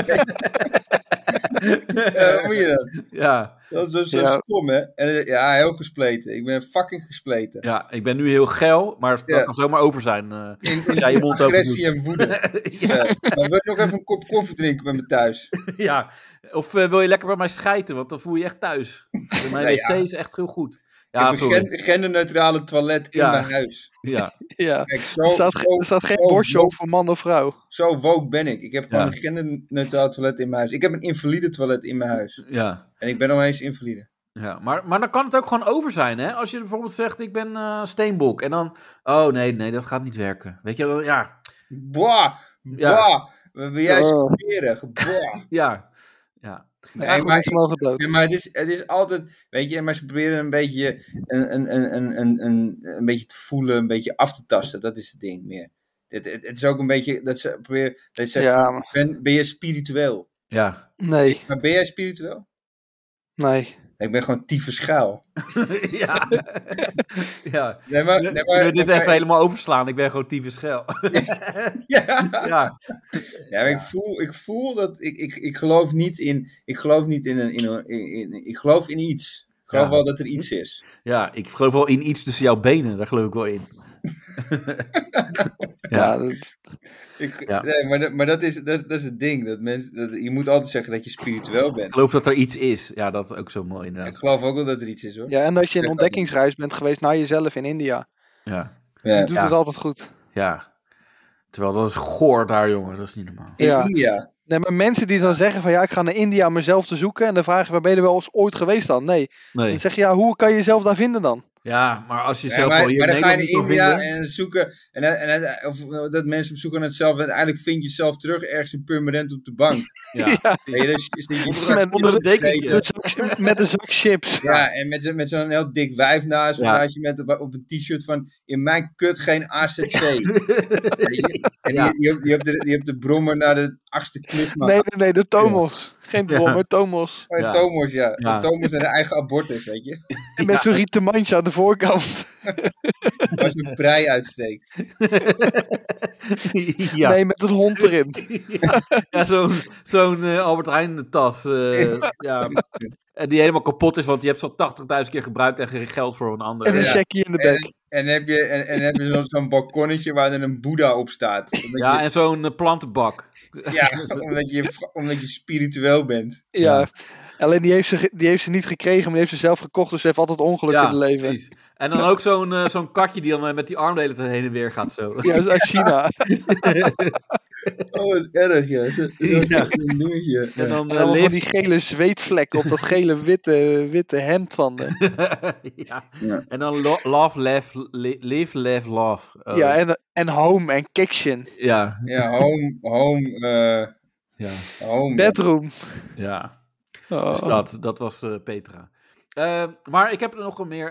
[SPEAKER 2] Hoe moet je dat?
[SPEAKER 3] Ja.
[SPEAKER 2] Dat is zo stom, hè? En, heel gespleten. Ik ben fucking gespleten.
[SPEAKER 3] Ja, ik ben nu heel geil, maar dat kan zomaar over zijn.
[SPEAKER 2] In agressie en woede. Dan wil ik nog even een kop koffie drinken bij me thuis.
[SPEAKER 3] Ja, of wil je lekker bij mij schijten, want dan voel je je echt thuis. Mijn wc is echt heel goed. Ja,
[SPEAKER 2] ik heb een genderneutrale toilet in mijn huis.
[SPEAKER 3] Ja.
[SPEAKER 4] Kijk, er staat geen bordje op voor man of vrouw.
[SPEAKER 2] Zo woke ben ik. Ik heb gewoon een genderneutraal toilet in mijn huis. Ik heb een invalide toilet in mijn huis.
[SPEAKER 3] Ja.
[SPEAKER 2] En ik ben nog eens invalide.
[SPEAKER 3] Ja, maar dan kan het ook gewoon over zijn, hè? Als je bijvoorbeeld zegt, ik ben Steenbok. En dan, nee, dat gaat niet werken. Weet je, ja.
[SPEAKER 2] Boah. Wat ben jij smerig.
[SPEAKER 3] Ja.
[SPEAKER 2] Nee, maar het is altijd, weet je, maar ze proberen een beetje een beetje te voelen, een beetje af te tasten. Dat is het ding meer. Het is ook een beetje dat ze proberen, dat ze zeggen, ben je spiritueel?
[SPEAKER 3] Ja.
[SPEAKER 4] Nee.
[SPEAKER 2] Maar ben jij spiritueel?
[SPEAKER 4] Nee.
[SPEAKER 2] Ik ben gewoon tyfus schuil.
[SPEAKER 3] Ja.
[SPEAKER 2] Nee, maar
[SPEAKER 3] dit even helemaal overslaan. Ik ben gewoon tyfus schuil.
[SPEAKER 2] Ja, maar ik voel dat ik geloof niet in. Ik geloof niet ik geloof in iets. Ik geloof wel dat er iets is.
[SPEAKER 3] Ja, ik geloof wel in iets tussen jouw benen. Daar geloof ik wel in.
[SPEAKER 2] Maar dat is het ding. Je moet altijd zeggen dat je spiritueel bent.
[SPEAKER 3] Ik geloof dat er iets is. Ja, dat is ook zo mooi.
[SPEAKER 2] Ik geloof ook wel dat er iets is, hoor.
[SPEAKER 4] Ja, en dat je in ontdekkingsreis bent geweest naar jezelf in India.
[SPEAKER 3] Ja.
[SPEAKER 4] Die doet het altijd goed.
[SPEAKER 3] Ja. Terwijl dat is goor daar, jongen. Dat is niet normaal.
[SPEAKER 2] In India.
[SPEAKER 4] Nee, maar mensen die dan zeggen van ja, ik ga naar India om mezelf te zoeken. En dan vraag je, waar ben je er wel eens ooit geweest dan? Nee. Dan zeg je, ja, hoe kan je jezelf daar vinden dan?
[SPEAKER 3] Ja, maar als je
[SPEAKER 2] Ja,
[SPEAKER 3] zelf
[SPEAKER 2] maar,
[SPEAKER 3] wel hier
[SPEAKER 2] maar dan
[SPEAKER 3] in
[SPEAKER 2] ga je
[SPEAKER 3] Nederland
[SPEAKER 2] naar
[SPEAKER 3] niet
[SPEAKER 2] India
[SPEAKER 3] kan vinden.
[SPEAKER 2] en zoeken. Of dat mensen op zoek naar hetzelfde. En uiteindelijk vind je jezelf terug ergens in Purmerend op de bank.
[SPEAKER 3] Ja.
[SPEAKER 2] Onder
[SPEAKER 3] een dekentje.
[SPEAKER 4] Met een zak chips.
[SPEAKER 2] Ja, en met zo'n heel dik wijf naast.
[SPEAKER 3] Ja.
[SPEAKER 2] Naast je met op een t-shirt van in mijn kut geen AZC. En die hebt de brommer naar de 8e klisma.
[SPEAKER 4] Nee, de Tomos. Geen brommer, Tomos.
[SPEAKER 2] Oh, Tomos, ja.
[SPEAKER 3] Ja.
[SPEAKER 2] De Tomos en de eigen abortus, weet je.
[SPEAKER 4] En met zo'n rieten mandje aan de voorkant.
[SPEAKER 2] Waar zo'n prei uitsteekt.
[SPEAKER 3] Ja.
[SPEAKER 4] Nee, met een hond erin.
[SPEAKER 3] Ja, zo'n Albert Heijn tas. Ja. En die helemaal kapot is, want die hebt zo'n 80.000 keer gebruikt en geen geld voor een ander.
[SPEAKER 4] En een checkie in de bek.
[SPEAKER 2] En heb je zo'n balkonnetje waar er een Boeddha op staat.
[SPEAKER 3] Ja, en zo'n plantenbak.
[SPEAKER 2] Ja, omdat je spiritueel bent.
[SPEAKER 4] Ja. Alleen die heeft ze niet gekregen, maar die heeft ze zelf gekocht. Dus ze heeft altijd ongeluk in het leven.
[SPEAKER 3] Precies. En dan ook zo'n katje die dan met die armdelen heen en weer gaat zo.
[SPEAKER 4] Ja, dat is uit China.
[SPEAKER 2] Oh, wat erg, ja.
[SPEAKER 3] Ja.
[SPEAKER 2] Ja.
[SPEAKER 3] En dan
[SPEAKER 4] En allemaal van die gele zweetvlekken op dat gele witte hemd van de.
[SPEAKER 3] Ja. En dan love, live, love. Oh.
[SPEAKER 4] Ja, en home en kitchen.
[SPEAKER 3] Ja.
[SPEAKER 2] Ja, home.
[SPEAKER 3] Ja.
[SPEAKER 2] Home.
[SPEAKER 4] Bedroom.
[SPEAKER 3] Ja.
[SPEAKER 4] Oh.
[SPEAKER 3] Dus dat was Petra. Maar ik heb er nog een meer.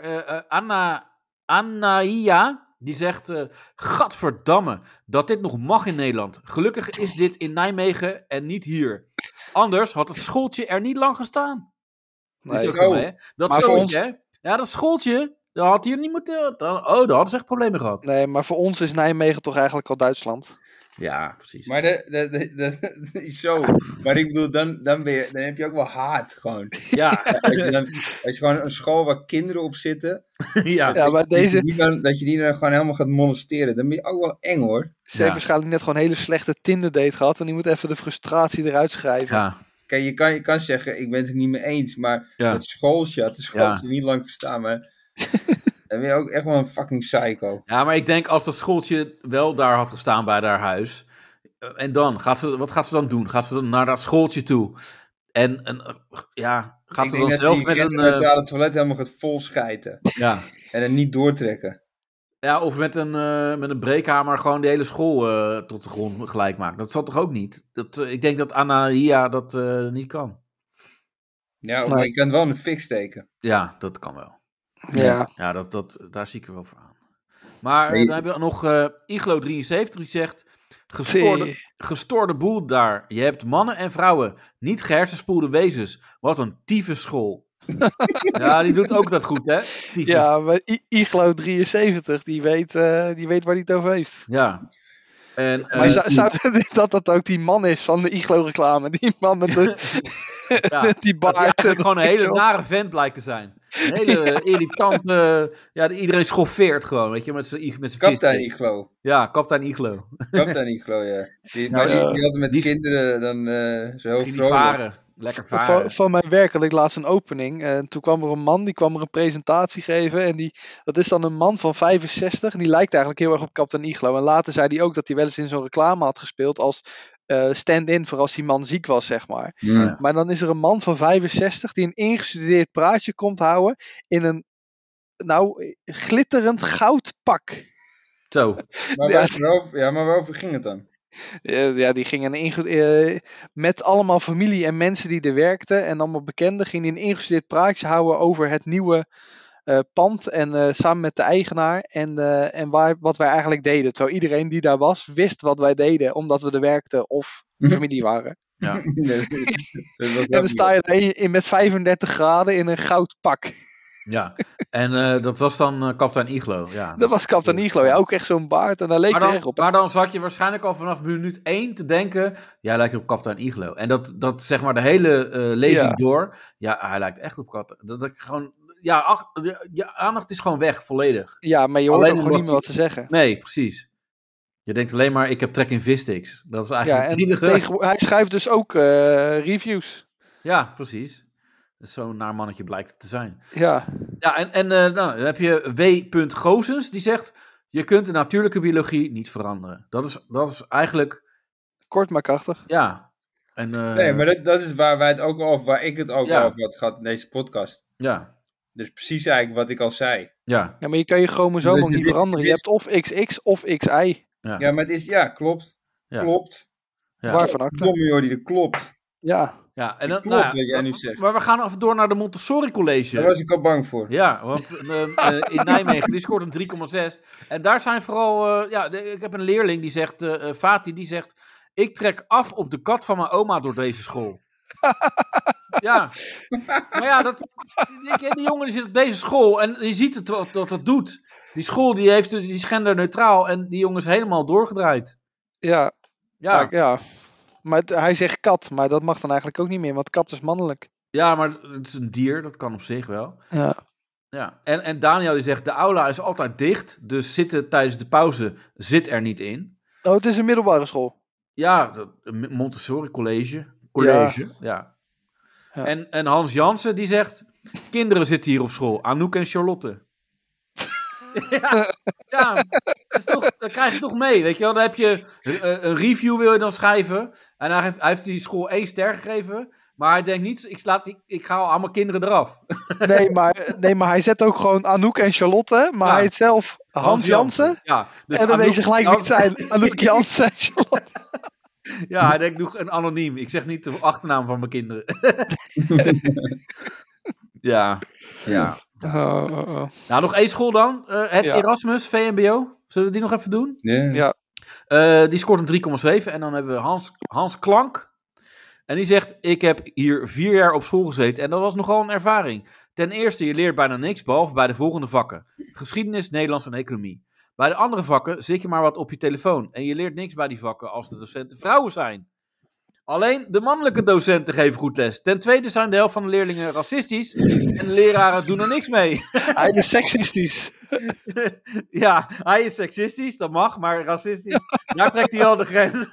[SPEAKER 3] Anaïa, die zegt... gadverdamme, dat dit nog mag in Nederland. Gelukkig is dit in Nijmegen en niet hier. Anders had het schooltje er niet lang gestaan. Dat is ook wel, hè? Dat
[SPEAKER 4] maar
[SPEAKER 3] schooltje, hè? Ja, dat schooltje, dat had hier niet moeten... daar hadden ze echt problemen gehad.
[SPEAKER 4] Nee, maar voor ons is Nijmegen toch eigenlijk al Duitsland.
[SPEAKER 3] Ja, precies.
[SPEAKER 2] Maar zo. Maar ik bedoel, dan heb je ook wel haat gewoon.
[SPEAKER 3] Ja.
[SPEAKER 2] Als je gewoon een school waar kinderen op zitten.
[SPEAKER 3] Ja,
[SPEAKER 4] maar deze...
[SPEAKER 2] Dat je die dan gewoon helemaal gaat molesteren. Dan ben je ook wel eng, hoor.
[SPEAKER 4] Ze heeft waarschijnlijk net gewoon een hele slechte Tinder-date gehad. En die moet even de frustratie eruit schrijven.
[SPEAKER 3] Ja.
[SPEAKER 2] Kijk, je kan zeggen, ik ben het er niet mee eens. Maar het schooltje had niet lang gestaan. Maar dan ben je ook echt wel een fucking psycho.
[SPEAKER 3] Ja, maar ik denk als dat schooltje wel daar had gestaan bij haar huis. En dan, wat gaat ze dan doen? Gaat ze dan naar dat schooltje toe? En gaat ze dan zelf met een...
[SPEAKER 2] het toilet helemaal gaat vol schijten.
[SPEAKER 3] Ja.
[SPEAKER 2] En het niet doortrekken.
[SPEAKER 3] Ja, of met een breekhamer gewoon de hele school tot de grond gelijk maken. Dat zal toch ook niet? Ik denk dat Anaïa dat niet kan.
[SPEAKER 2] Ja, maar je kan wel een fik steken.
[SPEAKER 3] Ja, dat kan wel.
[SPEAKER 4] Ja,
[SPEAKER 3] daar zie ik er wel voor aan. Maar dan hebben we nog Iglo73 die zegt... Gestoorde boel daar. Je hebt mannen en vrouwen. Niet gehersenspoelde wezens. Wat een tieve school. Ja, die doet ook dat goed, hè?
[SPEAKER 4] Ja, maar Iglo73, die weet waar hij het over heeft.
[SPEAKER 3] Ja. En,
[SPEAKER 4] maar zou dat ook die man is van de Iglo-reclame? Die man met die baard.
[SPEAKER 3] Die eigenlijk gewoon een hele nare vent blijkt te zijn. Een hele irritante... iedereen schoffeert gewoon, weet je, met zijn
[SPEAKER 2] Kapitein Iglo.
[SPEAKER 3] Ja, kapitein Iglo.
[SPEAKER 2] Kapitein Iglo, ja. Die had met kinderen dan zo heel vrolijk.
[SPEAKER 3] Lekker varen.
[SPEAKER 4] Van mijn werk had ik laatst een opening. En toen kwam er een man, die kwam er een presentatie geven. En dat is dan een man van 65. En die lijkt eigenlijk heel erg op Kapitein Iglo. En later zei hij ook dat hij wel eens in zo'n reclame had gespeeld als stand-in voor als die man ziek was, zeg maar.
[SPEAKER 3] Ja.
[SPEAKER 4] Maar dan is er een man van 65 die een ingestudeerd praatje komt houden in een glitterend goudpak.
[SPEAKER 3] Zo.
[SPEAKER 2] Maar waarover ging het dan?
[SPEAKER 4] Ja, die gingen met allemaal familie en mensen die er werkten en allemaal bekenden, ging hij een ingestudeerd praatje houden over het nieuwe pand en samen met de eigenaar en wat wij eigenlijk deden. Terwijl iedereen die daar was, wist wat wij deden, omdat we er werkten of familie waren.
[SPEAKER 3] Ja.
[SPEAKER 4] En dan sta je met 35 graden in een goud pak.
[SPEAKER 3] Ja, en dat was dan Kapitein Iglo. Ja,
[SPEAKER 4] dat was Kapitein Iglo, ja, ook echt zo'n baard en daar leek er echt op.
[SPEAKER 3] Maar dan zat je waarschijnlijk al vanaf minuut 1 te denken, jij lijkt op Kapitein Iglo. En dat zeg maar de hele lezing door, ja, hij lijkt echt op Kapitein. Dat ik gewoon, je aandacht is gewoon weg, volledig.
[SPEAKER 4] Ja, maar je hoort ook gewoon niet meer wat ze zeggen.
[SPEAKER 3] Nee, precies. Je denkt alleen maar, ik heb trek in vissticks. Dat is eigenlijk het enige.
[SPEAKER 4] Hij schrijft dus ook reviews.
[SPEAKER 3] Ja, precies. Zo'n naar mannetje blijkt het te zijn.
[SPEAKER 4] Ja.
[SPEAKER 3] Ja, en dan heb je W. Gozens, die zegt... Je kunt de natuurlijke biologie niet veranderen. Dat is eigenlijk...
[SPEAKER 4] Kort maar krachtig.
[SPEAKER 3] Ja. En,
[SPEAKER 2] nee, maar dat is waar ik het ook over had gehad in deze podcast.
[SPEAKER 3] Ja.
[SPEAKER 2] Dus precies eigenlijk wat ik al zei.
[SPEAKER 3] Ja.
[SPEAKER 4] Ja, maar je kan je chromosoom ook niet veranderen. Je hebt of XX of XY.
[SPEAKER 2] Ja, maar het is... Ja, klopt.
[SPEAKER 3] Ja.
[SPEAKER 2] Klopt.
[SPEAKER 4] Ja. Waarvan acte?
[SPEAKER 2] Domme Jordi, dat klopt.
[SPEAKER 4] Ja.
[SPEAKER 3] Ja, en dan,
[SPEAKER 2] klopt wat jij nu zegt.
[SPEAKER 3] Maar we gaan even door naar de Montessori College.
[SPEAKER 2] Daar was ik al bang voor.
[SPEAKER 3] Ja, want in Nijmegen, die scoort een 3,6. En daar zijn vooral... ik heb een leerling die zegt... Fatih, die zegt... Ik trek af op de kat van mijn oma door deze school. Ja. Maar ja, die jongen die zit op deze school... En je ziet het wat dat doet. Die school die is genderneutraal... En die jongen is helemaal doorgedraaid.
[SPEAKER 4] Ja. Ja. Maar hij zegt kat, maar dat mag dan eigenlijk ook niet meer, want kat is mannelijk.
[SPEAKER 3] Ja, maar het is een dier, dat kan op zich wel.
[SPEAKER 4] Ja.
[SPEAKER 3] En Daniel die zegt, de aula is altijd dicht, dus zitten tijdens de pauze zit er niet in.
[SPEAKER 4] Oh, het is een middelbare school.
[SPEAKER 3] Ja, een Montessori college. Ja. En Hans Jansen die zegt, kinderen zitten hier op school, Anouk en Charlotte. Dat krijg je toch mee, weet je wel. Dan heb je een review wil je dan schrijven. En hij heeft die school 1 ster gegeven. Maar hij denkt niet, ik ga allemaal kinderen eraf.
[SPEAKER 4] Nee, maar hij zet ook gewoon Anouk en Charlotte. Maar hij heet zelf Hans Jansen.
[SPEAKER 3] Ja, dus
[SPEAKER 4] en dan deze gelijk niet zijn Anouk Jansen en Charlotte.
[SPEAKER 3] Ja, hij denkt nog een anoniem. Ik zeg niet de achternaam van mijn kinderen. Ja. Nou, nog 1 school dan. Het Erasmus, VMBO. Zullen we die nog even doen?
[SPEAKER 4] Ja.
[SPEAKER 3] Die scoort een 3,7. En dan hebben we Hans Klank. En die zegt, ik heb hier 4 jaar op school gezeten. En dat was nogal een ervaring. Ten eerste, je leert bijna niks, behalve bij de volgende vakken. Geschiedenis, Nederlands en economie. Bij de andere vakken zit je maar wat op je telefoon. En je leert niks bij die vakken als de docenten vrouwen zijn. Alleen de mannelijke docenten geven goed les. Ten tweede zijn de helft van de leerlingen racistisch. En de leraren doen er niks mee.
[SPEAKER 4] Hij is seksistisch.
[SPEAKER 3] Ja, hij is seksistisch, dat mag. Maar racistisch, daar trekt hij al de grens.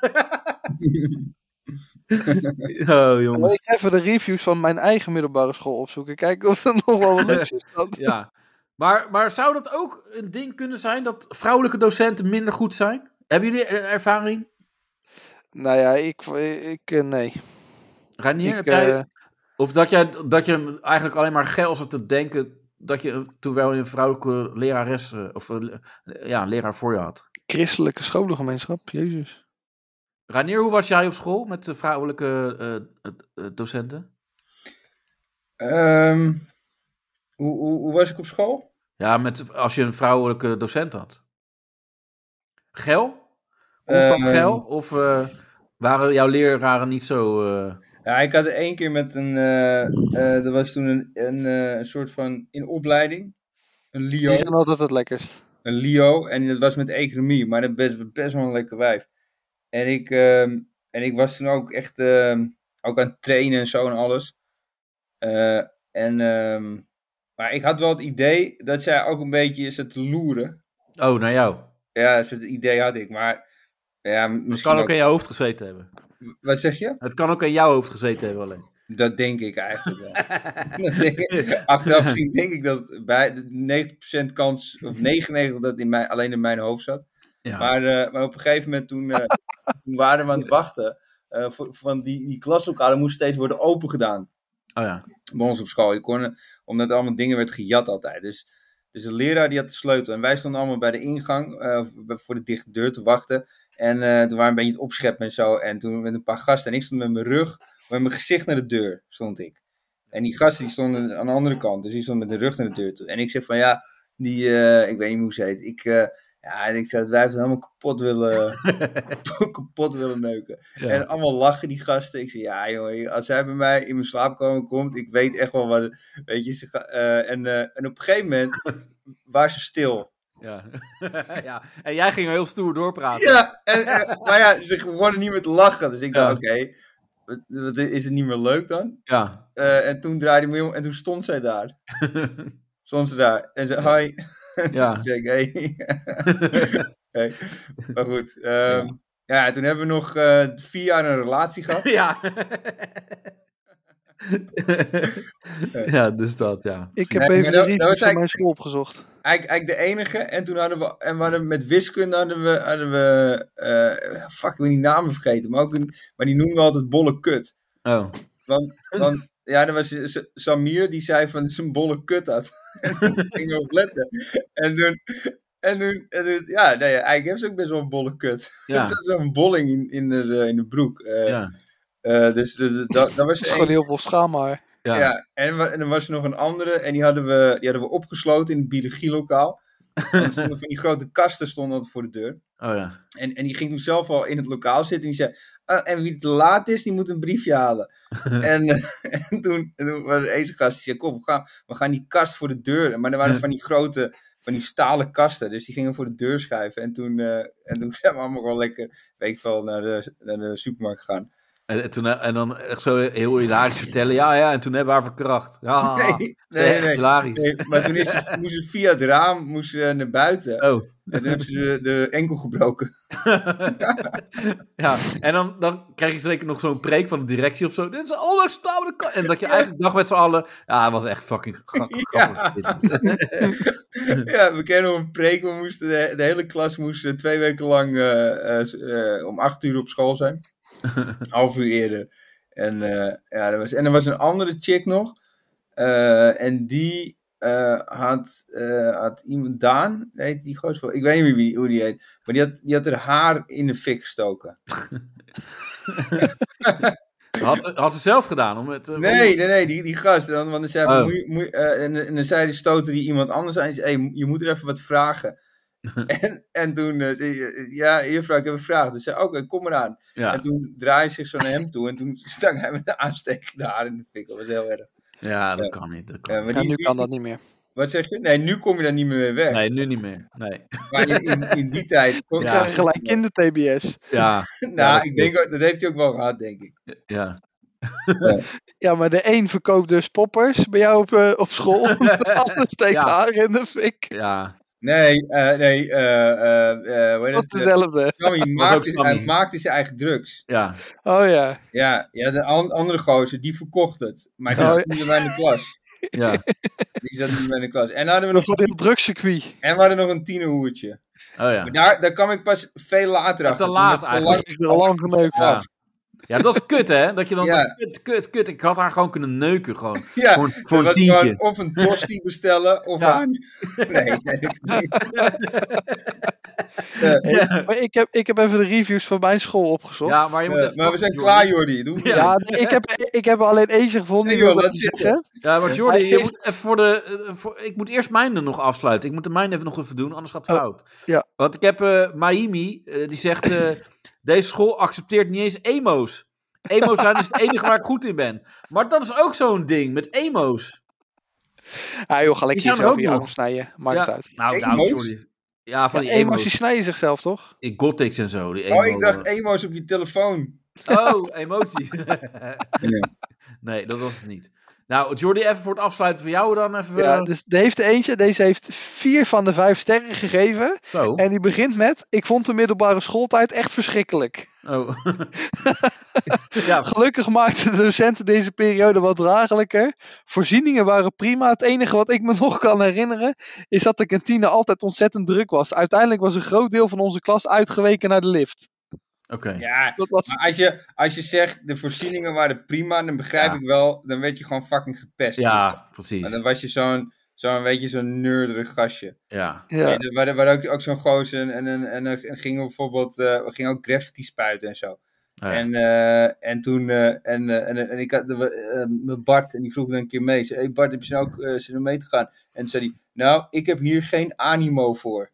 [SPEAKER 3] Oh, jongens.
[SPEAKER 4] Ik ga even de reviews van mijn eigen middelbare school opzoeken. Kijken of er nog wel wat leuks is.
[SPEAKER 3] Ja. Maar zou dat ook een ding kunnen zijn dat vrouwelijke docenten minder goed zijn? Hebben jullie ervaring?
[SPEAKER 4] Nou ja, ik nee.
[SPEAKER 3] Reinier, heb jij... Of dat je eigenlijk alleen maar geil zat te denken dat je terwijl je een vrouwelijke lerares leraar voor je had?
[SPEAKER 4] Christelijke scholengemeenschap, Jezus.
[SPEAKER 3] Reinier, hoe was jij op school met de vrouwelijke docenten?
[SPEAKER 2] Hoe was ik op school?
[SPEAKER 3] Ja, als je een vrouwelijke docent had. Geil? Constant geil? Of waren jouw leraren niet zo...
[SPEAKER 2] Ja, ik had er 1 keer met er was toen een soort van in opleiding. Een LIO.
[SPEAKER 4] Die zijn altijd het lekkerst.
[SPEAKER 2] Een LIO. En dat was met economie. Maar dat best wel een lekker wijf. En ik was toen ook echt ook aan het trainen en zo en alles. Maar ik had wel het idee dat zij ook een beetje zat te loeren.
[SPEAKER 3] Oh, naar jou?
[SPEAKER 2] Ja, dat idee had ik. Maar ja,
[SPEAKER 3] het kan ook in jouw hoofd gezeten hebben.
[SPEAKER 2] Wat zeg je?
[SPEAKER 3] Het kan ook in jouw hoofd gezeten hebben alleen.
[SPEAKER 2] Dat denk ik eigenlijk wel. Achteraf gezien denk ik dat bij 90% kans, of 99% dat alleen in mijn hoofd zat. Ja. Maar op een gegeven moment toen waren we aan het wachten. Van die klaslokalen moest steeds worden open gedaan.
[SPEAKER 3] Oh ja.
[SPEAKER 2] Bij ons op school. Omdat er allemaal dingen werd gejat altijd. Dus de leraar die had de sleutel. En wij stonden allemaal bij de ingang voor de dichte deur te wachten. En toen waren we een beetje het opscheppen en zo. En toen met een paar gasten. En ik stond met mijn rug, met mijn gezicht naar de deur stond ik. En die gasten die stonden aan de andere kant. Dus die stonden met de rug naar de deur toe. En ik zeg van ja, ik weet niet hoe ze heet. En ik zei dat wij het helemaal kapot willen neuken. Ja. En allemaal lachen die gasten. Ik zei ja jongen, als hij bij mij in mijn slaapkamer komt, ik weet echt wel wat. Weet je, en op een gegeven moment waren ze stil.
[SPEAKER 3] Ja. Ja. En jij ging heel stoer doorpraten.
[SPEAKER 2] Ja, maar ja, ze begonnen niet meer te lachen. Dus ik dacht, oké, is het niet meer leuk dan?
[SPEAKER 3] Ja.
[SPEAKER 2] En toen draaide ik me om en toen stond zij daar. Stond ze daar en zei, hoi.
[SPEAKER 3] Ja.
[SPEAKER 2] Toen zei ik, hey. Maar goed. Ja, toen hebben we nog 4 jaar een relatie gehad.
[SPEAKER 3] Ja. Ja, dus dat, ja.
[SPEAKER 4] Ik heb even de reviews van mijn school opgezocht.
[SPEAKER 2] Eigenlijk de enige. En toen hadden we met wiskunde hadden we fuck, ik ben die namen vergeten. Maar die noemden we altijd bolle kut.
[SPEAKER 3] Oh.
[SPEAKER 2] Want ja, er was Samir die zei van het is een bolle kut had. En toen ging erop letten. En toen ja, nee, eigenlijk heeft ze ook best wel een bolle kut.
[SPEAKER 3] Ja.
[SPEAKER 2] Er zat zo'n bolling in de broek.
[SPEAKER 3] Ja.
[SPEAKER 2] Dus dat was
[SPEAKER 4] Het is gewoon heel veel schaamhaar.
[SPEAKER 2] Ja, en er was nog een andere. En die hadden we opgesloten in het biologielokaal. Er stonden van die grote kasten stonden altijd voor de deur.
[SPEAKER 3] Oh ja.
[SPEAKER 2] En die ging toen zelf al in het lokaal zitten. En die zei, en wie te laat is, die moet een briefje halen. en toen was er een gast die zei, kom, we gaan die kast voor de deur. Maar er waren van die grote, van die stalen kasten. Dus die gingen voor de deur schuiven. En toen zijn we allemaal gewoon lekker, weet ik veel, naar de supermarkt gegaan.
[SPEAKER 3] En dan echt zo heel hilarisch vertellen. Ja, en toen hebben we haar verkracht. Ja, nee, hilarisch.
[SPEAKER 2] Nee, maar toen moest ze via het raam naar buiten.
[SPEAKER 3] Oh.
[SPEAKER 2] En toen hebben ze de enkel gebroken.
[SPEAKER 3] Ja, en dan krijg je zeker nog zo'n preek van de directie of zo. Dit is onacceptabele kant. En dat je eigenlijk dacht met z'n allen. Ja, het was echt fucking grappig.
[SPEAKER 2] Ja, we kennen nog een preek. We moesten de hele klas moest 2 weken lang om 8 uur op school zijn. Half uur eerder. En er was een andere chick nog. En die had iemand, Daan, heet die gozer, ik weet niet hoe die heet, maar die had haar haar in de fik gestoken.
[SPEAKER 3] Had ze zelf gedaan? Om het,
[SPEAKER 2] Nee, die gast. Want dan zei en dan zei die stoten die iemand anders aan. En zei, hey, je moet er even wat vragen. en toen zei ja, juffrouw, ik heb een vraag. Dus zei, oké, kom maar aan. Ja. En toen draaide hij zich zo naar hem toe. En toen stak hij met de aanstekende haar in de fik. Dat was heel erg.
[SPEAKER 3] Ja, dat kan niet.
[SPEAKER 4] Maar nu kan dat niet meer.
[SPEAKER 2] Wat zeg je? Nee, nu kom je daar niet meer weg.
[SPEAKER 3] Nee, nu niet meer. Nee.
[SPEAKER 2] Maar in die tijd...
[SPEAKER 4] gelijk in de TBS.
[SPEAKER 3] Ja.
[SPEAKER 2] Nou, ik denk, dat heeft hij ook wel gehad, denk ik.
[SPEAKER 3] Ja.
[SPEAKER 4] Ja, maar de een verkoopt dus poppers bij jou op school. De ander steekt haar in de fik.
[SPEAKER 3] Ja.
[SPEAKER 2] Nee.
[SPEAKER 4] Dat is dezelfde.
[SPEAKER 2] Hij maakte zijn eigen drugs.
[SPEAKER 3] Ja.
[SPEAKER 4] Oh ja.
[SPEAKER 2] Ja, de andere gozer, die verkocht het. Maar die zat niet bij in de klas.
[SPEAKER 3] Ja.
[SPEAKER 2] Die zat niet bij in de klas. En hadden we nog
[SPEAKER 4] een drugscircuit.
[SPEAKER 2] En we hadden nog een tienerhoertje.
[SPEAKER 3] Oh ja.
[SPEAKER 2] Maar daar kwam ik pas veel later achter.
[SPEAKER 3] Te laat eigenlijk.
[SPEAKER 4] Dat is al lang geneukt.
[SPEAKER 3] Ja, dat is kut, hè? Dat je dan kut. Ik had haar gewoon kunnen neuken, gewoon. Ja, voor een tientje.
[SPEAKER 2] Of een tosti bestellen, of Nee.
[SPEAKER 4] Maar ik heb even de reviews van mijn school opgezocht.
[SPEAKER 3] Ja, maar je moet
[SPEAKER 2] maar we zijn klaar, Jordi.
[SPEAKER 4] Ja, ik heb alleen eentje gevonden.
[SPEAKER 3] Ja, maar Jordi, je moet even ik moet eerst mijn er nog afsluiten. Ik moet de mijne even doen, anders gaat het fout.
[SPEAKER 4] Ja.
[SPEAKER 3] Want ik heb Maimi, die zegt... Deze school accepteert niet eens emo's. Emo's zijn dus het enige waar ik goed in ben. Maar dat is ook zo'n ding, met emo's.
[SPEAKER 4] Ja joh, ga lekker jezelf in je arm snijden. Maakt het uit.
[SPEAKER 3] Nou, Jordi. Ja, van die
[SPEAKER 4] emo's die snijden zichzelf, toch?
[SPEAKER 3] In Gothics en zo. Die
[SPEAKER 2] ik dacht emo's op je telefoon.
[SPEAKER 3] Oh, emoties. Nee, dat was het niet. Nou, Jordi, even voor het afsluiten van jou dan even...
[SPEAKER 4] Ja, dus deze heeft 4 van de 5 sterren gegeven.
[SPEAKER 3] Zo.
[SPEAKER 4] En die begint met, ik vond de middelbare schooltijd echt verschrikkelijk.
[SPEAKER 3] Oh.
[SPEAKER 4] Ja. Gelukkig maakten de docenten deze periode wat draaglijker. Voorzieningen waren prima. Het enige wat ik me nog kan herinneren, is dat de kantine altijd ontzettend druk was. Uiteindelijk was een groot deel van onze klas uitgeweken naar de lift.
[SPEAKER 3] Okay.
[SPEAKER 2] Ja, maar als je zegt de voorzieningen waren prima, dan begrijp ik wel, dan werd je gewoon fucking gepest.
[SPEAKER 3] Ja, precies.
[SPEAKER 2] En dan was je zo'n nerderig gastje.
[SPEAKER 3] Ja.
[SPEAKER 2] We waren ook zo'n gozer en gingen we bijvoorbeeld, we gingen ook graffiti spuiten en zo. Ja. En toen, en ik had met Bart, en die vroeg dan een keer mee. Zei, hey Bart, heb je nou ook zin om mee te gaan? En toen zei hij, nou, ik heb hier geen animo voor.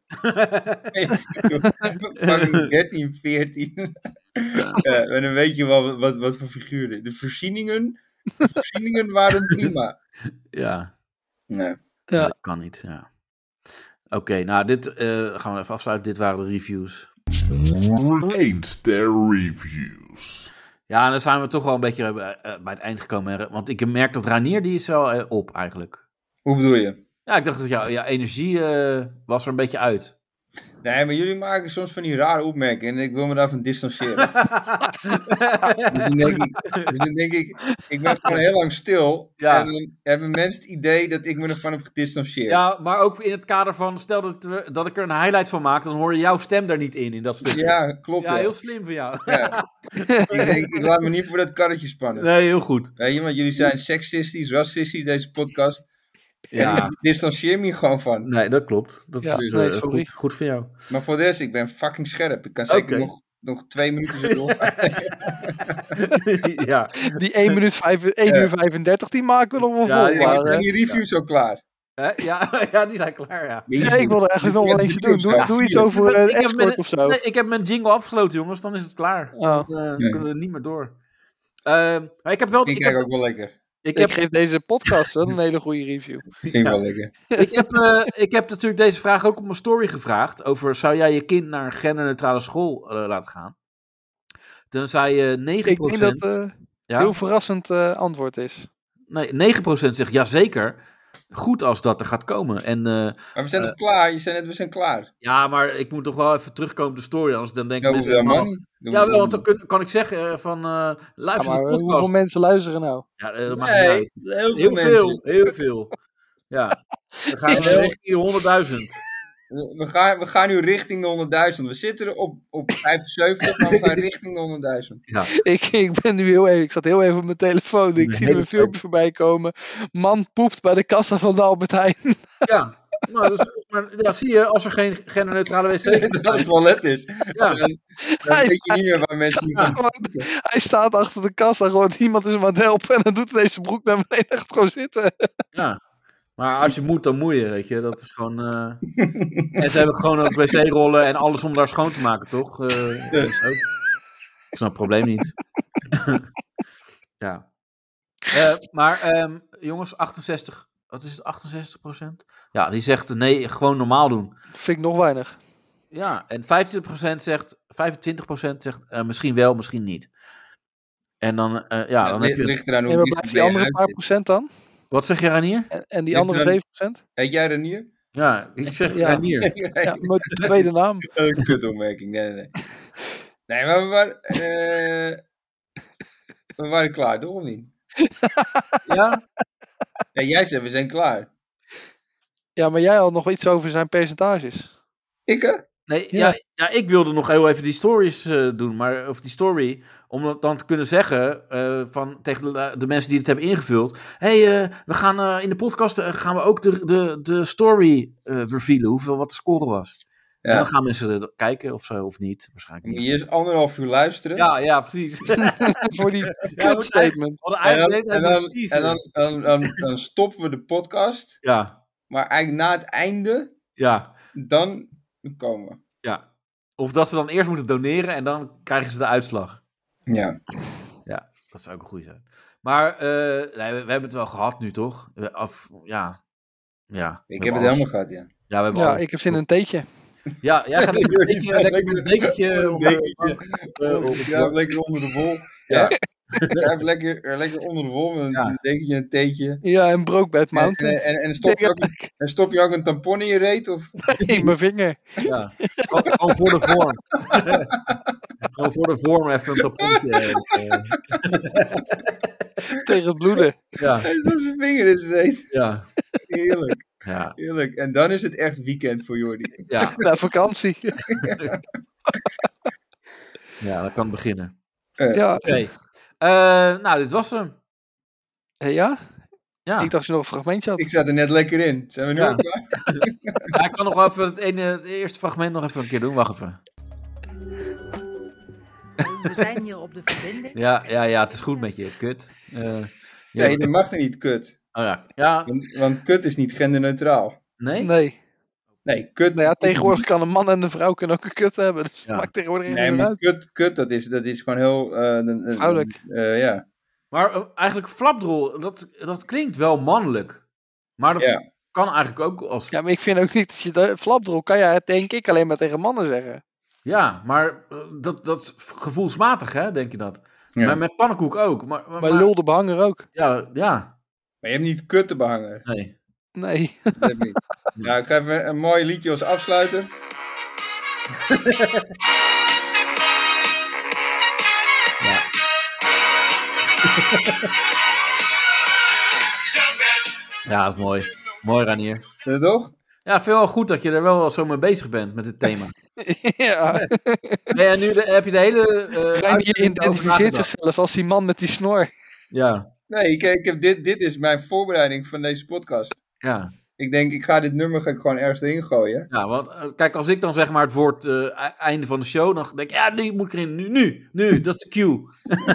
[SPEAKER 2] Fucking 13, 14. En dan weet je wel wat voor figuren. De voorzieningen waren prima.
[SPEAKER 3] Ja.
[SPEAKER 2] Nee.
[SPEAKER 3] Ja. Dat kan niet, ja. Oké, nou, dit gaan we even afsluiten. Dit waren de reviews.
[SPEAKER 1] 1-ster reviews.
[SPEAKER 3] Ja, en dan zijn we toch wel een beetje bij het eind gekomen. Want ik merk dat Ranier, die is wel op eigenlijk.
[SPEAKER 2] Hoe bedoel je?
[SPEAKER 3] Ja, ik dacht dat jouw energie was er een beetje uit.
[SPEAKER 2] Nee, maar jullie maken soms van die rare opmerkingen en ik wil me daarvan distancieren. Dus dan denk ik, ik ben gewoon heel lang stil en dan hebben mensen het idee dat ik me ervan heb gedistanceerd.
[SPEAKER 3] Ja, maar ook in het kader van, stel dat ik er een highlight van maak, dan hoor je jouw stem daar niet in dat stukje.
[SPEAKER 2] Ja, klopt.
[SPEAKER 3] Ja, heel slim van jou.
[SPEAKER 2] Ja. Ik laat me niet voor dat karretje spannen.
[SPEAKER 3] Nee, heel goed.
[SPEAKER 2] Weet je, want jullie zijn seksistisch, racistisch, deze podcast.
[SPEAKER 3] Ja.
[SPEAKER 2] En ik distancieer me hier gewoon van.
[SPEAKER 3] Nee, dat klopt. Dat is goed voor jou.
[SPEAKER 2] Maar voor de rest, ik ben fucking scherp. Ik kan zeker nog 2 minuten zo door.
[SPEAKER 3] Ja.
[SPEAKER 4] Die 1 uur 35, die maken we nog wel vol.
[SPEAKER 2] Ja, zijn die reviews zo klaar?
[SPEAKER 3] Ja, die zijn klaar, ja.
[SPEAKER 4] Ja, ik wilde eigenlijk nog wel eentje doen. Doe iets over escort of zo.
[SPEAKER 3] Nee, ik heb mijn jingle afgesloten, jongens. Dan is het klaar. Dan kunnen we niet meer door. Ik heb wel...
[SPEAKER 2] Ik kijk ook wel lekker.
[SPEAKER 4] Ik geef deze podcast wel een hele goede review.
[SPEAKER 2] Vind ik wel lekker.
[SPEAKER 3] Ik heb natuurlijk deze vraag ook op mijn story gevraagd. Over, zou jij je kind naar een genderneutrale school laten gaan? Dan zei je 9%...
[SPEAKER 4] Ik denk dat het heel verrassend antwoord is.
[SPEAKER 3] Nee, 9% zegt ja zeker. Goed als dat er gaat komen.
[SPEAKER 2] Maar we zijn toch klaar? Je zei net, we zijn klaar.
[SPEAKER 3] Ja, maar ik moet toch wel even terugkomen op de story. Anders dan denken mensen...
[SPEAKER 2] helemaal niet.
[SPEAKER 3] Ja, wel, want dan kan ik zeggen van... luister de podcast.
[SPEAKER 4] Hoeveel mensen luisteren nou?
[SPEAKER 3] Ja, dat maakt niet uit. Heel veel. Heel veel. Ja. We gaan richting 100.000.
[SPEAKER 2] We gaan nu richting de 100.000. We zitten er op 75, maar we gaan richting de 100.000.
[SPEAKER 4] Ja. Ik ben nu heel even... Ik zat heel even op mijn telefoon. Ik zie er een filmpje voorbij komen. Man poept bij de kassa van de Albert Heijn. Ja.
[SPEAKER 3] Nou, maar zie je, als er geen genderneutrale wc
[SPEAKER 2] dat het toilet is.
[SPEAKER 3] Ja.
[SPEAKER 2] Dan weet je niet meer waar mensen niet
[SPEAKER 4] hij staat achter de kassa. Gewoon iemand is hem aan het helpen. En dan doet hij deze broek naar beneden. Echt gewoon zitten.
[SPEAKER 3] Ja. Maar als je moet, dan moet je, weet je. Dat is gewoon... En ze hebben gewoon ook wc-rollen en alles om daar schoon te maken, toch? Dat is een probleem niet. Ja. Maar jongens, 68... Wat is het, 68%? Ja, die zegt nee, gewoon normaal doen.
[SPEAKER 4] Vind ik nog weinig.
[SPEAKER 3] Ja, en 25% zegt misschien wel, misschien niet. En dan, dan heb je...
[SPEAKER 2] Ligt eraan hoe
[SPEAKER 4] en wat blijft die andere paar procent dan?
[SPEAKER 3] Wat zeg je, Ranier?
[SPEAKER 4] En die andere 7%?
[SPEAKER 2] Heet jij Ranier?
[SPEAKER 3] Ja, ik zeg Ranier.
[SPEAKER 4] Ja, met de tweede naam.
[SPEAKER 2] Een kutopmerking, nee. Nee, maar we waren klaar, toch of niet?
[SPEAKER 3] Ja?
[SPEAKER 2] Ja, jij zei we zijn klaar.
[SPEAKER 4] Ja, maar jij had nog iets over zijn percentages.
[SPEAKER 2] Ik?
[SPEAKER 3] Nee, ja, ik wilde nog heel even die stories doen, maar of die story, om dat dan te kunnen zeggen tegen de mensen die het hebben ingevuld. We gaan in de podcast gaan we ook de story revealen, wat de score was. Ja. En dan gaan mensen kijken of zo, of niet. Waarschijnlijk niet.
[SPEAKER 2] Moet je eerst 1,5 uur luisteren.
[SPEAKER 3] Ja, precies.
[SPEAKER 4] Voor die kutstatement.
[SPEAKER 2] En dan stoppen we de podcast.
[SPEAKER 3] Ja.
[SPEAKER 2] Maar eigenlijk na het einde, dan komen we.
[SPEAKER 3] Ja. Of dat ze dan eerst moeten doneren en dan krijgen ze de uitslag.
[SPEAKER 2] Ja.
[SPEAKER 3] Ja, dat zou ook een goede zijn. Maar we hebben het wel gehad nu, toch? Ja.
[SPEAKER 2] Ik heb het helemaal gehad, ja.
[SPEAKER 4] Ja, ik heb zin in een theetje.
[SPEAKER 3] Ja, jij gaat een dekentje.
[SPEAKER 2] Ja, lekker onder de wol. Ja. Ja, lekker onder de wol met een dekentje en een theetje.
[SPEAKER 4] Ja, en brookbed mountain.
[SPEAKER 2] En stop je ook een tampon in je reet? Of?
[SPEAKER 4] Nee, mijn vinger.
[SPEAKER 3] Ja, gewoon voor de vorm. Gewoon voor de vorm even een tamponnetje.
[SPEAKER 4] Tegen het bloeden.
[SPEAKER 3] Ja.
[SPEAKER 2] En zo zijn vinger in zijn reet.
[SPEAKER 3] Ja.
[SPEAKER 2] Heerlijk.
[SPEAKER 3] Ja.
[SPEAKER 2] Heerlijk. En dan is het echt weekend voor Jordi.
[SPEAKER 3] Ja.
[SPEAKER 4] Naar vakantie.
[SPEAKER 3] Ja, dat kan beginnen.
[SPEAKER 4] Ja.
[SPEAKER 3] Oké. Nou, dit was hem.
[SPEAKER 4] Ja?
[SPEAKER 3] Ja.
[SPEAKER 4] Ik dacht je nog een fragmentje had.
[SPEAKER 2] Ik zat er net lekker in. Zijn we nu al klaar?
[SPEAKER 3] Ja, ik kan nog wel even het eerste fragment nog even een keer doen. Wacht even.
[SPEAKER 5] We zijn hier op de verbinding.
[SPEAKER 3] Ja, het is goed met je. Kut.
[SPEAKER 2] Nee, dat mag er niet, kut.
[SPEAKER 3] Oh ja.
[SPEAKER 2] Want kut is niet genderneutraal.
[SPEAKER 3] Nee?
[SPEAKER 2] Nee, kut...
[SPEAKER 4] Nou ja, tegenwoordig kan een man en een vrouw kunnen ook een kut hebben. Dus dat maakt tegenwoordig
[SPEAKER 2] niet uit. Kut, dat is gewoon heel...
[SPEAKER 4] vrouwelijk.
[SPEAKER 3] Ja. Maar eigenlijk flapdrol, dat klinkt wel mannelijk. Maar dat kan eigenlijk ook als...
[SPEAKER 4] Ja, maar ik vind ook niet dat je... Flapdrol kan je denk ik alleen maar tegen mannen zeggen.
[SPEAKER 3] Ja, maar dat gevoelsmatig, hè, denk je dat?
[SPEAKER 2] Ja.
[SPEAKER 3] Maar met pannenkoek ook. Maar
[SPEAKER 4] lul de behanger ook.
[SPEAKER 3] Ja.
[SPEAKER 2] Maar je hebt niet kut de behanger.
[SPEAKER 3] Nee.
[SPEAKER 4] Nee.
[SPEAKER 2] Dat heb ik niet. Ja, ik ga even een mooi liedje als afsluiter.
[SPEAKER 3] Ja, dat is mooi. Mooi, Ranier.
[SPEAKER 2] Toch?
[SPEAKER 3] Ja, ik vind wel goed dat je er wel zo mee bezig bent met het thema.
[SPEAKER 4] Ja.
[SPEAKER 3] Nee, en nu heb je de hele...
[SPEAKER 4] Ranier identificeert zichzelf als die man met die snor.
[SPEAKER 3] Ja.
[SPEAKER 2] Nee, ik heb dit is mijn voorbereiding van deze podcast.
[SPEAKER 3] Ja.
[SPEAKER 2] Ik denk, ik ga dit nummer gewoon ergens erin gooien.
[SPEAKER 3] Ja, want kijk, als ik dan zeg maar het woord einde van de show, dan denk ik, ja, die moet ik erin. Nu, dat is de cue.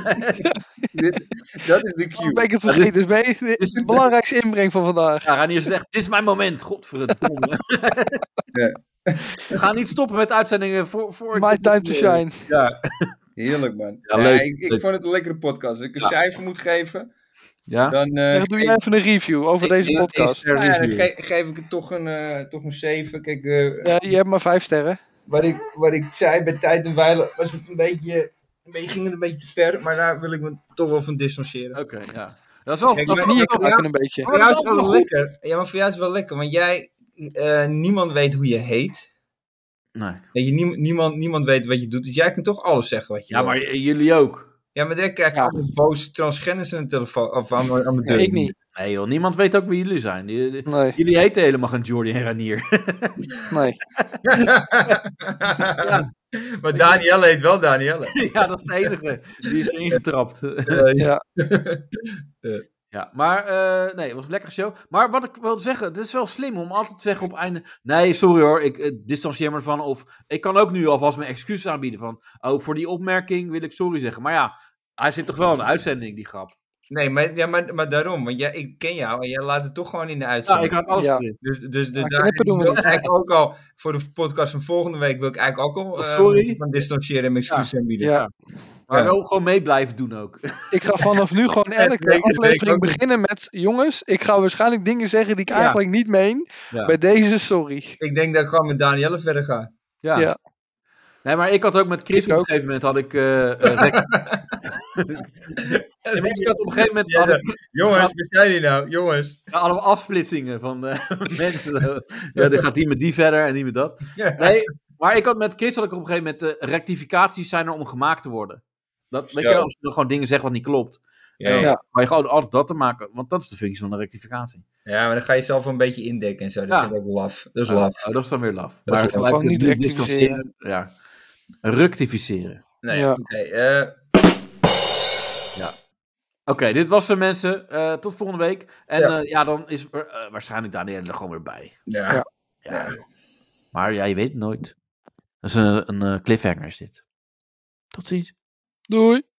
[SPEAKER 2] Dat is de cue.
[SPEAKER 4] Ben ik het vergeten, dus dit is de belangrijkste inbreng van vandaag.
[SPEAKER 3] Ja, Ranier zegt, dit is mijn moment, godverdomme.
[SPEAKER 2] Ja.
[SPEAKER 3] We gaan niet stoppen met uitzendingen voor
[SPEAKER 4] My time to shine.
[SPEAKER 3] Ja.
[SPEAKER 2] Heerlijk, man.
[SPEAKER 3] Ja, leuk.
[SPEAKER 2] Ik vond het een lekkere podcast. Als ik een cijfer moet geven,
[SPEAKER 3] ja?
[SPEAKER 2] dan...
[SPEAKER 4] doe jij even een review over deze podcast.
[SPEAKER 2] Dan geef ik het toch een 7. Kijk,
[SPEAKER 4] ja, je hebt maar 5 sterren.
[SPEAKER 2] Wat ik zei bij Tijd en Wijlen, was het ging het een beetje te ver, maar daar wil ik me toch wel van distancieren.
[SPEAKER 3] Oké, ja. Dat is wel...
[SPEAKER 2] Kijk,
[SPEAKER 4] Dat is niet een beetje.
[SPEAKER 2] Voor jou is het wel lekker. Ja, maar voor jou is het wel lekker, want niemand weet hoe je heet.
[SPEAKER 3] Nee.
[SPEAKER 2] Weet je, niemand weet wat je doet, dus jij kunt toch alles zeggen wat je wil.
[SPEAKER 3] Ja, maar jullie ook.
[SPEAKER 2] Ja, maar direct krijg je allemaal boze transgenders aan de telefoon, of aan de deur.
[SPEAKER 4] Ik niet.
[SPEAKER 3] Nee joh, niemand weet ook wie jullie zijn.
[SPEAKER 4] Nee.
[SPEAKER 3] Jullie heten helemaal geen Jordi en Ranier.
[SPEAKER 4] Nee.
[SPEAKER 3] Ja.
[SPEAKER 2] Maar Danielle heet wel Danielle.
[SPEAKER 3] Ja, dat is de enige. Die is ingetrapt.
[SPEAKER 4] Ja.
[SPEAKER 3] Ja, maar nee, het was een lekkere show. Maar wat ik wilde zeggen, het is wel slim om altijd te zeggen op het einde... Nee, sorry hoor, ik distancieer me ervan. Of ik kan ook nu alvast mijn excuses aanbieden van... Oh, voor die opmerking wil ik sorry zeggen. Maar ja, hij zit toch wel in de uitzending, die grap.
[SPEAKER 2] Nee, maar daarom. Want ik ken jou en jij laat het toch gewoon in de uitzending.
[SPEAKER 3] Ja, ik had alles erin.
[SPEAKER 2] Dus daar wil ik eigenlijk ook al... Voor de podcast van volgende week wil ik eigenlijk ook al... van distancieren en mijn excuses aanbieden.
[SPEAKER 4] Ja.
[SPEAKER 3] Maar wel gewoon mee blijven doen ook.
[SPEAKER 4] Ik ga vanaf nu gewoon elke aflevering beginnen met... Jongens, ik ga waarschijnlijk dingen zeggen die ik eigenlijk niet meen.
[SPEAKER 3] Ja.
[SPEAKER 4] Bij deze, sorry.
[SPEAKER 2] Ik denk dat ik gewoon met Danielle verder ga.
[SPEAKER 3] Ja. Nee, maar ik had ook met Chris op een gegeven moment had ik... ik had op een gegeven moment...
[SPEAKER 2] Jongens, wat zijn die nou? Jongens.
[SPEAKER 3] Ja, allemaal afsplitsingen van mensen. Ja, dan gaat die met die verder en die met dat. Ja. Nee, maar ik had met Chris op een gegeven moment... rectificaties zijn er om gemaakt te worden. Weet je wel, als je gewoon dingen zegt wat niet klopt. Maar je gewoon altijd dat te maken. Want dat is de functie van een rectificatie.
[SPEAKER 2] Ja, maar dan ga je zelf een beetje indekken en zo. Dat vind ik ook laf. Dat is laf.
[SPEAKER 3] Dat is dan weer laf.
[SPEAKER 2] Maar
[SPEAKER 4] gewoon niet rectificeren.
[SPEAKER 3] Ja. Rectificeren.
[SPEAKER 2] Nee, oké.
[SPEAKER 3] Ja. Oké, dit was de mensen. Tot volgende week. En dan is waarschijnlijk Danielle er gewoon weer bij.
[SPEAKER 2] Ja.
[SPEAKER 3] Maar ja, je weet het nooit. Dat is een cliffhanger is dit. Tot ziens.
[SPEAKER 4] Doei.